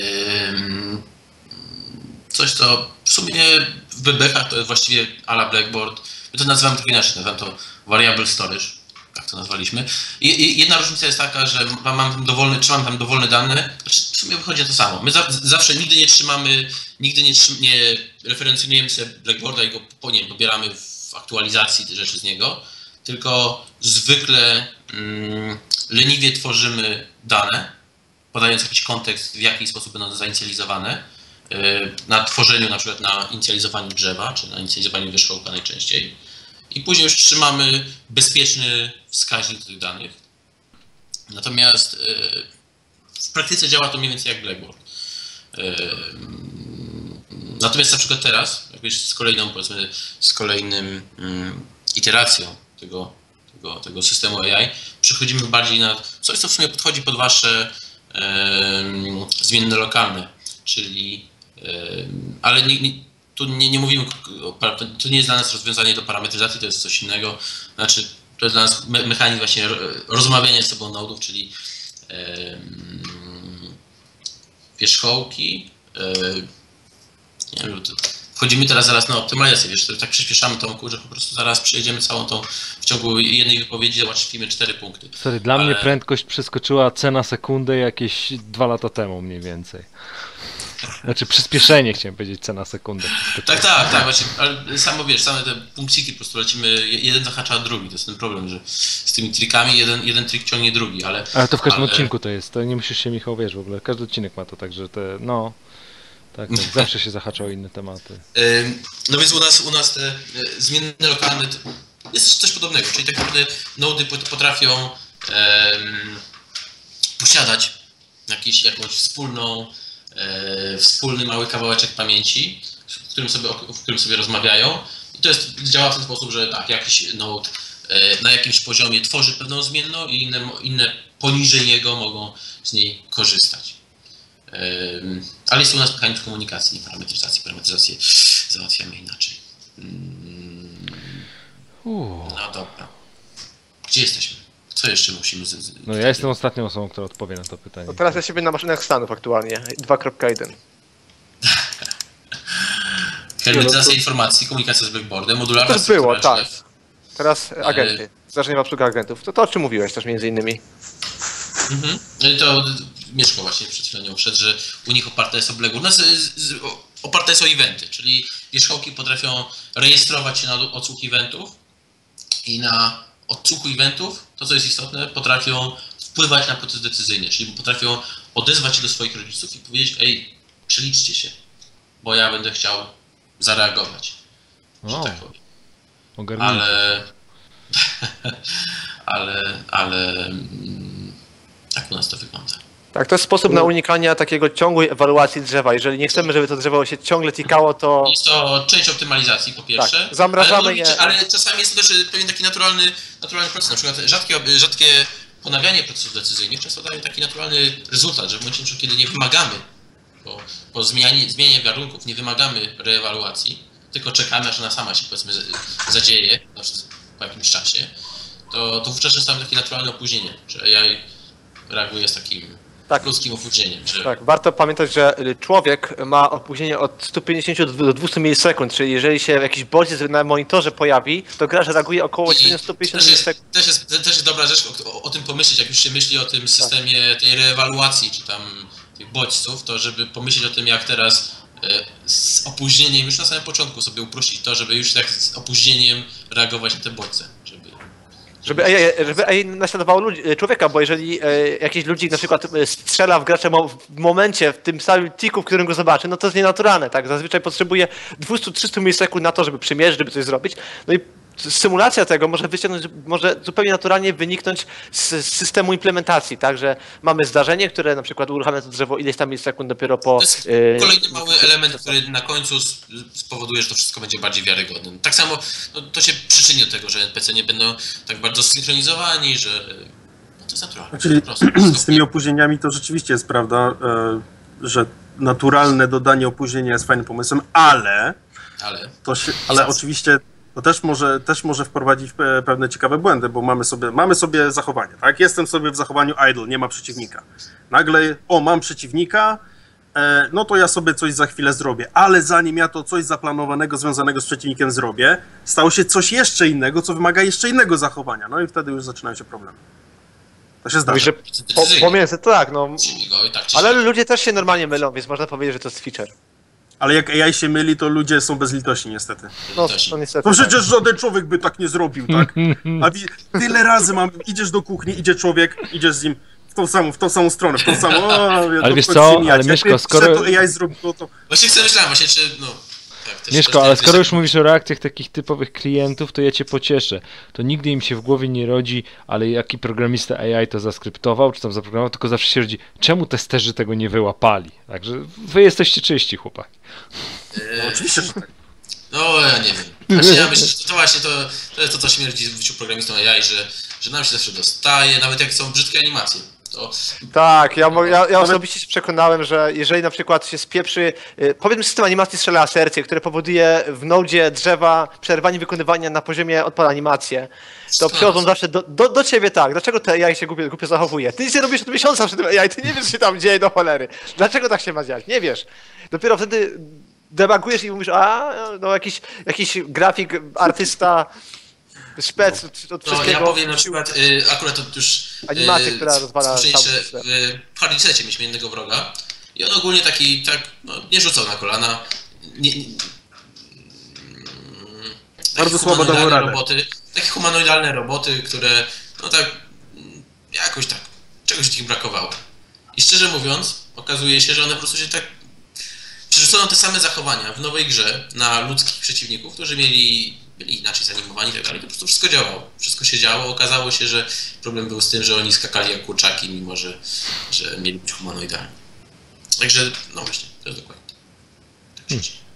coś, co w sumie w bebekach to jest właściwie a la Blackboard. My to nazywamy trochę inaczej, nazywamy to Variable Storage, tak to nazwaliśmy. I, i jedna różnica jest taka, że mam, mam tam dowolne, trzymam tam dowolne dane, znaczy w sumie wychodzi na to samo. My za, zawsze nigdy nie trzymamy, nigdy nie, trzym, nie referencjonujemy sobie Blackboarda i go po nie pobieramy w aktualizacji te rzeczy z niego, tylko zwykle mm, leniwie tworzymy dane, podając jakiś kontekst, w jaki sposób będą zainicjalizowane, yy, na tworzeniu, na przykład na inicjalizowaniu drzewa, czy na inicjalizowaniu wierzchołka najczęściej. I później już trzymamy bezpieczny wskaźnik tych danych. Natomiast yy, w praktyce działa to mniej więcej jak Blackboard. Yy, natomiast na przykład teraz, jak wiesz, z kolejną, powiedzmy, z kolejnym yy, iteracją tego, tego, tego systemu A I, przechodzimy bardziej na coś, co w sumie podchodzi pod wasze yy, zmienne lokalne, czyli, yy, ale nie, nie, tu nie, nie mówimy, o, to nie jest dla nas rozwiązanie do parametryzacji, to jest coś innego, znaczy to jest dla nas me, mechanizm właśnie rozmawiania z sobą nodów, czyli yy, wierzchołki, yy, nie wiem, to, wchodzimy teraz zaraz na optymalizację, wiesz, tak przyspieszamy tą, że po prostu zaraz przejdziemy całą tą, w ciągu jednej wypowiedzi załatwimy cztery punkty. Sorry, dla Ale- mnie prędkość przeskoczyła cena sekundę jakieś dwa lata temu mniej więcej. Znaczy przyspieszenie, chciałem powiedzieć, cena sekundę. Tak, tak, tak, właśnie, ale samo wiesz, same te punkciki po prostu lecimy, jeden zahacza drugi, to jest ten problem, że z tymi trikami jeden, jeden trik ciągnie drugi, ale... Ale to w każdym ale- odcinku to jest, to nie musisz się, Michał, wiesz, w ogóle, każdy odcinek ma to, także te, no, tak, tak zawsze się zahacza o inne tematy. Ym, No więc u nas, u nas te y, zmienne lokalne to jest coś podobnego, czyli tak naprawdę nody pot- potrafią em, posiadać jakiś, jakąś wspólną, e, wspólny mały kawałeczek pamięci, w którym sobie, w którym sobie rozmawiają. I to jest, działa w ten sposób, że tak, jakiś node e, na jakimś poziomie tworzy pewną zmienną i inne, inne poniżej niego mogą z niej korzystać. Em, Ale jest u nas mechanizm komunikacji, parametryzacji. Parametryzację załatwiamy inaczej. Mm, Uuu. no dobra. Gdzie jesteśmy? Co jeszcze musimy... Z, z, No ja jestem ostatnią osobą, która odpowie na to pytanie. No teraz ja siebie na maszynach Stanów aktualnie, dwa kropka jeden. Hermetyzacja informacji, komunikacja z backboardem, modularna To już było, struktura tak. Teraz agenty, zdarzenia w obsługa agentów. To to, o czym mówiłeś też między innymi. Mhm. No i to Mieszko właśnie przed chwilą wszedł, że u nich oparte jest o Blackboard. U nas z- z- o- oparte jest o eventy, czyli wierzchołki potrafią rejestrować się na odsłuch eventów i na odsłuchu eventów, to co jest istotne, potrafią wpływać na proces decyzyjny, czyli potrafią odezwać się do swoich rodziców i powiedzieć: ej, przeliczcie się, bo ja będę chciał zareagować, że O, tak powiem. ogarnijcie. Ale, ale, ale mm, tak u nas to wygląda. Tak, to jest sposób na unikanie takiego ciągłej ewaluacji drzewa. Jeżeli nie chcemy, żeby to drzewo się ciągle tikało, to... Jest to część optymalizacji po pierwsze, Tak, zamrażamy ale, je. ale czasami jest to też pewien taki naturalny, naturalny proces. Na przykład rzadkie, rzadkie ponawianie procesów decyzyjnych często daje taki naturalny rezultat, że w momencie, kiedy nie wymagamy po, po zmianie, zmianie warunków, nie wymagamy reewaluacji, tylko czekamy, aż ona sama się, powiedzmy, z- zadzieje po jakimś czasie, to, to wówczas często mamy takie naturalne opóźnienie, że A I reaguje z takim Tak. ludzkim opóźnieniem. Że Tak, warto pamiętać, że człowiek ma opóźnienie od stu pięćdziesięciu do dwieście milisekund, czyli jeżeli się jakiś bodziec na monitorze pojawi, to gra reaguje około I stu pięćdziesięciu też, jest, milisekund. też, jest, też jest dobra rzecz o, o, o tym pomyśleć, jak już się myśli o tym systemie tej reewaluacji, czy tam tych bodźców, to żeby pomyśleć o tym, jak teraz e, z opóźnieniem, już na samym początku sobie uprościć to, żeby już tak z opóźnieniem reagować na te bodźce. Żeby, Żeby A I, żeby A I naśladowało ludzi, człowieka, bo jeżeli e, jakiś ludzik na przykład e, strzela w gracza mo w momencie, w tym samym tiku, w którym go zobaczy, no to jest nienaturalne, tak? Zazwyczaj potrzebuje dwieście do trzystu milisekund na to, żeby przymierzyć, żeby coś zrobić. No i symulacja tego może wyciągnąć, może zupełnie naturalnie wyniknąć z, z systemu implementacji, tak? Że mamy zdarzenie, które na przykład uruchamia to drzewo ileś tam milisekund dopiero po... to jest e, kolejny mały element, który na końcu s- spowoduje, że to wszystko będzie bardziej wiarygodne. Tak samo no, to się przyczyni do tego, że N P C nie będą tak bardzo zsynchronizowani, że no, to jest naturalne. Czyli po prostu. z tymi opóźnieniami to rzeczywiście jest prawda, e, że naturalne dodanie opóźnienia jest fajnym pomysłem, ale Ale to się, ale oczywiście to też może, też może wprowadzić pe- pewne ciekawe błędy, bo mamy sobie, mamy sobie zachowanie, tak? Jestem sobie w zachowaniu idle, nie ma przeciwnika. Nagle, o, mam przeciwnika, e, no to ja sobie coś za chwilę zrobię, ale zanim ja to coś zaplanowanego, związanego z przeciwnikiem zrobię, stało się coś jeszcze innego, co wymaga jeszcze innego zachowania, no i wtedy już zaczynają się problemy. To się zdarza. Że po, pomiędzy, tak, no. go i tak czy Ale siak. ludzie też się normalnie mylą, więc można powiedzieć, że to jest feature. Ale jak A I się myli, to ludzie są bezlitości niestety. No, Też. to niestety. To tak. przecież żaden człowiek by tak nie zrobił, tak? A wi- tyle razy mam, idziesz do kuchni, idzie człowiek, idziesz z nim w tą samą, w tą samą stronę, w tą samą... O, Ale to wiesz chodź co, się mijać. ale Jak Mieszko, wie, skoro- że to A I zrobiło, to... Właśnie sobie myślałem, właśnie czy, no... Tak, też, Mieszko, też, ale też, skoro też, już mówisz o reakcjach takich typowych klientów, to ja cię pocieszę. To nigdy im się w głowie nie rodzi, ale jaki programista A I to zaskryptował, czy tam zaprogramował, tylko zawsze się rodzi, czemu testerzy tego nie wyłapali. Także wy jesteście czyści, chłopaki. e, Oczywiście, że tak. No, ja nie wiem. Znaczy, ja myślę, że to właśnie to, to jest to, co śmierdzi w życiu programistom A I, że, że nam się zawsze dostaje, nawet jak są brzydkie animacje. To Tak, ja, mo- ja, ja osobiście się przekonałem, że jeżeli na przykład się spieprzy, y, powiedzmy system animacji strzela asercję, które powoduje w Node drzewa przerwanie wykonywania na poziomie odpala animację, to przychodzą zawsze do, do, do ciebie tak, dlaczego to A I się głupio, głupio zachowuje? Ty nic nie robisz od miesiąca przy tym A I, ty nie wiesz, co się tam dzieje do cholery. Dlaczego tak się ma dziać? Nie wiesz. Dopiero wtedy debugujesz i mówisz, a no jakiś, jakiś grafik, artysta, szpec od No, wszystkiego. ja powiem na przykład, y, akurat to już... Animację, która rozwala słyszeliście, cały system. w w Hardicecie mieliśmy jednego wroga i on ogólnie taki, tak, no, nie rzucał na kolana. Nie, nie, takie Bardzo słabo dawał humanoidalne radę. roboty, takie humanoidalne roboty, które, no tak, mm, jakoś tak, czegoś takiego brakowało. I szczerze mówiąc, okazuje się, że one po prostu się tak... Przerzucono te same zachowania w nowej grze na ludzkich przeciwników, którzy mieli, byli inaczej zanimowani i tak dalej. To po prostu wszystko działało. Wszystko się działo. Okazało się, że problem był z tym, że oni skakali jak kurczaki, mimo że, że mieli być humanoidalni. Także, no właśnie, to jest dokładnie tak. Tak się dzieje.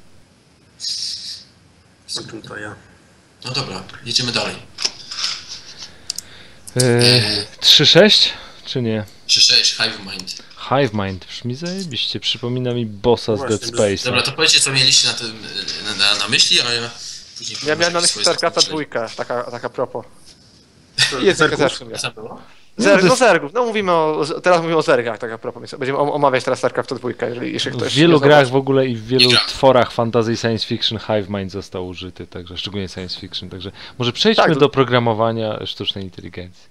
O czym to ja. No dobra, jedziemy dalej. Yy, trzy sześć? Czy nie? czy sześć, HiveMind. HiveMind, brzmi zajebiście, przypomina mi bossa z Właśnie, Dead Space'a. Dobra, to powiedzcie, co mieliście na, tym, na, na, na myśli, a ja później... Ja miałem na myśli swoje StarCrafta zakończenie. dwójkę, taka, taka propos. To I jest zerków. też w sumie. Co tam było? Zerg, no zergów, no mówimy o, teraz mówimy o zergach, tak a propos, więc będziemy omawiać teraz StarCrafta dwójkę, jeżeli jeszcze ktoś W wielu nie grach zobaczy. w ogóle i w wielu Nie gra. tworach fantasy i science fiction HiveMind został użyty, także szczególnie science fiction, także może przejdźmy Tak, to- do programowania sztucznej inteligencji.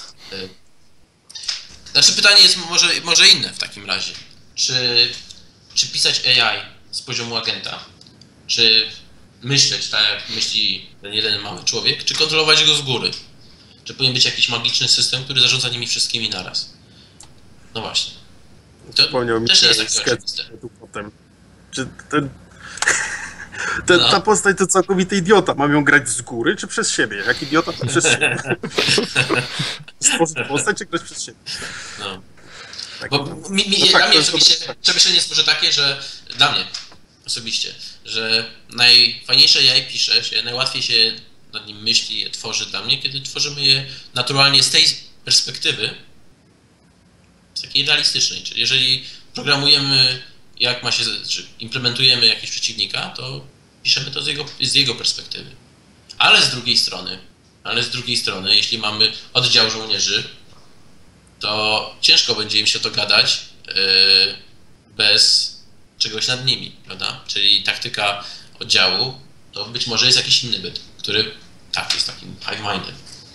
Znaczy pytanie jest może, może inne w takim razie. Czy, czy pisać A I z poziomu agenta? Czy myśleć tak jak myśli ten jeden mały człowiek? Czy kontrolować go z góry? Czy powinien być jakiś magiczny system, który zarządza nimi wszystkimi naraz? No właśnie. To Przypomniał mi też się nie jest takie sketch oczywiste. tu potem. Czy ten... Ten, No. Ta postać to całkowity idiota. Mam ją grać z góry czy przez siebie? Jak idiota to przez siebie. Stworzyć postać czy grać przez siebie? No. Tak, Bo mi, mi, no tak, dla to mnie jest osobiście dobre. przemyślenie jest może takie, że dla mnie osobiście, że najfajniejsze A I pisze się, najłatwiej się nad nim myśli, je tworzy dla mnie, kiedy tworzymy je naturalnie z tej perspektywy, z takiej realistycznej. Czyli jeżeli programujemy, jak ma się, czy implementujemy jakiegoś przeciwnika, to piszemy to z jego, z jego perspektywy. Ale z drugiej strony, ale z drugiej strony, jeśli mamy oddział żołnierzy, to ciężko będzie im się to gadać yy, bez czegoś nad nimi, prawda? Czyli taktyka oddziału, to być może jest jakiś inny byt, który tak jest takim hive-mindem.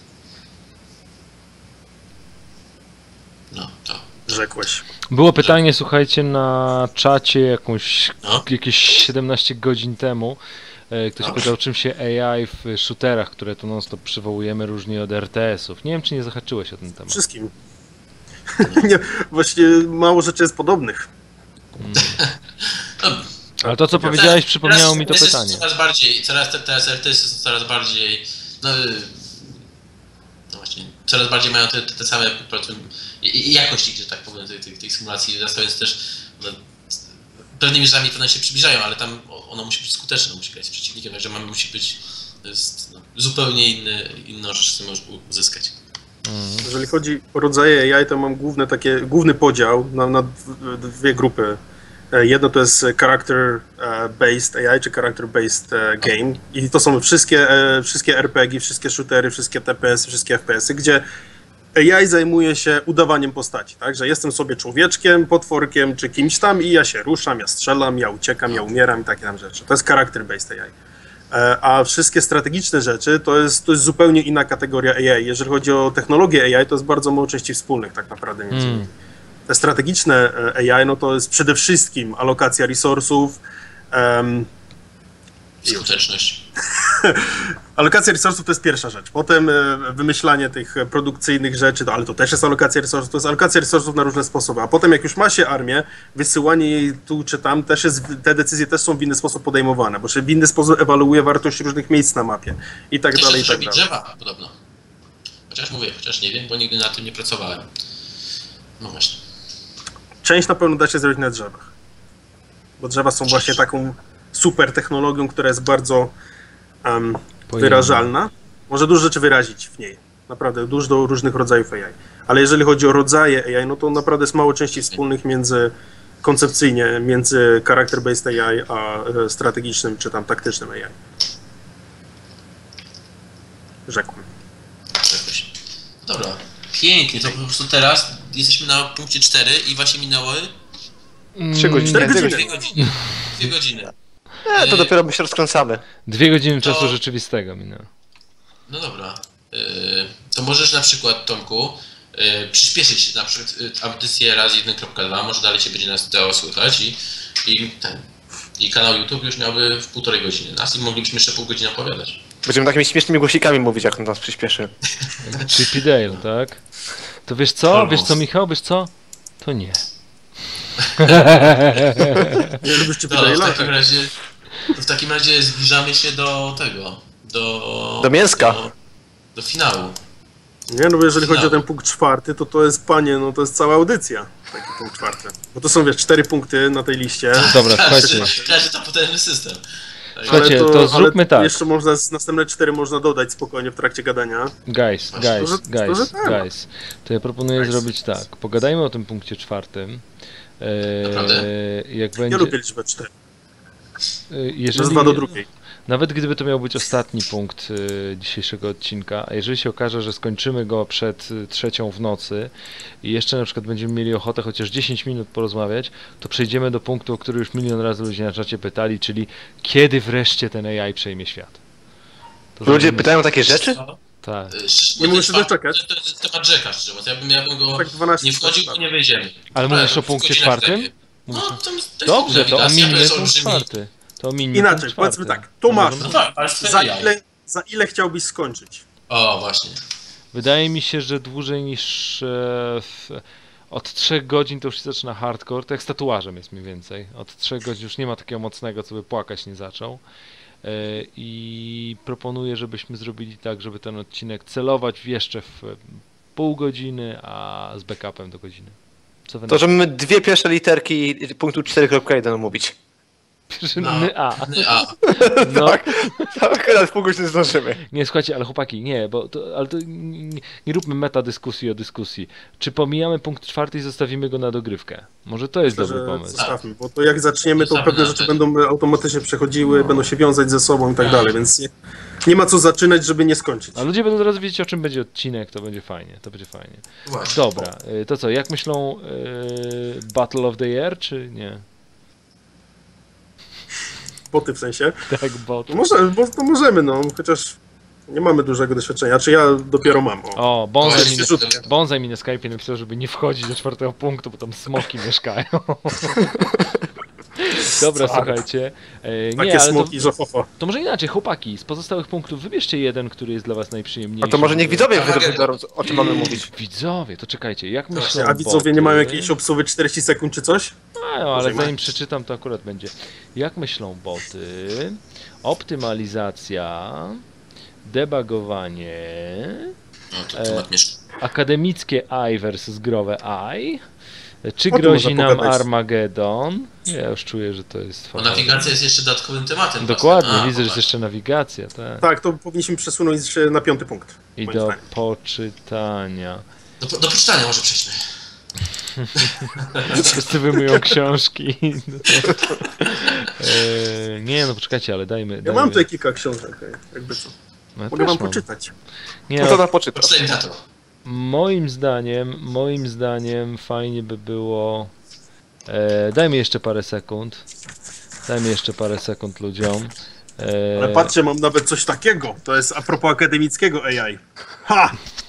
No, to. Rzekłeś. Było pytanie, słuchajcie, na czacie jakąś, No. jakieś siedemnaście godzin temu. E, Ktoś No. pytał, czym się A I w shooterach, które tu non-stop przywołujemy, różni od R T S-ów. Nie wiem, czy nie zahaczyłeś o ten temat. Wszystkim. Nie, właśnie mało rzeczy jest podobnych. No, Ale to, co Teraz- powiedziałeś, przypomniało mi to teraz jest pytanie. Coraz bardziej, coraz te, te R T S są coraz bardziej, no, y, no właśnie, coraz bardziej mają te, te, te same powiedzmy, i- i jakości, że tak powiem, tych, tych, tych symulacji, więc też no, pewnymi rzeczami pewnie się przybliżają, ale tam ono musi być skuteczne, musi grać z przeciwnikiem, także mamy, musi być, to jest no, zupełnie inny, inną rzecz, co możesz u- uzyskać. Jeżeli chodzi o rodzaje A I, to mam główne takie, główny podział na, na dw- dwie grupy. E, Jedno to jest character-based A I, czy character-based e, game. I to są wszystkie, e, wszystkie R P G, wszystkie shootery, wszystkie T P S, wszystkie F P S-y, gdzie A I zajmuje się udawaniem postaci, tak? Że jestem sobie człowieczkiem, potworkiem, czy kimś tam i ja się ruszam, ja strzelam, ja uciekam, ja umieram i takie tam rzeczy. To jest character-based A I. E, A wszystkie strategiczne rzeczy to jest, to jest zupełnie inna kategoria A I. Jeżeli chodzi o technologię A I, to jest bardzo mało części wspólnych tak naprawdę między nimi. Te strategiczne e, A I, no to jest przede wszystkim alokacja resursów, em, Skuteczność. alokacja resursów to jest pierwsza rzecz. Potem e, wymyślanie tych e, produkcyjnych rzeczy, to, ale to też jest alokacja resursów, to jest alokacja resursów na różne sposoby. A potem jak już ma się armię, wysyłanie jej tu czy tam, też jest, te decyzje też są w inny sposób podejmowane, bo się w inny sposób ewaluuje wartość różnych miejsc na mapie i tak Też dalej, i też tak robi dalej. drzewa podobno. Chociaż mówię, chociaż nie wiem, bo nigdy na tym nie pracowałem. No właśnie. Część na pewno da się zrobić na drzewach, bo drzewa są właśnie taką super technologią, która jest bardzo um, wyrażalna. Może dużo rzeczy wyrazić w niej. Naprawdę dużo do różnych rodzajów A I. Ale jeżeli chodzi o rodzaje A I, no to naprawdę jest mało części wspólnych między koncepcyjnie między character-based A I a e, strategicznym czy tam taktycznym A I. Rzekłem. Jakoś. Dobra, pięknie, to po prostu teraz jesteśmy na punkcie cztery i właśnie minęły Trzy godziny. Cztery dwie godziny. dwie godziny. Dwie godziny. Nie, to dopiero my się rozkręcamy. Dwie godziny To- czasu rzeczywistego minęło. No dobra. Yy, to możesz na przykład, Tomku, yy, przyspieszyć na przykład yy, audycję raz jeden kropka dwa, może dalej cię będzie nas dało słychać i, i ten. I kanał YouTube już miałby w półtorej godziny nas i moglibyśmy jeszcze pół godziny opowiadać. Będziemy takimi śmiesznymi głosikami mówić, jak on nas przyspieszy. Chippy Dale, tak? To wiesz co? Almost. Wiesz co, Michał? Wiesz co? To nie. Nie lubisz czy No, w Dale'a? takim razie, to w takim razie zbliżamy się do tego, do... Do mięska. Do, do finału. Nie, no bo jeżeli chodzi o No. ten punkt czwarty, to to jest, panie, no to jest cała audycja. Taki punkt czwarty. Bo to są, wiesz, cztery punkty na tej liście. Dobra, Każdy, słuchajcie. każdy to potężny system. Słuchajcie, Ale to zróbmy ale tak. Jeszcze można, z następne cztery można dodać spokojnie w trakcie gadania. Guys, Właśnie. guys, To, że- guys, to, że tak. guys. To ja proponuję Guys. zrobić tak. Pogadajmy o tym punkcie czwartym. Naprawdę? Eee, jak Ja będzie. lubię liczbę cztery. e, To jest Jeżeli, dwa do drugiej. Nawet gdyby to miał być ostatni punkt e, dzisiejszego odcinka, a jeżeli się okaże, że skończymy go przed e, trzecią w nocy i jeszcze na przykład będziemy mieli ochotę chociaż dziesięć minut porozmawiać, to przejdziemy do punktu, o który już milion razy ludzie na czacie pytali, czyli kiedy wreszcie ten A I przejmie świat. To Ludzie zrobimy- pytają takie rzeczy? Co? Tak, Y, szczerze Nie mówiąc, muszę to jest doczekać. fakt, To to jest temat rzeka, szczerze mówiąc. Ja bym, ja bym go Tak dwanaście nie wchodził, bo nie wyjdziemy. ale Dobra, mówisz o w punkcie godzinach czwartym? wtedy. No, to, to jest Dobrze, to nawigacja, omińmy jest punkt olbrzymi. czwarty. To omińmy Inaczej, punkt powiedzmy czwarty. tak. Tomasz, No tak, ale za A I. ile, za ile chciałbyś skończyć? O, właśnie. Wydaje mi się, że dłużej niż e, w, od trzech godzin to już się zaczyna hardcore, to jak z tatuażem jest mniej więcej. Od trzech godzin już nie ma takiego mocnego, co by płakać nie zaczął. E, I proponuję, żebyśmy zrobili tak, żeby ten odcinek celować w jeszcze w e, pół godziny, a z backupem do godziny. Co wy na To, żebym dwie pierwsze literki punktu cztery kropka jeden omówić. Pierwszy No. ny A. Ny A. No, Tak. Akurat w pół godziny zdążymy. nie, słuchajcie, ale chłopaki, nie, bo to, ale to nie, nie róbmy meta dyskusji o dyskusji. Czy pomijamy punkt czwarty i zostawimy go na dogrywkę? Może to jest Myślę, dobry że pomysł. zostawmy, bo to jak zaczniemy, to Zostawmy pewne na rzeczy wtedy. będą automatycznie przechodziły, będą się wiązać ze sobą i tak dalej, więc nie, nie ma co zaczynać, żeby nie skończyć. A ludzie będą teraz wiedzieć, o czym będzie odcinek, to będzie fajnie, to będzie fajnie. Właśnie. Dobra, y, to co, jak myślą y, Battle of the Year, czy nie? Boty w sensie. Tak, bot. No może, bo to możemy, no, chociaż nie mamy dużego doświadczenia, czy ja dopiero mam. O. O, Bonzaj mi, Właśnie, rzutkę. na, Bonzaj mi na Skype'ie napisał, żeby nie wchodzić do czwartego punktu, bo tam smoki mieszkają. Dobra, Tak. słuchajcie. E, nie, Takie ale to, smoki, że ho, ho. to może inaczej, chłopaki, z pozostałych punktów wybierzcie jeden, który jest dla was najprzyjemniejszy. A to może niech widzowie Armageddon. wybiorą, o czym mamy mówić. Widzowie, to czekajcie, jak Właśnie, myślą A widzowie boty? nie mają jakiejś obsuwy czterdzieści sekund czy coś? Mają, ale Może zanim mają. przeczytam, to akurat będzie. Jak myślą boty? Optymalizacja, debugowanie, No, to E, temat mieszka. akademickie A I versus growe A I. Czy O tym grozi można nam pogadać. Armagedon? Ja już czuję, że to jest Bo fajne. nawigacja jest jeszcze dodatkowym tematem. Dokładnie, własnym. A, widzę, że jest popatrz. jeszcze nawigacja, tak. Tak, to powinniśmy przesunąć się na piąty punkt. I moim do zdaniem. poczytania. Do, do poczytania może przejdźmy. Wszyscy wyjmują książki. e, nie, no poczekajcie, ale dajmy. Ja dajmy. mam tutaj kilka książek, jakby co. No, ja Mogę też wam mam. poczytać. Nie, No to tam poczytam. Poczytaj na to. moim zdaniem, moim zdaniem fajnie by było. E, dajmy jeszcze parę sekund. Dajmy jeszcze parę sekund ludziom. E, Ale patrzcie, mam nawet coś takiego. To jest a propos akademickiego A I. Ha!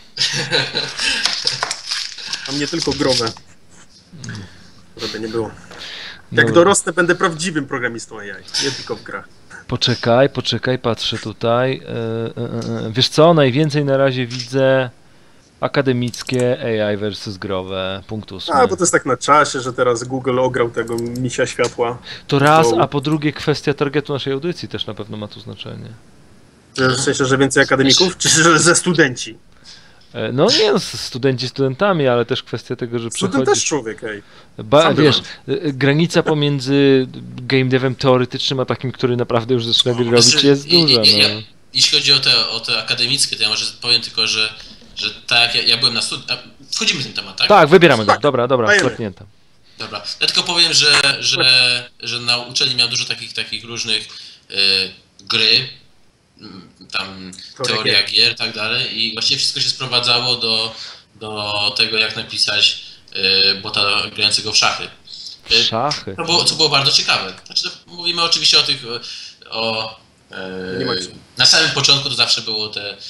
Mam nie tylko growe. Żeby nie było. Jak dobra. dorosnę, będę prawdziwym programistą A I. Nie tylko w grach. Poczekaj, poczekaj, patrzę tutaj. E, e, e, wiesz co, najwięcej na razie widzę akademickie A I versus growe, punkt ósmy. A, bo to jest tak na czasie, że teraz Google ograł tego misia światła. To raz, to- a po drugie kwestia targetu naszej audycji też na pewno ma tu znaczenie. Że w sensie, że więcej akademików, czy że ze studenci? E, No nie, no, studenci studentami, ale też kwestia tego, że Student przychodzi... też człowiek, ej. Ba, Sam wiesz, bywam. e, granica pomiędzy game devem teoretycznym a takim, który naprawdę już zaczyna No, robić, znaczy, jest i- i- duża. i- No. ja- Jeśli chodzi o te, o te akademickie, to ja może powiem tylko, że, że tak, ja, ja byłem na studiach. Wchodzimy w ten temat, tak? Tak, wybieramy go. Tak, Dobra, dobra, dajemy. klepnięta. Dobra. Ja tylko powiem, że, że, że na uczelni miał dużo takich, takich różnych y, gry, mm, tam Teoria teoria gier. gier i tak dalej i właściwie wszystko się sprowadzało do, do tego, jak napisać y, bota grającego w szachy. Y, Szachy. To było, co było bardzo ciekawe. Znaczy, to mówimy oczywiście o tych, o... Nie ma E, co. na samym początku to zawsze było te e,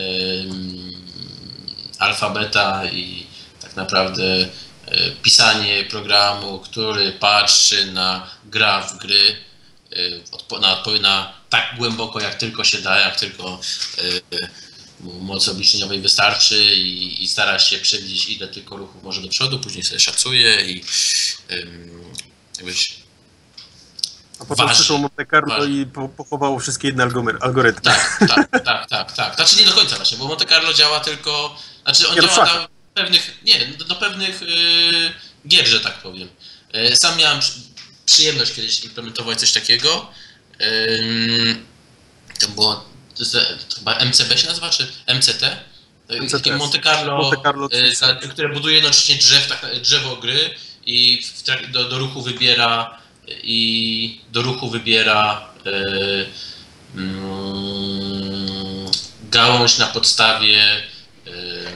alfa, beta i tak naprawdę e, pisanie programu, który patrzy na gra w gry e, odpo- na, odpowie- na tak głęboko jak tylko się da, jak tylko e, mu mocy obliczeniowej wystarczy i, i stara się przewidzieć, ile tylko ruchów może do przodu, później sobie szacuje i ym, jakbyś A potem Waży. przyszło Monte Carlo Waży. i po, pochowało wszystkie inne algory- algorytmy. Tak, tak, tak, tak, tak. Znaczy nie do końca właśnie, bo Monte Carlo działa tylko, znaczy on Nie, no działa szachy. na pewnych, nie, do, do pewnych yy, gier, że tak powiem. Yy, sam miałem przy, przyjemność kiedyś implementować coś takiego Ym, to było, to jest, to chyba M C B się nazywa, czy M C T? M C T. Takie Monte Carlo, Monte Carlo y, za, które buduje jednocześnie drzew, tak, drzewo gry i w trak, do, do ruchu wybiera i do ruchu wybiera y, mm, gałąź na podstawie y,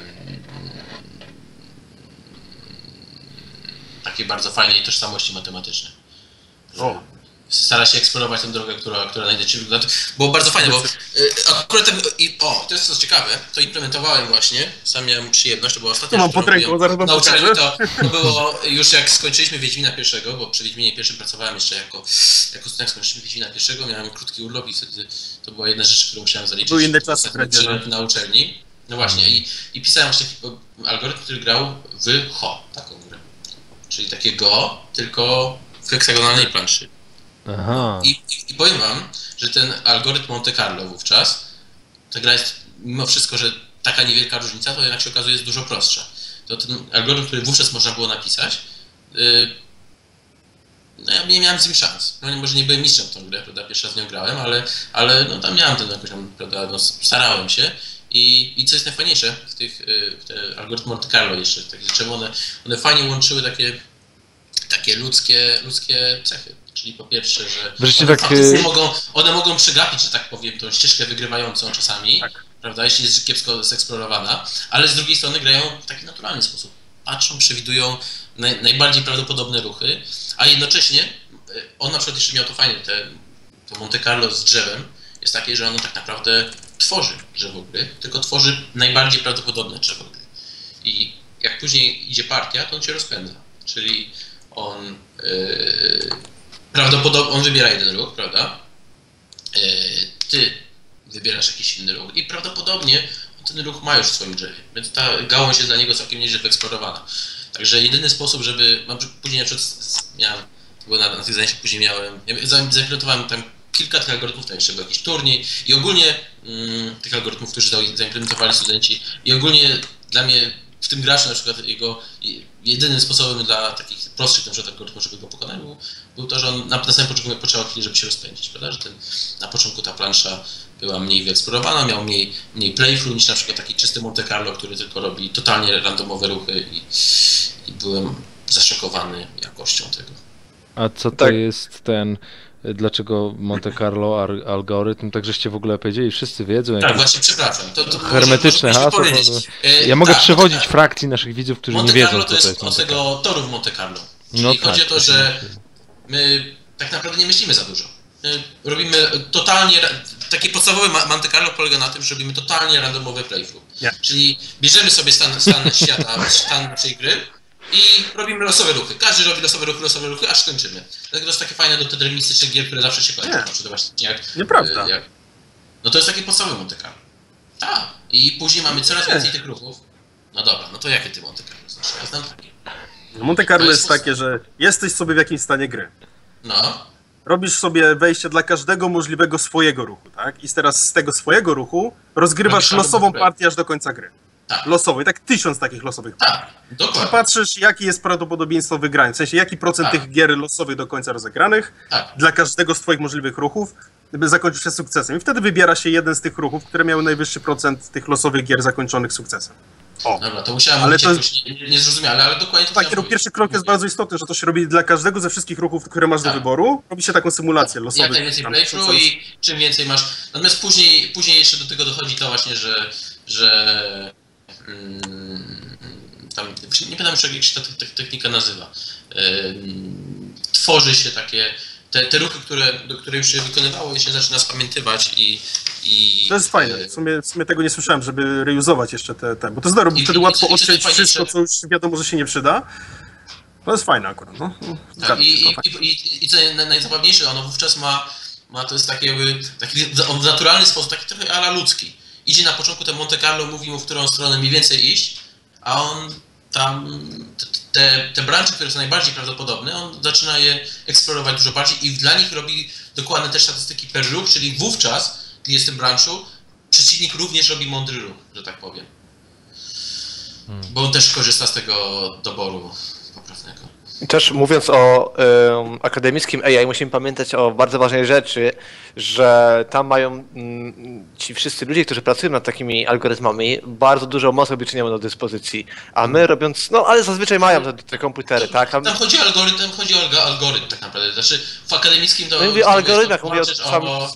takiej bardzo fajnej tożsamości matematycznej. O. Stara się eksplorować tę drogę, która, która najlepiej wygląda. Było bardzo fajne, bo y, akurat ten, i, o, to jest co ciekawe, to implementowałem właśnie, sam miałem przyjemność, to była ostatnia To mam rzecz, pod ręką, zaraz wam na uczelni, pokażę. to, to było już jak skończyliśmy Wiedźmina pierwszego, bo przy Wiedźminie pierwszym pracowałem jeszcze jako, jako student, skończyliśmy Wiedźmina pierwszego, miałem krótki urlop i wtedy to była jedna rzecz, którą musiałem zaliczyć. Były inne czasy w trzy Radzie, na uczelni. No właśnie, i, i pisałem właśnie algorytm, który grał w Ho, taką grę. Czyli takie Go, tylko w heksagonalnej planszy. Aha. I, i, I powiem wam, że ten algorytm Monte Carlo wówczas, ta gra jest mimo wszystko, że taka niewielka różnica, to jednak się okazuje jest dużo prostsza. To ten algorytm, który wówczas można było napisać, yy, no ja nie miałem z nim szans. No może nie byłem mistrzem w tą grę, prawda, pierwszy raz z nią grałem, ale, ale no tam miałem ten jakoś tam, prawda, no, starałem się. I, I co jest najfajniejsze w tych, yy, w te algorytm Monte Carlo jeszcze, takie rzeczy, one, one fajnie łączyły takie, takie ludzkie, ludzkie cechy. Czyli po pierwsze, że Wreszcie one, tak, one, y- mogą, one mogą przegapić, że tak powiem, tą ścieżkę wygrywającą czasami, Tak. prawda, jeśli jest kiepsko zeksplorowana, ale z drugiej strony grają w taki naturalny sposób. Patrzą, przewidują naj, najbardziej prawdopodobne ruchy, a jednocześnie y, on na przykład jeszcze miał to fajnie, te, to Monte Carlo z drzewem jest takie, że ono tak naprawdę tworzy drzewo gry, tylko tworzy najbardziej prawdopodobne drzewo gry. I jak później idzie partia, to on się rozpędza, czyli on yy, prawdopodobnie on wybiera jeden ruch, prawda? Yy, ty wybierasz jakiś inny ruch i prawdopodobnie on ten ruch ma już w swoim drzewie, więc ta gałąź jest dla niego całkiem nieźle wyeksplorowana. Także jedyny sposób, żeby, mam, później na przykład miałem, bo na, na tych zajęciach później miałem, ja zaimplementowałem tam kilka tych algorytmów, tam jeszcze był jakiś turniej i ogólnie mm, tych algorytmów, którzy zaimplementowali studenci i ogólnie dla mnie w tym graczu na przykład jego jedynym sposobem dla takich prostszych na przykład algorytmów, żeby go pokonać, był, był to, że on na, na samym początku potrzebował chwili, żeby się rozpędzić, prawda? Że ten, na początku ta plansza była mniej wyeksplorowana, miał mniej, mniej playthrough niż na przykład taki czysty Monte Carlo, który tylko robi totalnie randomowe ruchy i, i byłem zaszokowany jakością tego. A co to Tak. jest ten, dlaczego Monte Carlo ar- algorytm, tak żeście w ogóle powiedzieli, wszyscy wiedzą. Tak, jakieś właśnie, przepraszam. To, to hermetyczne może, może hasło. powiedzieć. to- E, Ja mogę tak, przewodzić Monte- frakcji naszych widzów, którzy Monte nie wiedzą, Carlo co to jest to jest od Monte tego toru w Monte Carlo. Czyli No chodzi tak, o to, to się że myśli. my tak naprawdę nie myślimy za dużo. My robimy totalnie, ra- takie podstawowe Ma- Monte Carlo polega na tym, że robimy totalnie randomowe playthrough. Nie. Czyli bierzemy sobie stan, stan świata, stan naszej gry i robimy losowe ruchy. Każdy robi losowe ruchy, losowe ruchy, aż skończymy. Dlatego to jest takie fajne do deterministycznych gier, które zawsze się kończą. Nie. Na przykład właśnie jak, Nieprawda. jak, no to jest takie podstawowe Monte Carlo. Tak. I później mamy coraz Nie. więcej tych ruchów. No dobra, no to jakie ty Monte Carlo znasz? Ja znam takie. Monte Carlo To jest jest takie, że jesteś sobie w jakimś stanie gry. No. Robisz sobie wejście dla każdego możliwego swojego ruchu, tak? I teraz z tego swojego ruchu rozgrywasz Robisz losową albo partię aż do końca gry. Tak. Losowo. I tak tysiąc takich losowych partii. Tak, I dokładnie. patrzysz, jaki jest prawdopodobieństwo wygrania. W sensie, jaki procent Tak. tych gier losowych do końca rozegranych Tak. dla każdego z twoich możliwych ruchów by zakończył się sukcesem. I wtedy wybiera się jeden z tych ruchów, które miały najwyższy procent tych losowych gier zakończonych sukcesem. O. Dobra, to musiałem Ale mówić to jakoś nie, nie zrozumiale, ale dokładnie to Tak, chciałem no, pierwszy krok jest mówić. bardzo istotny, że to się robi dla każdego ze wszystkich ruchów, które masz do Tak. wyboru. Robi się taką symulację losowych. Jak najwięcej tam, playthrough coś. i czym więcej masz. Natomiast później, później jeszcze do tego dochodzi to właśnie, że, że mm, tam, nie pamiętam już jak się ta te- technika nazywa. Ym, tworzy się takie, te, te ruchy, które, do które już się wykonywało i się zaczyna spamiętywać i, i To jest fajne. W sumie, w sumie tego nie słyszałem, żeby reuzować jeszcze te, te bo to jest dobre, bo I- wtedy i- łatwo i- i- odciąć fajnie, wszystko, że- co już wiadomo, że się nie przyda. To jest fajne akurat, no. No, Tak, zgadzam i, się, to i, fajnie. i, i, i co naj- najzabawniejsze, ono wówczas ma, ma to jest taki jakby, taki w naturalny sposób, taki trochę ala ludzki. Idzie na początku ten Monte Carlo, mówi mu, w którą stronę mniej więcej iść, a on tam, te, te, te branże, które są najbardziej prawdopodobne, on zaczyna je eksplorować dużo bardziej i dla nich robi dokładne też statystyki per ruch, czyli wówczas, gdy jest w tym branżu, przeciwnik również robi mądry ruch, że tak powiem. Hmm. Bo on też korzysta z tego doboru poprawnego. Też mówiąc o um, akademickim A I, musimy pamiętać o bardzo ważnej rzeczy, że tam mają mm, ci wszyscy ludzie, którzy pracują nad takimi algorytmami, bardzo dużo mocy obliczeniową do dyspozycji. A my robiąc, no ale zazwyczaj mają te, te komputery, tak? Tam chodzi o algorytm, chodzi o algorytm tak naprawdę. Znaczy w akademickim to... No mówię o algorytmach, mówię o sam... o...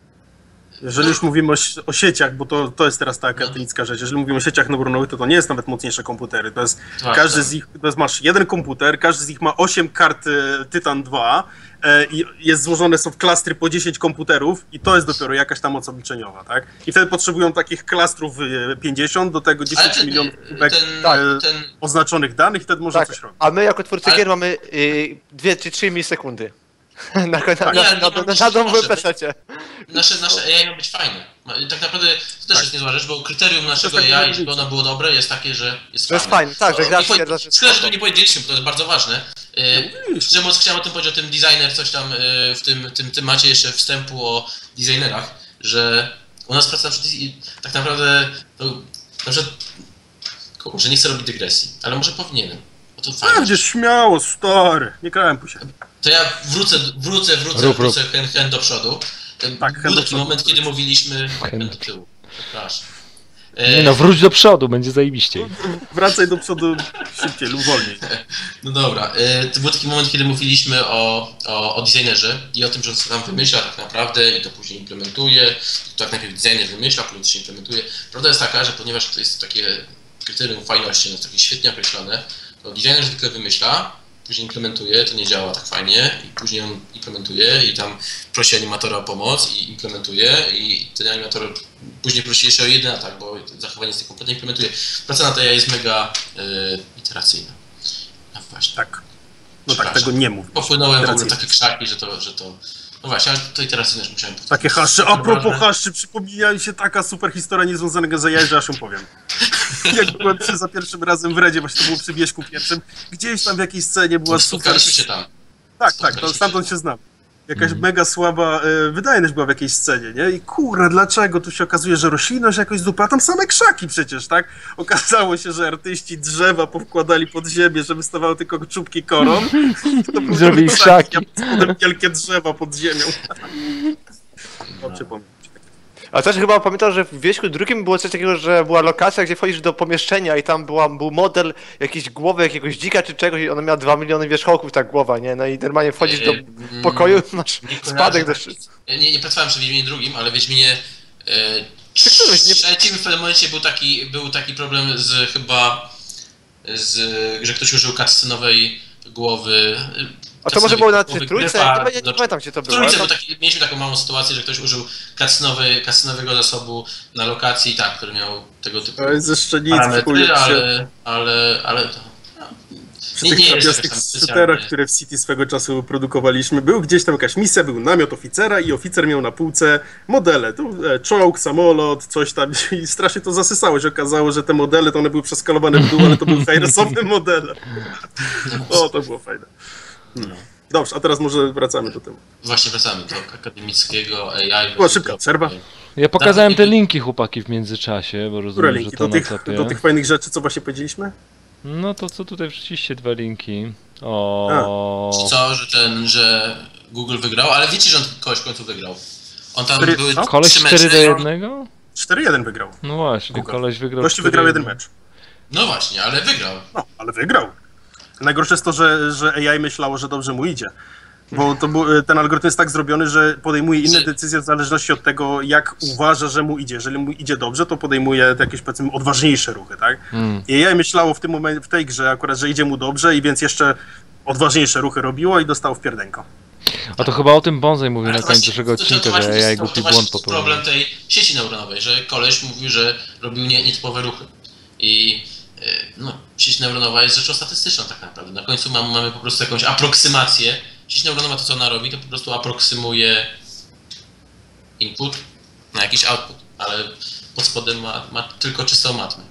Jeżeli już mówimy o, o sieciach, bo to, to jest teraz ta akademicka rzecz, jeżeli mówimy o sieciach neuronowych, to to nie jest nawet mocniejsze komputery. To jest, Tak, każdy tak. z nich, to jest, masz jeden komputer, każdy z nich ma osiem kart e, Tytan dwa e, i jest złożone są w klastry po dziesięć komputerów i to jest dopiero jakaś tam moc obliczeniowa, tak? I wtedy potrzebują takich klastrów e, pięćdziesiąt, do tego Ale dziesięć ten, milionów ten, kubek tak, e, ten, oznaczonych danych i wtedy można Tak, coś robić. a my jako twórcy Ale- gier mamy y, dwie czy trzy milisekundy. Na, na, na, Nie, na, ale na, nie na, mam na domowym myśli, pececie. nasze, nasze A I ma być fajne. Ma- Tak naprawdę to też Tak. jest niezła rzecz, bo kryterium naszego takie A I, różnice. żeby ono było dobre, jest takie, że jest To jest fajne. fajne, tak, że O, gra nie powie- stwierdza, że jest Szkoda, że spoko. to nie powiedzieliśmy, bo to jest bardzo ważne. Yy, Szczerze mówiąc, chciałem o tym powiedzieć, o tym designer, coś tam yy, w tym, tym temacie jeszcze wstępu o designerach, że u nas praca na przykład i tak naprawdę, to, na przykład, kurczę, nie chcę robić dygresji, ale może powinienem, bo to fajne. Będzie śmiało, stary, nie krałem się. To ja wrócę, wrócę, wrócę, Rób, wrócę hen, hen do przodu. Tak, hen Był do taki przodu. moment, kiedy mówiliśmy... Hen. Hen do tyłu, przepraszam. E, Nie no, wróć do przodu, będzie zajebiście. Wracaj do przodu szybciej lub wolniej. No dobra, e, to był taki moment, kiedy mówiliśmy o, o, o designerze i o tym, że on sobie tam wymyśla tak naprawdę i to później implementuje. I to tak najpierw designer wymyśla, później to się implementuje. Prawda jest taka, że ponieważ to jest takie kryterium fajności, no jest takie świetnie określone, to designer zwykle wymyśla, później implementuje, to nie działa tak fajnie i później on implementuje i tam prosi animatora o pomoc i implementuje i ten animator później prosi jeszcze o jeden atak, bo zachowanie jest kompletnie implementuje. Praca na tej A I jest mega y, iteracyjna. No właśnie. Tak. No tak, Przepraszam. tego nie mów. Popłynąłem w ogóle Iteracyjne. takie krzaki, że to, że to... No właśnie, ale to iteracyjne już musiałem powiedzieć. Takie haszcze. A propos Ważne. haszczy, przypomniała mi się taka super historia niezwiązanego z A I, że aż ją powiem. Jak byłem przy, za pierwszym razem w Redzie, właśnie to było przy Wierzchu pierwszym, gdzieś tam w jakiejś scenie była super... Spotkaliśmy się tam. Tak, tak, spotkaliśmy to się. stamtąd się znam. Jakaś Mhm. mega słaba y, wydajność była w jakiejś scenie, nie? I kurwa, dlaczego? Tu się okazuje, że roślinność jakoś z dupy, a tam same krzaki przecież, tak? Okazało się, że artyści drzewa powkładali pod ziemię, żeby stawały tylko czubki koron. To były Zrobili krzaki. a pod spodem wielkie drzewa pod ziemią. No, przypomnę. A też chyba pamiętam, że w Wieśku drugim było coś takiego, że była lokacja, gdzie wchodzisz do pomieszczenia i tam była, był model jakiejś głowy jakiegoś dzika czy czegoś i ona miała dwa miliony wierzchołków, ta głowa, nie? No i normalnie wchodzisz do Yy, pokoju, masz nie spadek do... kojarzę. Nie, nie pracowałem przy Wiedźminie drugim, ale w Wiedźminie e, Czy któryś nie- trzecim w pewnym momencie był taki, był taki problem z chyba, z, że ktoś użył cutscene'owej głowy. A to może było na głowy trójce? Gryfa Nie, nie, nie do- pamiętam gdzie to W było. trójce ale był to- taki, mieliśmy taką małą sytuację, że ktoś użył cutscene'owy, cutscenowego zasobu na lokacji, tak, który miał tego typu To jest jeszcze nic w chuj, parametry, jak się... ale, ale, ale to... No, Przy nie, tych nie jest trapiastych jakaś tam shooterach, specjalnie... które w City swego czasu produkowaliśmy, był gdzieś tam jakaś misja, był namiot oficera i oficer miał na półce modele. Tu e, czołg, samolot, coś tam i strasznie to zasysało, się okazało, że te modele to one były przeskalowane w dół, ale to były high-resowe modele. O, to było fajne. Hmm. Dobrze, a teraz może wracamy do tematu. Właśnie wracamy do akademickiego A I. Była szybka przerwa. Ja pokazałem te linki, chłopaki, w międzyczasie, bo Które rozumiem, linki? że to Do na tych, topie. do tych fajnych rzeczy, co właśnie powiedzieliśmy? No to co tutaj wrzuciliście dwa linki? O. Co, że ten, że Google wygrał, ale wiecie, że on kogoś w końcu wygrał. On tam Cztery- były co? Koleś trzy mecze. cztery do jednego? cztery jeden wygrał. No właśnie, Google. koleś wygrał. Gościu wygrał jeden mecz. No właśnie, ale wygrał. No, ale wygrał. Najgorsze jest to, że, że A I myślało, że dobrze mu idzie. Bo to był, ten algorytm jest tak zrobiony, że podejmuje inne Czy- decyzje w zależności od tego, jak uważa, że mu idzie. Jeżeli mu idzie dobrze, to podejmuje te jakieś, powiedzmy, odważniejsze ruchy, tak? Hmm. I A I myślało w tym momencie, w tej grze akurat, że idzie mu dobrze i więc jeszcze odważniejsze ruchy robiło i dostało w pierdenko. A to chyba o tym Bonsai mówił Ale na końcu właśnie, naszego to- to- odcinka, to właśnie że jest- ja to- głupi to właśnie błąd jest popełniłem. problem tej sieci neuronowej, że koleś mówił, że robił nie, nietypowe ruchy. I e, no, sieć neuronowa jest rzeczą statystyczną tak naprawdę. Na końcu mamy, mamy po prostu jakąś aproksymację. Sieć neuronowa to, co ona robi, to po prostu aproksymuje input na jakiś output, ale pod spodem ma, ma tylko czystą matmę.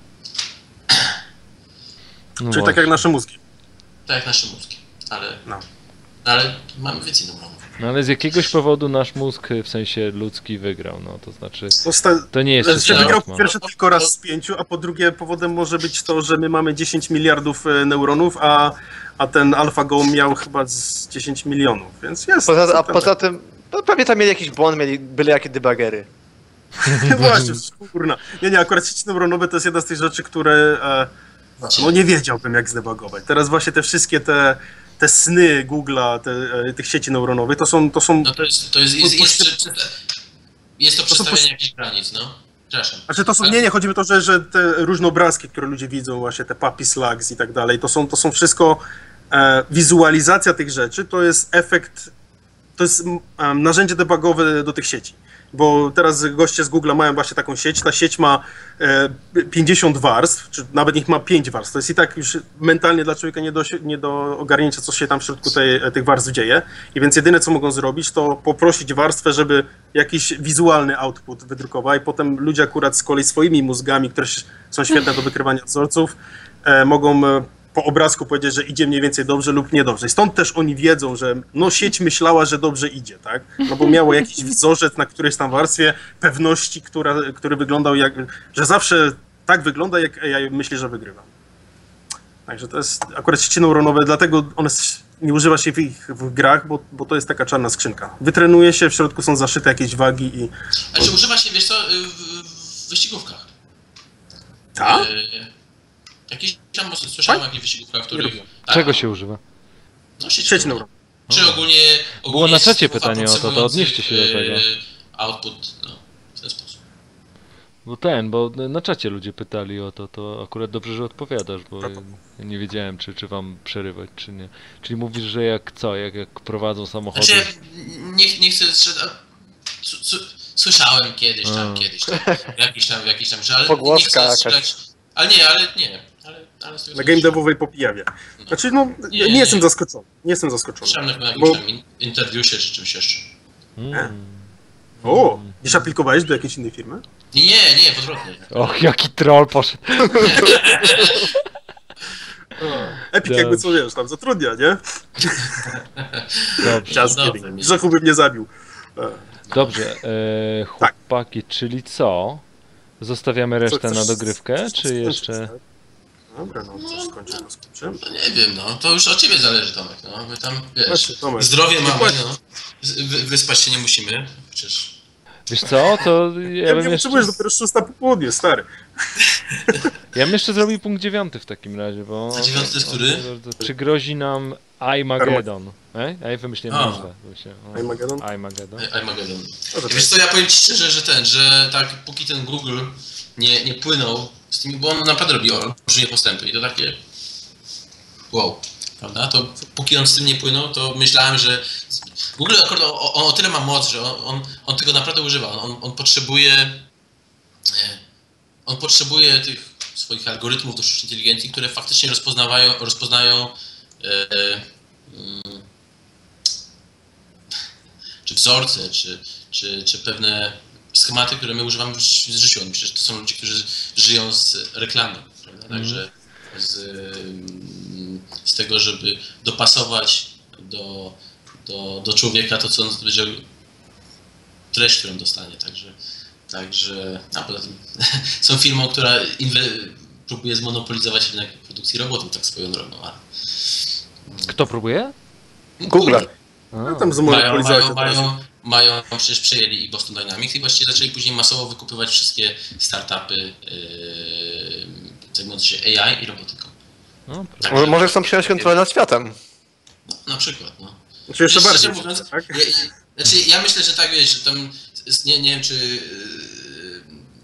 No Czyli tak właśnie. jak nasze mózgi. Tak jak nasze mózgi. Ale, No. ale mamy więcej neuronów. No ale z jakiegoś powodu nasz mózg, w sensie ludzki, wygrał, no to znaczy, Posta- to nie jest że czysta wygrał matma. po pierwsze tylko raz z pięciu, a po drugie powodem może być to, że my mamy dziesięć miliardów e, neuronów, a, a ten AlphaGo miał chyba z dziesięć milionów, więc jest. Poza, a super. poza tym, no pewnie tam mieli jakiś błąd, mieli byle jakie debagery. Właśnie, kurna. Nie, nie, akurat sieci neuronowe to jest jedna z tych rzeczy, które e, no nie wiedziałbym jak zdebugować. Teraz właśnie te wszystkie te, te sny Google'a, te, e, tych sieci neuronowych, to są, to są, No to jest, to jest, jest, jest, jest, jest to To są przestawienie poś- jakichś granic, no. Przepraszam. znaczy to są, nie, nie, chodzi mi o to, że, że te różne obrazki, które ludzie widzą, właśnie te puppy slugs i tak dalej, to są, to są wszystko, e, wizualizacja tych rzeczy, to jest efekt, to jest um, narzędzie debugowe do tych sieci. Bo teraz goście z Google'a mają właśnie taką sieć, ta sieć ma e, pięćdziesiąt warstw, czy nawet niech ma pięć warstw, to jest i tak już mentalnie dla człowieka nie do, nie do ogarnięcia, co się tam w środku tej, tych warstw dzieje. I więc jedyne, co mogą zrobić, to poprosić warstwę, żeby jakiś wizualny output wydrukowała i potem ludzie akurat z kolei swoimi mózgami, które są świetne do wykrywania wzorców, e, mogą e, po obrazku powiedzieć, że idzie mniej więcej dobrze lub niedobrze. I stąd też oni wiedzą, że no sieć myślała, że dobrze idzie, tak? No bo miało jakiś wzorzec na którejś tam warstwie pewności, która, który wyglądał jak, że zawsze tak wygląda, jak A I myśli, że wygrywa. Także to jest akurat sieci neuronowe, dlatego one s- nie używa się w ich w grach, bo, bo to jest taka czarna skrzynka. Wytrenuje się, w środku są zaszyte jakieś wagi i... Znaczy używa się, wiesz co, w, w wyścigówkach. Tak? E, Jakieś tam słyszałem o jakichś wyścigówkach, których... lubię. tak, Czego się używa? No, sieć, Sieć neuronowa. neuronowa. Czy ogólnie... ogólnie Było na czacie systemów pytanie o to, to aproksymulujących, odnieście się do tego. e, Output, no, w ten sposób. Bo ten, bo na czacie ludzie pytali o to, to akurat dobrze, że odpowiadasz, bo Tak. ja nie wiedziałem, czy, czy wam przerywać, czy nie. Czyli mówisz, że jak co, jak, jak prowadzą samochody... Znaczy, ja nie, nie chcę strzelać. su- su- Słyszałem kiedyś tam, A. kiedyś tam, jakiś tam, jakiś tam, że ale nie Pogłoska chcę jakaś. strzelać. Ale nie, ale nie. Ale, ale z tego Na co game słyszałem- devowej po pijawie. Znaczy, no, nie, Nie, nie nie. jestem zaskoczony. Nie jestem zaskoczony. Słyszałem na jakimś Bo- tam in- interwiusie czy czymś jeszcze. Mm. O, gdzieś aplikowałeś do jakiejś innej firmy? Nie, nie, nie, podwrotnie. Och, jaki troll poszedł. Epic jakby co wiesz, tam zatrudnia, nie? Dobrze, Czas Dobrze. kiedy. Grzechu bym nie zabił. E, dobrze e, chłopaki, czyli co? Zostawiamy co resztę chcesz- na dogrywkę, chcesz czy skończyć, jeszcze... tak? Dobra, no coś skończę, to skończymy. No nie wiem, no, to już od ciebie zależy, Tomek, no, my tam, wiesz, Właśnie, Tomek. zdrowie mamy, Dokładnie. no, Z- wy, wyspać się nie musimy, przecież... Wiesz co, to ja Ja bym nie jeszcze... potrzebujesz dopiero szósta po południu, stary. Ja bym jeszcze zrobił punkt dziewiąty w takim razie, bo... A dziewiąty to jest który? Czy grozi nam Armageddon? E? Ja wymyśliłem A. nazwę. Wymyśliłem. O, Armageddon? Armageddon. Armageddon. Może Wiesz co, ja powiem ci szczerze, że ten, że tak póki ten Google nie, nie płynął z tymi, bo on naprawdę robi olbrzymie postępy i to takie wow, prawda? To póki on z tym nie płynął, to myślałem, że Google akurat o, on o tyle ma moc, że on, on, on tego naprawdę używa. On, on potrzebuje e, on potrzebuje tych swoich algorytmów do sztucznej inteligencji, które faktycznie rozpoznawają, rozpoznają e, e, mm, czy wzorce, czy, czy, czy pewne schematy, które my używamy w ży- w życiu. Myślę, że to są ludzie, którzy żyją z reklamy, prawda? Także z, mm, z tego, żeby dopasować do, do, do człowieka to, co on będzie, treść, którą dostanie. Także, także a poza tym są firmą, która inwe, próbuje zmonopolizować rynek produkcji robotów, tak swoją drogą. A Kto próbuje? Google. A. No tam Mają, zmonopolizować mają, to teraz. mają, mają, przecież przejęli i Boston Dynamics i właściwie zaczęli później masowo wykupywać wszystkie startupy yy, zajmujące się A I i robotyką. No, Tak. Może, może chcą przejąć kontrolę nad światem. No, na przykład, no. Znaczy jeszcze Szczerze bardziej, mówiąc, tak? ja, ja, znaczy ja myślę, że tak, wiesz, że tam, jest- nie, nie wiem czy, yy,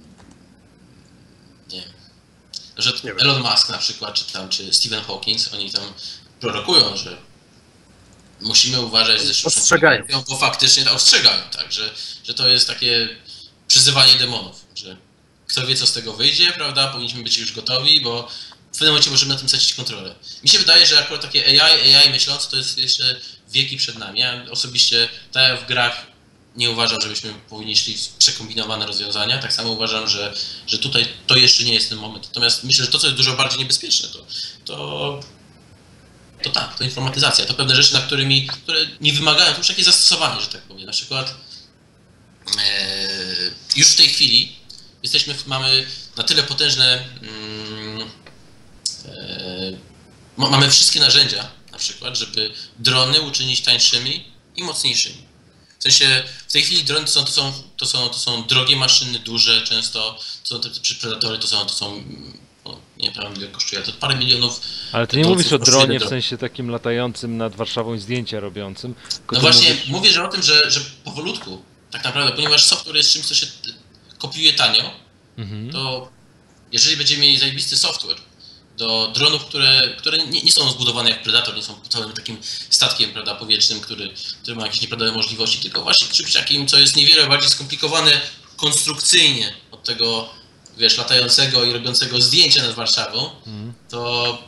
nie wiem, że Nie wiem. Elon Musk na przykład, czy tam, czy Stephen Hawking, oni tam prorokują, że musimy uważać ze sztuczną Ostrzegają. inteligencją, bo faktycznie to ostrzegają, tak, że, że to jest takie przyzywanie demonów, że kto wie co z tego wyjdzie, prawda, powinniśmy być już gotowi, bo w pewnym momencie możemy na tym stracić kontrolę. Mi się wydaje, że akurat takie A I, A I myślące to jest jeszcze wieki przed nami. Ja osobiście, tak jak w grach, nie uważam, żebyśmy powinni szli w przekombinowane rozwiązania. Tak samo uważam, że, że tutaj to jeszcze nie jest ten moment. Natomiast myślę, że to, co jest dużo bardziej niebezpieczne, to, to to tak, to informatyzacja, to pewne rzeczy, na którymi, które nie wymagają, to już takie zastosowanie, że tak powiem. Na przykład e, już w tej chwili jesteśmy, mamy na tyle potężne, mm, e, mamy wszystkie narzędzia, na przykład, żeby drony uczynić tańszymi i mocniejszymi. W sensie, w tej chwili drony to są, to są, to są, to są drogie maszyny, duże często, to są te, te predatory, to są, to są no, nie wiem ile kosztuje, ale to parę milionów. Ale ty nie dolców mówisz o kosztuje dronie w dron. sensie takim latającym nad Warszawą i zdjęcia robiącym. tylko No ty właśnie, mówisz- mówię że o tym, że, że powolutku, tak naprawdę, ponieważ software jest czymś, co się kopiuje tanio, Mhm. to jeżeli będziemy mieli zajebisty software do dronów, które, które nie, nie są zbudowane jak Predator, nie są całym takim statkiem, prawda, powietrznym, który, który ma jakieś nieprawdopodobne możliwości, tylko właśnie czymś takim, co jest niewiele bardziej skomplikowane konstrukcyjnie od tego, wiesz, latającego i robiącego zdjęcia nad Warszawą, Mhm. to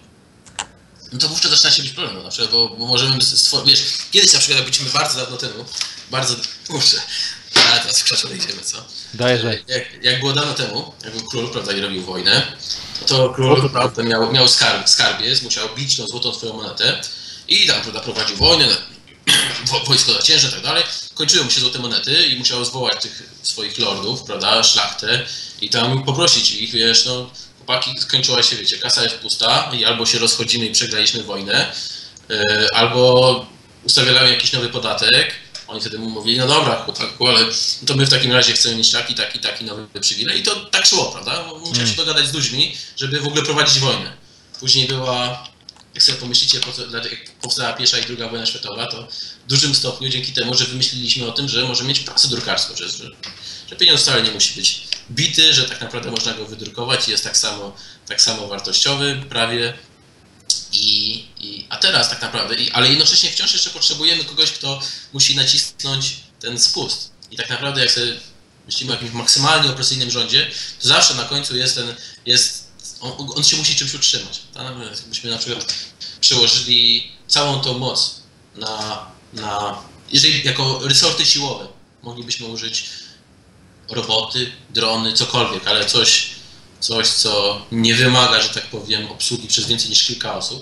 no to wówczas zaczyna się być problem, na przykład, bo, bo możemy stworzyć, wiesz, kiedyś na przykład, jak byliśmy bardzo dawno temu, bardzo, kurczę, ale teraz w krzacz odejdziemy, co? Dajesz, daj. Jak, jak było dawno temu, jak był król, prawda, i robił wojnę, no to król, prawda, miał, miał skarb, skarbiec, musiał bić tą złotą twoją monetę i tam, prawda, prowadził wojnę, wo- wojsko zaciężne i tak dalej, kończyły mu się złote monety i musiał zwołać tych swoich lordów, prawda, szlachtę i tam poprosić ich, wiesz, no, chłopaki, skończyła się, wiecie, kasa jest pusta i albo się rozchodzimy i przegraliśmy wojnę, yy, albo ustawiamy jakiś nowy podatek. Oni wtedy mu mówili, no dobra, chłopaku, ale to my w takim razie chcemy mieć taki, taki, taki nowy przywilej. I to tak szło, prawda? Musiał się dogadać z ludźmi, żeby w ogóle prowadzić wojnę. Później była, jak sobie pomyślicie, po co, jak powstała pierwsza i druga wojna światowa, to w dużym stopniu dzięki temu, że wymyśliliśmy o tym, że możemy mieć prasę drukarską, że, że, że pieniądz wcale nie musi być bity, że tak naprawdę można go wydrukować i jest tak samo, tak samo wartościowy prawie. I, i, a teraz tak naprawdę, i, ale jednocześnie wciąż jeszcze potrzebujemy kogoś, kto musi nacisnąć ten spust. I tak naprawdę jak sobie myślimy o jakimś maksymalnie opresyjnym rządzie, to zawsze na końcu jest ten, jest, on, on się musi czymś utrzymać. Tak? Jakbyśmy na przykład przełożyli całą tą moc na, na, jeżeli jako resorty siłowe moglibyśmy użyć roboty, drony, cokolwiek, ale coś, coś, co nie wymaga, że tak powiem, obsługi przez więcej niż kilka osób,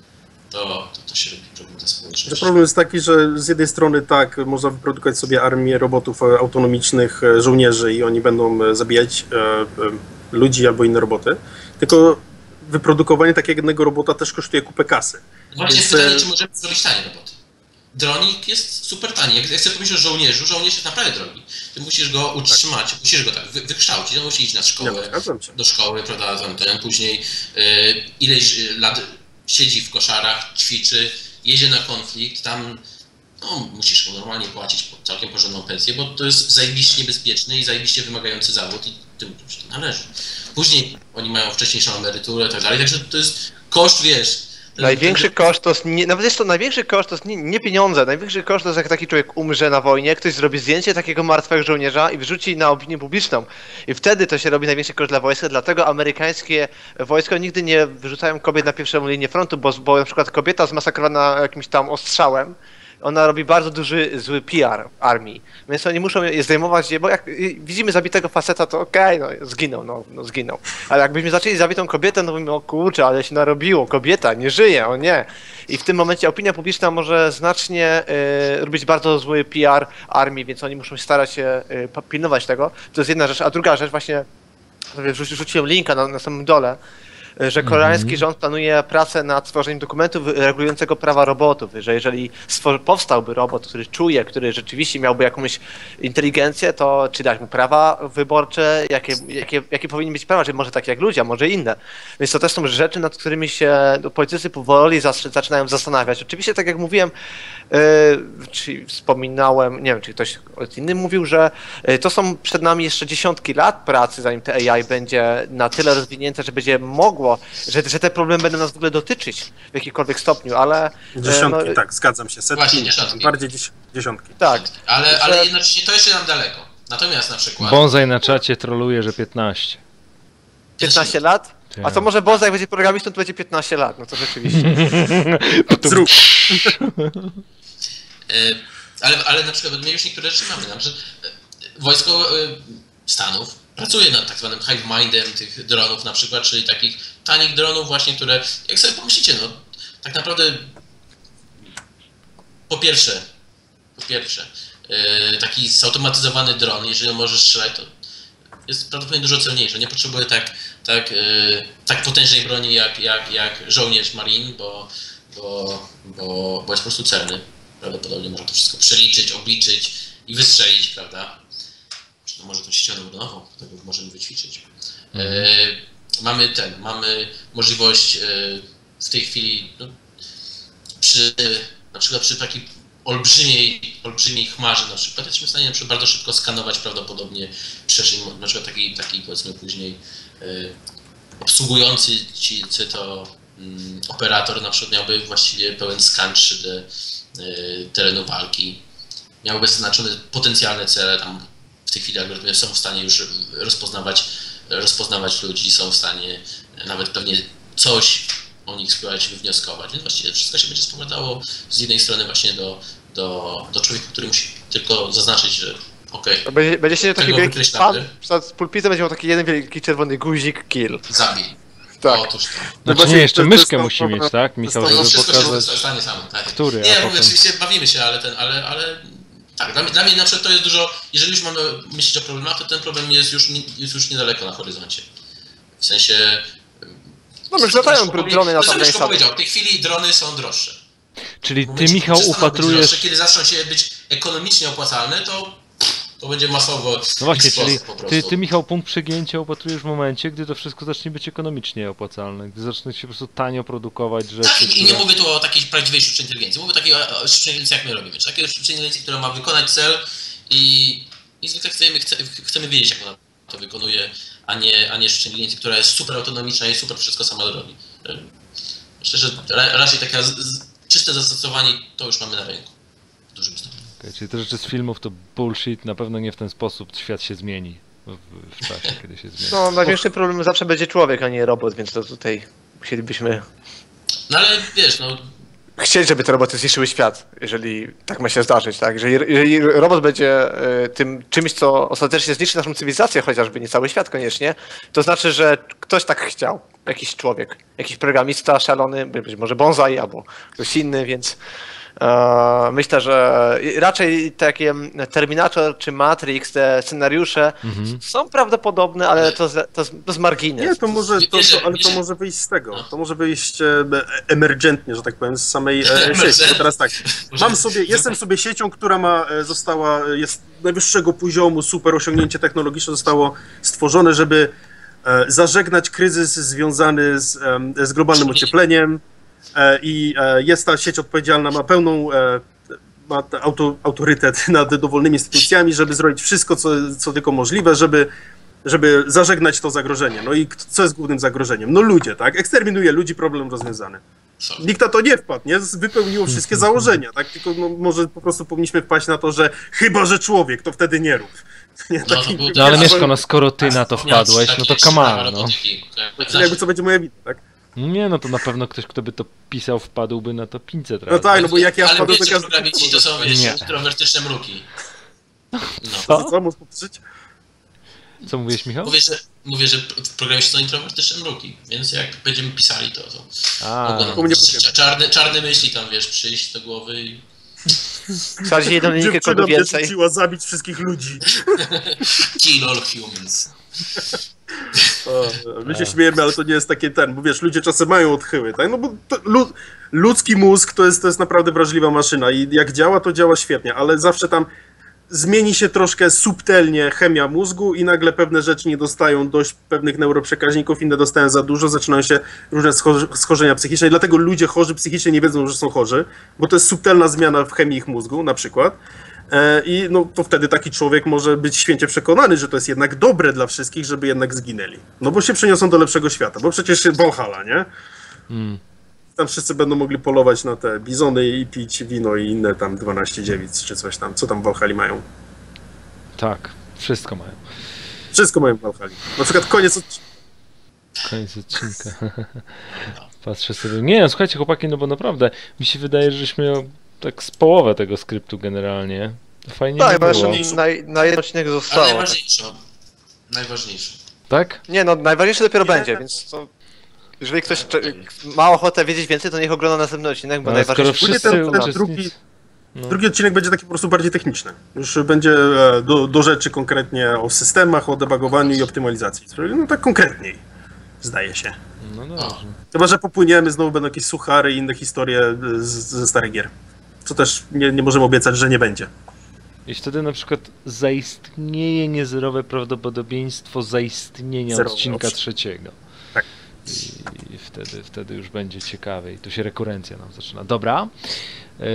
to, to, to się robi problem dla Że społeczności. problem jest taki, że z jednej strony tak, można wyprodukować sobie armię robotów e, autonomicznych, e, żołnierzy i oni będą e, zabijać e, e, ludzi albo inne roboty, tylko wyprodukowanie takiego jednego robota też kosztuje kupę kasy. Właśnie jest Więc, pytanie, e, czy możemy zrobić tanie roboty. Dronik jest super tani. Jak, jak sobie pomyślisz o żołnierzu, żołnierz jest naprawdę drogi. Ty musisz go utrzymać, musisz go tak wy, wykształcić, on musi iść na Nie, szkołę, zgadzam się. do szkoły, prawda, tam ten, później y, ileś lat siedzi w koszarach, ćwiczy, jedzie na konflikt, tam no, musisz mu normalnie płacić całkiem porządną pensję, bo to jest zajebiście niebezpieczny i zajebiście wymagający zawód i tym się to należy. Później oni mają wcześniejszą emeryturę i tak dalej, także to jest koszt, wiesz. ten- Największy ten- koszt to jest, nie, nawet jest to największy koszt, to jest nie, nie pieniądze, największy koszt to jest jak taki człowiek umrze na wojnie, ktoś zrobi zdjęcie takiego martwego żołnierza i wrzuci na opinię publiczną. I wtedy to się robi największy koszt dla wojska, dlatego amerykańskie wojska nigdy nie wyrzucają kobiet na pierwszą linię frontu, bo, bo na przykład kobieta zmasakrowana jakimś tam ostrzałem, ona robi bardzo duży, zły P R armii, więc oni muszą je zdejmować, bo jak y, widzimy zabitego faceta, to okej, no zginął, no, no zginął. Ale jakbyśmy zaczęli zabitą kobietę, no mówimy, o kurczę, ale się narobiło, kobieta, nie żyje, o nie. I w tym momencie opinia publiczna może znacznie y, robić bardzo zły P R armii, więc oni muszą starać się y, pa- pilnować tego. To jest jedna rzecz, a druga rzecz właśnie, sobie wrzuci- rzuciłem linka na, na samym dole, że koreański rząd planuje pracę nad stworzeniem dokumentu regulującego prawa robotów, że jeżeli stwor- powstałby robot, który czuje, który rzeczywiście miałby jakąś inteligencję, to czy dać mu prawa wyborcze, jakie, jakie, jakie powinny być prawa, czy może takie jak ludzie, a może inne. Więc to też są rzeczy, nad którymi się no, politycy powoli zas- zaczynają zastanawiać. Oczywiście, tak jak mówiłem, yy, czy wspominałem, nie wiem, czy ktoś inny mówił, że yy, to są przed nami jeszcze dziesiątki lat pracy, zanim te A I będzie na tyle rozwinięte, że będzie mogło, że, że te problemy będą nas w ogóle dotyczyć w jakimkolwiek stopniu, ale... e, Dziesiątki, no, tak, zgadzam się. Setki, Właśnie, nie, dziesiątki. bardziej dzies dziesiątki. Tak, Ale, ale że- jednocześnie to jeszcze nam daleko. Natomiast na przykład... Bonzaj na czacie troluje, że piętnaście. piętnaście lat? A to może Boza, jak będzie programistą, to będzie piętnaście lat, no to rzeczywiście. Zrób. E, ale, ale na przykład my już niektóre rzeczy mamy. Na przykład e, wojsko e, Stanów pracuje nad tak zwanym hive mindem tych dronów na przykład, czyli takich tanich dronów właśnie, które, jak sobie pomyślicie, no tak naprawdę po pierwsze, po pierwsze, yy, taki zautomatyzowany dron, jeżeli możesz strzelać, to jest prawdopodobnie dużo celniejsze. Nie potrzebuje tak, tak, yy, tak potężnej broni jak, jak, jak żołnierz Marine, bo, bo, bo, bo jest po prostu celny. Prawdopodobnie można to wszystko przeliczyć, obliczyć i wystrzelić, prawda? Czy to może tą ścianę udowodnową, tego możemy wyćwiczyć. Mhm. Yy, mamy ten, mamy możliwość yy, w tej chwili no, przy, na przykład przy takiej olbrzymiej, olbrzymiej chmarze na przykład, jesteśmy w stanie na przykład bardzo szybko skanować prawdopodobnie przestrzeń, na przykład taki, taki powiedzmy później yy, obsługujący ci to um, operator na przykład miałby właściwie pełen skan trzy D yy, terenu walki, miałby zaznaczone potencjalne cele, tam w tej chwili algorytmy są w stanie już rozpoznawać, rozpoznawać ludzi, są w stanie nawet pewnie coś o nich spróbować wywnioskować, więc właściwie wszystko się będzie sprowadzało z jednej strony właśnie do, do, do człowieka, który musi tylko zaznaczyć, że okej, okay, Będzie, będzie się taki tego wielki wykreślamy. pan, z pulpitem będzie miał taki jeden wielki czerwony guzik, kill. zabij. Tak. Otóż to. Znaczy właśnie nie, jeszcze to- to myszkę jest musi to- mieć, tak? Michał, to- No, żeby wszystko się pokazać, stanie samo, tak. który, Nie, a mówię, potem... oczywiście bawimy się, ale ten, ale, ale tak, dla mnie, dla mnie na przykład to jest dużo, jeżeli już mamy myśleć o problemach, to ten problem jest już, nie- jest już niedaleko na horyzoncie. W sensie... No już latają Zresztą drony na to tamtej Zresztą sali. powiedział, w tej chwili drony są droższe. Czyli W ty, momencie, Michał, kiedy przestaną być droższe, upatrujesz... kiedy zaczną się być ekonomicznie opłacalne, to, to będzie masowo No właśnie, explode czyli po ty, prostu. ty, Michał, punkt przegięcia upatrujesz w momencie, gdy to wszystko zacznie być ekonomicznie opłacalne, gdy zacznie się po prostu tanio produkować rzeczy, Tak, i, i nie które... mówię tu o takiej prawdziwej sztucznej inteligencji, mówię o takiej o- o sztucznej inteligencji, jak my robimy. Czy takiej sztucznej inteligencji, która ma wykonać cel i, i zwykle chcemy, chce, chcemy wiedzieć, jak ona to wykonuje, a nie, a nie sztucznej inteligencji, która jest super autonomiczna i super wszystko sama robi. Myślę, że ra, raczej takie z, z, czyste zastosowanie to już mamy na rynku. W dużym stopniu. Okay, czyli te rzeczy z filmów to bullshit, na pewno nie w ten sposób świat się zmieni w, w czasie, kiedy się zmieni. No największym problemem zawsze będzie człowiek, a nie robot, więc to tutaj musielibyśmy No ale wiesz, no chcieć, żeby te roboty zniszczyły świat, jeżeli tak ma się zdarzyć, tak? Jeżeli, jeżeli robot będzie y, tym czymś, co ostatecznie zniszczy naszą cywilizację, chociażby nie cały świat koniecznie, to znaczy, że ktoś tak chciał, jakiś człowiek, jakiś programista szalony, być może bonsai albo ktoś inny, więc e, myślę, że raczej takie Terminator czy Matrix, te scenariusze Mhm. są prawdopodobne, ale to, z- to, z- to z margines. Nie, to może, to, Wiesz, to, ale to wiesz- może wyjść z tego. No. To może wyjść e, emergentnie, że tak powiem, z samej e, sieci. Emergentnie. Bo teraz tak, mam sobie, jestem sobie siecią, która ma, e, została, e, jest najwyższego poziomu, super osiągnięcie technologiczne zostało stworzone, żeby e, zażegnać kryzys związany z, em, z globalnym ociepleniem e, i e, jest ta sieć odpowiedzialna, ma pełną e, ma ta auto, autorytet nad dowolnymi instytucjami, żeby zrobić wszystko, co, co tylko możliwe, żeby żeby zażegnać to zagrożenie. No i co jest głównym zagrożeniem? No ludzie, tak? Eksterminuje ludzi, problem rozwiązany. co? Nikt na to nie wpadł, nie? Wypełniło wszystkie założenia, tak? Tylko no, może po prostu powinniśmy wpaść na to, że chyba, że człowiek, to wtedy nie rób. Nie, No, to taki- był No ale Ja- Mieszko, no skoro ty na to wpadłeś, no to come on, no. Czyli jakby co będzie moja wina, tak? Nie, no to na pewno ktoś, kto by to pisał, wpadłby na to pięćset razy. No tak, no bo jak ja Ale wpadłem, to wiecie, każdy... programiści to są, wiesz, Nie. introwertyczne mruki. No. Co? Co, móc powtórzyć? Co mówiłeś, Michał? Mówię, że, mówię, że programiści są introwertyczne mruki, więc jak będziemy pisali to, to A, mogą u mnie nam powiem. czarne, czarne myśli tam, wiesz, przyjść do głowy i Wsadzi jedną linijkę Dziewczyna kodu mnie więcej. rzuciła zabić wszystkich ludzi. kill all humans. O, my się śmiejemy, ale to nie jest takie ten, bo wiesz, ludzie czasem mają odchyły, tak? No bo to, lu, ludzki mózg to jest, to jest naprawdę wrażliwa maszyna i jak działa, to działa świetnie, ale zawsze tam zmieni się troszkę subtelnie chemia mózgu i nagle pewne rzeczy nie dostają dość pewnych neuroprzekaźników, inne dostają za dużo, zaczynają się różne scho- schorzenia psychiczne i dlatego ludzie chorzy psychicznie nie wiedzą, że są chorzy, bo to jest subtelna zmiana w chemii ich mózgu na przykład. E, I no, to wtedy taki człowiek może być święcie przekonany, że to jest jednak dobre dla wszystkich, żeby jednak zginęli. No bo się przeniosą do lepszego świata, bo przecież się Valhalla, nie? Hmm. Tam wszyscy będą mogli polować na te bizony i pić wino i inne tam dwanaście dziewic czy coś tam. Co tam w Valhalli mają? Tak, wszystko mają. Wszystko mają w Valhalli. Na przykład koniec od... Koniec odcinka. Patrzę sobie. Nie, no, słuchajcie chłopaki, no bo naprawdę mi się wydaje, że żeśmy tak z połowę tego skryptu generalnie. To fajnie Tak, nie bo było. jeszcze na, na jeden odcinek Ale zostało. najważniejsze, najważniejsze. Tak? Nie, no najważniejsze dopiero Nie. będzie, więc to, jeżeli ktoś cze- ma ochotę wiedzieć więcej, to niech ogląda następny odcinek, bo Ale skoro najważniejsze... Ogólnie wszyscy ten, ten uczestnicy... drugi, No. Drugi odcinek będzie taki po prostu bardziej techniczny. Już będzie e, do, do rzeczy konkretnie o systemach, o debugowaniu i optymalizacji. No tak konkretniej, zdaje się. No dobrze. Chyba że popłyniemy, znowu będą jakieś suchary i inne historie z, ze starych gier. Co też nie, nie możemy obiecać, że nie będzie. I wtedy na przykład zaistnieje niezerowe prawdopodobieństwo zaistnienia Zerowe, odcinka owszem. trzeciego. Tak. I wtedy, wtedy już będzie ciekawe i tu się rekurencja nam zaczyna. Dobra. Eee,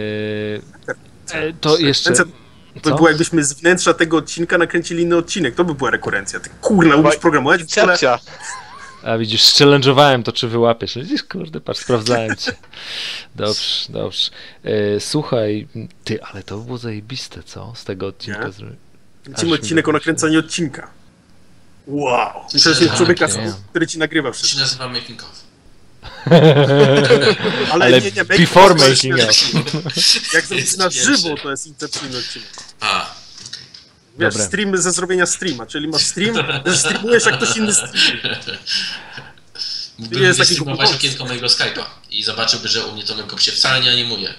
e, to jeszcze... To by Co? było jakbyśmy z wnętrza tego odcinka nakręcili inny odcinek. To by była rekurencja. Ty kurna, umiesz programować? W ogóle... Incepcja. A widzisz, challenge'owałem to, czy wyłapiesz. Widzisz, kurde, patrz, sprawdzałem cię. Dobrze, dobrze. E, słuchaj, ty, ale to było zajebiste, co? Z tego odcinka. Nie? Zro... Kręcimy odcinek o nakręcaniu odcinka. Wow. Przecież jest człowieka, Tak, nie. który ci nagrywa To się wszystko. nazywa making of. Ale, Ale nie, nie, before to jest- making of. Jak zrobić na Jest żywo, pierwszy. to jest incepcyjny odcinek. A, Wiesz, Dobre. stream ze zrobienia streama, czyli masz stream, że streamujesz jak ktoś inny streamuje. mógłbym jest taki streamować kłopot. okienko mojego Skype'a i zobaczyłby, że u mnie Tomek Kopsie wcale nie animuje.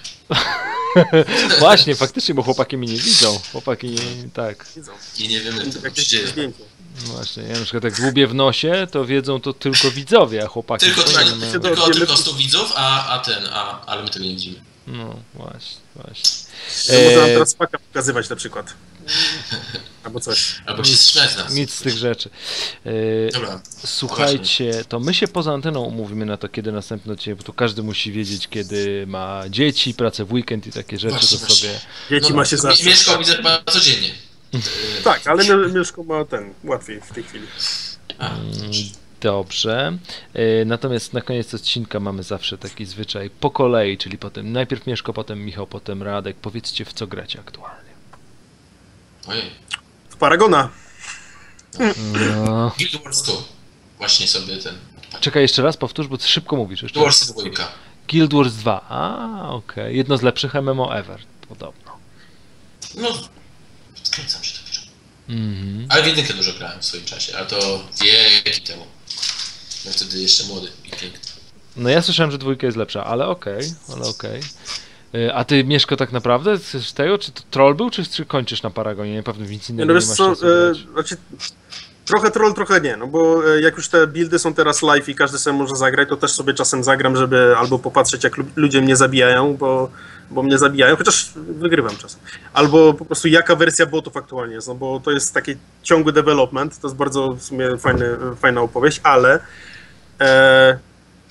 Właśnie, faktycznie, bo chłopaki mnie nie widzą. Chłopaki nie, tak. Widzą. I nie wiemy, co tam się Jakieś dzieje. zdjęcie. No właśnie, ja na przykład jak dłubię w nosie, to wiedzą to tylko widzowie, a chłopaki Tylko, to tylko, nie się mają. do- tylko, wiemy- tylko stu widzów, a, a ten, a, ale my tego nie widzimy. No właśnie, właśnie. Że Można nam E, teraz paka pokazywać na przykład. Albo coś. Albo się strzec nas. nic z tych rzeczy. E, Dobra. Słuchajcie, to my się poza anteną umówimy na to, kiedy następny odcinek, bo tu każdy musi wiedzieć, kiedy ma dzieci, pracę w weekend i takie rzeczy, Właśnie, to właśnie. sobie... Dzieci ma się Mi- zawsze. Mieszkał widzę chyba codziennie. Tak, ale Mie- Mieszko ma ten, łatwiej w tej chwili. A, Dobrze. E, Natomiast na koniec odcinka mamy zawsze taki zwyczaj po kolei, czyli potem najpierw Mieszko, potem Michał, potem Radek. Powiedzcie, w co gracie aktualnie. ojej. W Paragona. No. Guild Wars dwa. Właśnie sobie ten... Czekaj jeszcze raz, powtórz, bo ty szybko mówisz. Jeszcze Guild raz. Wars dwa. Guild Wars dwa. A, okej. Jedno z lepszych M M O ever, podobno. No, skręcam się dopiero. Mhm. Ale w jedynkę dużo grałem w swoim czasie, ale to wieki temu. No wtedy jeszcze młody i piękny. No ja słyszałem, że dwójka jest lepsza, ale okej, ale okej. Y, A ty, Mieszko, tak naprawdę z tego, czy to troll był, czy, czy kończysz na Paragonie? Nie, pewnie nic Nie, innego no nie, wiesz masz co, czasu e, grać. znaczy, trochę troll, trochę nie, no bo e, jak już te buildy są teraz live i każdy sobie może zagrać, to też sobie czasem zagram, żeby albo popatrzeć jak lu- ludzie mnie zabijają, bo, bo mnie zabijają, chociaż wygrywam czasem. Albo po prostu jaka wersja botów aktualnie jest, no bo to jest taki ciągły development, to jest bardzo w sumie fajny, fajna opowieść, ale e,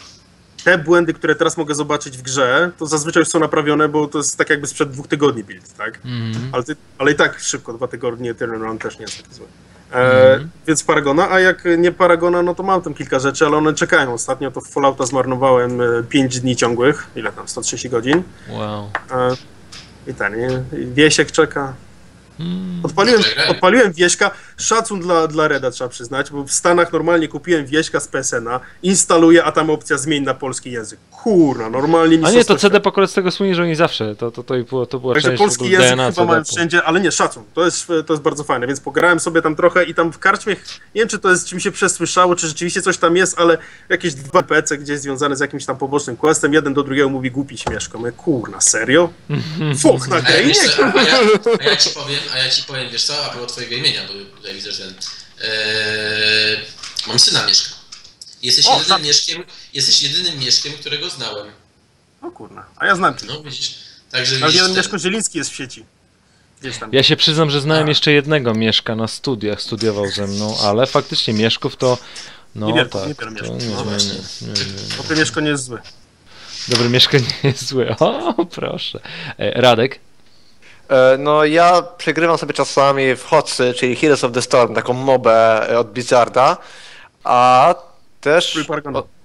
te błędy, które teraz mogę zobaczyć w grze, to zazwyczaj już są naprawione, bo to jest tak jakby sprzed dwóch tygodni build, tak? Mhm. Ale, ty, ale i tak szybko, dwa tygodnie, turnaround też nie jest taki zły. E, Mhm. Więc Paragona, a jak nie Paragona, no to mam tam kilka rzeczy, ale one czekają. Ostatnio to w Fallouta zmarnowałem pięć dni ciągłych, ile tam, sto trzydzieści godzin. Wow. E, I ten, nie? Wiesiek czeka. Mm. Odpaliłem, Dobrze, graj. odpaliłem Wieśka, szacun dla, dla Reda trzeba przyznać, bo w Stanach normalnie kupiłem Wieśka z P S N a, instaluję, a tam opcja zmień na polski język. Kurna, normalnie A nie, mistrzostwo to C D akurat z tego słynie, że oni zawsze, to, to, to, było, to była Także część w polski ogóle język D N A chyba mają C D-pu. wszędzie, ale nie, szacun, to jest, to jest bardzo fajne, więc pograłem sobie tam trochę i tam w karczmie, nie wiem czy to jest, czy mi się przesłyszało, czy rzeczywiście coś tam jest, ale jakieś dwa P C gdzieś związane z jakimś tam pobocznym questem, jeden do drugiego mówi głupi śmieszko, my kurna, serio? Fuck na A ja, grę, wiesz nie, co, a, ja, a ja ci powiem, a ja ci powiem, wiesz co, a propos twojego imienia, bo tutaj widzę, że ten... Eee, mam syna Mieszka. Jesteś O, jedynym tak. Mieszkiem, jesteś jedynym Mieszkiem, którego znałem. no kurna, a ja znam tylko, No widzisz, także ale widzisz jeden ten- Mieszko Zieliński jest w sieci, gdzieś tam. Ja się przyznam, że znałem A. jeszcze jednego Mieszka na studiach, studiował ze mną, ale faktycznie Mieszków to... No Niewiele- tak, niewiele to Mieszków, nie, no nie, właśnie. nie, nie, nie. Bo ten Mieszko nie jest zły. Dobry, Mieszka nie jest zły. O, proszę. E, Radek? E, No ja przegrywam sobie czasami w Hotsy, czyli Heroes of the Storm, taką mobę e, od Blizzarda, a też Trój Paragona. o,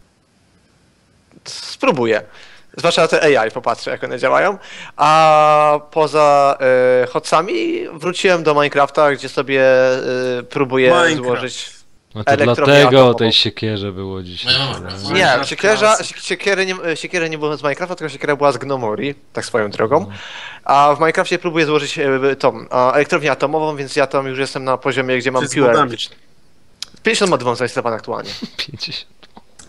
spróbuję. Zwłaszcza na te A I, popatrzę jak one działają. A poza e, Hotsami wróciłem do Minecrafta, gdzie sobie e, próbuję Minecraft. złożyć... No to Elektrownia dlatego o atomową. tej siekierze było dzisiaj. Moja mama tyle. gra. Nie, Minecraft siekierza, Classic. siek- siekiery, nie, siekiery nie było z Minecrafta, tylko siekiera była z Gnomori, tak swoją drogą. A w Minecrafcie próbuję złożyć e, tą a, elektrownię atomową, więc ja tam już jestem na poziomie, gdzie mam Czy z piłę modami? elektryczną. pięćdziesiąt modów mam zainstalowane aktualnie. pięćdziesiąt.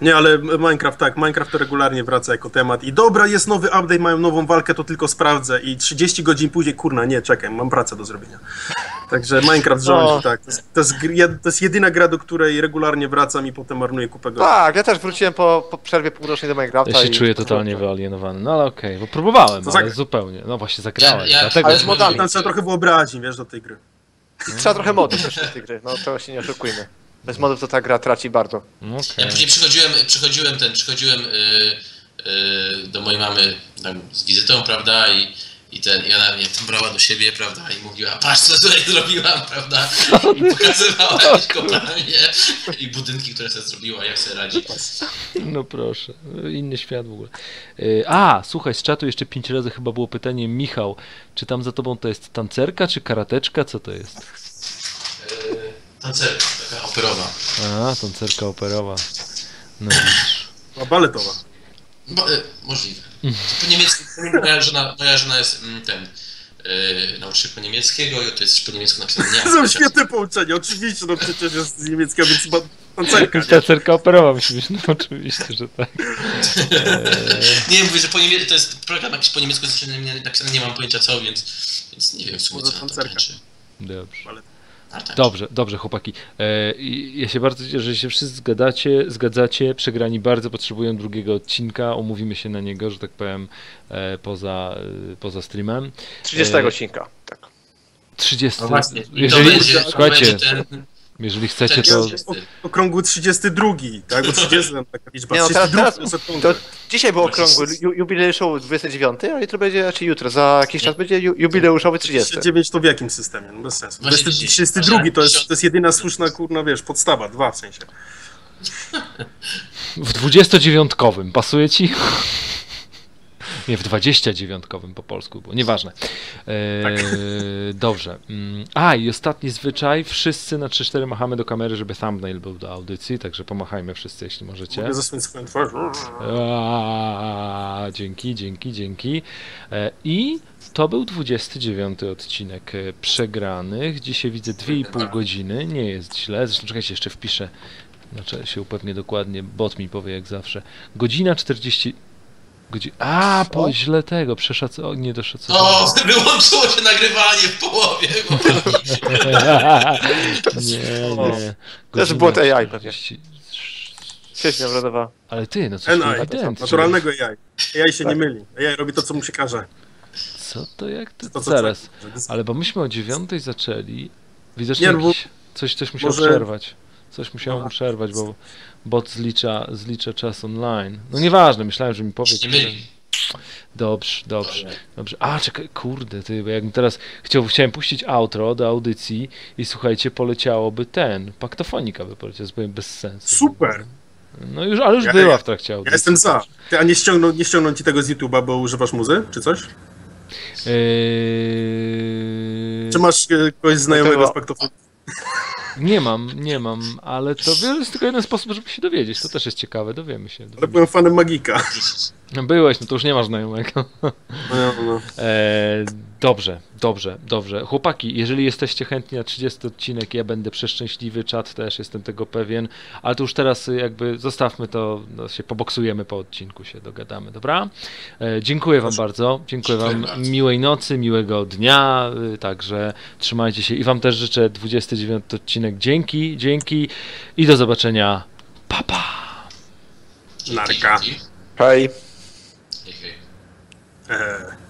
Nie, ale Minecraft tak, Minecraft to regularnie wraca jako temat i dobra, jest nowy update, mają nową walkę, to tylko sprawdzę i trzydzieści godzin później, kurna, nie, czekaj, mam pracę do zrobienia. Także Minecraft rządzi, No. tak. To jest, to, jest, gr- to jest jedyna gra, do której regularnie wracam i potem marnuję kupę godzin. Tak, ja też wróciłem po, po przerwie półrocznej do Minecrafta. Ja się i- czuję totalnie wyalienowany, no ale okej, bo próbowałem, To ale tak- zupełnie, no właśnie zagrałem, Ja- ja- dlatego... Ale z modami. Tam trzeba trochę wyobrazić, wiesz, do tej gry. Trzeba trochę modów też do tej gry, no to się nie oszukujmy. Bez modów to ta gra traci bardzo. No okej. Ja później przychodziłem, przychodziłem ten, przychodziłem y, y, do mojej mamy tam z wizytą, prawda, i, i ten, i ona mnie tam brała do siebie, prawda, i mówiła, patrz co tutaj zrobiłam, prawda, i pokazywała jakieś kopalnie i budynki, które sobie zrobiła, jak sobie radzi. No proszę, inny świat w ogóle. Y, A, słuchaj, z czatu jeszcze pięć razy chyba było pytanie, Michał, czy tam za tobą to jest tancerka, czy karateczka, co to jest? Y, Tancerka, taka operowa. A, tancerka operowa. No widzisz. A baletowa. Bo, y, możliwe. Po niemiecku, moja żona, moja żona jest mm, ten, y, nauczycielka niemieckiego i to jest po niemiecku napisane nie. To są świetne pouczenie, oczywiście, no przecież jest z niemieckiego, więc chyba tancerka, nie? Tancerka operowa musi być, no oczywiście, że tak. Nie, mówię, że po niemiecku, to jest program jakiś po niemiecku napisany, nie mam pojęcia co, więc, więc nie wiem w sumie Może co na to tancerka. tańczy. Dobrze. A, tak. Dobrze, dobrze chłopaki. E, i ja się bardzo cieszę, że się wszyscy zgadzacie, zgadzacie. Przegrani bardzo potrzebują drugiego odcinka. Umówimy się na niego, że tak powiem, e, poza, e, poza streamem. trzydziestego E, odcinka. Tak. trzydziesty. No właśnie, i to Jeżeli, będzie, to słuchajcie, będzie ten, jeżeli chcecie, ten to... trzydziesty. O- Okrągły trzydziesty drugi, tak? Bo trzydziesty tam taka liczba. Nie, no teraz, trzydziesty drugi teraz to jest okrągły. to dzisiaj był okrągły ju, jubileuszowy dwudziesty dziewiąty, a jutro będzie, czy jutro, za jakiś czas będzie ju, jubileuszowy trzydziesty. trzydzieści dziewięć to w jakim systemie? No bez sensu. Właśnie trzydziesty dzisiaj. trzydziesty drugi to jest, to jest jedyna słuszna, kurna, wiesz, podstawa, dwa w sensie. W dwudziestodziewiątkowym. Pasuje ci? Nie, w dwudziestodziewiątkowym po polsku było. Nieważne. E, Dobrze. Mm, A, i ostatni zwyczaj. Wszyscy na trzy cztery machamy do kamery, żeby thumbnail był do audycji, także pomachajmy wszyscy, jeśli możecie. Mogę zasłonić swoją twarz. A, dzięki, dzięki, dzięki. E, I to był dwudziesty dziewiąty odcinek e, Przegranych. Dzisiaj widzę dwie i pół godziny. Nie jest źle. Zresztą czekajcie, jeszcze wpiszę. Znaczy się upewnię dokładnie. Bot mi powie jak zawsze. Godzina czterdzieści... Godzi... A, po źle tego. Przeszacowanie, nie doszacowanie. O, wyłączyło się nagrywanie w połowie. Bo... Nie, O, nie. to jest Godzina błąd A I pewnie. czterdzieści. Sieć nawrotowa. Ale ty, no coś N tu I, ewidentnie. naturalnego A I. A I się Tak. nie myli. A I robi to, co mu się każe. Co to jak to? To, co Zaraz. chce. Ale bo myśmy o dziewiątej zaczęli. Widocznie Nie, no bo- jakiś, coś, coś musiał może- przerwać. Coś musiało mu No. przerwać, bo bot zlicza, zlicza czas online. No nieważne, myślałem, że mi powie. Nie które- myli. Dobrze, dobrze, dobrze. A, czekaj, kurde, ty, bo jakbym teraz chciał, chciałem puścić outro do audycji i słuchajcie, poleciałoby ten, paktofonika by poleciał, zupełnie bez sensu. Super! No już, ale już Ja- była ja- w trakcie Ja audycji. jestem za. Ty, a nie ściągną, nie ściągną ci tego z YouTube'a, bo używasz muzy, czy coś? Eee... Czy masz e, kogoś znajomego było- z paktofonu? Nie mam, nie mam, ale to jest tylko jeden sposób, żeby się dowiedzieć. To też jest ciekawe, dowiemy się. Ale Dowiemy się. byłem fanem Magika. No byłeś, no to już nie masz znajomego. No, no. E, dobrze, dobrze, dobrze. Chłopaki, jeżeli jesteście chętni na trzydziesty odcinek, ja będę przeszczęśliwy, czat też, jestem tego pewien, ale to już teraz jakby zostawmy to, no, się poboksujemy po odcinku, się dogadamy, dobra? E, dziękuję wam bardzo, dziękuję wam, Dziękuję bardzo. miłej nocy, miłego dnia, y, także trzymajcie się i wam też życzę dwudziesty dziewiąty odcinek. Dzięki, dzięki i do zobaczenia. Pa, pa. Narka. Dzięki. Hej. Hej, hej. Eee.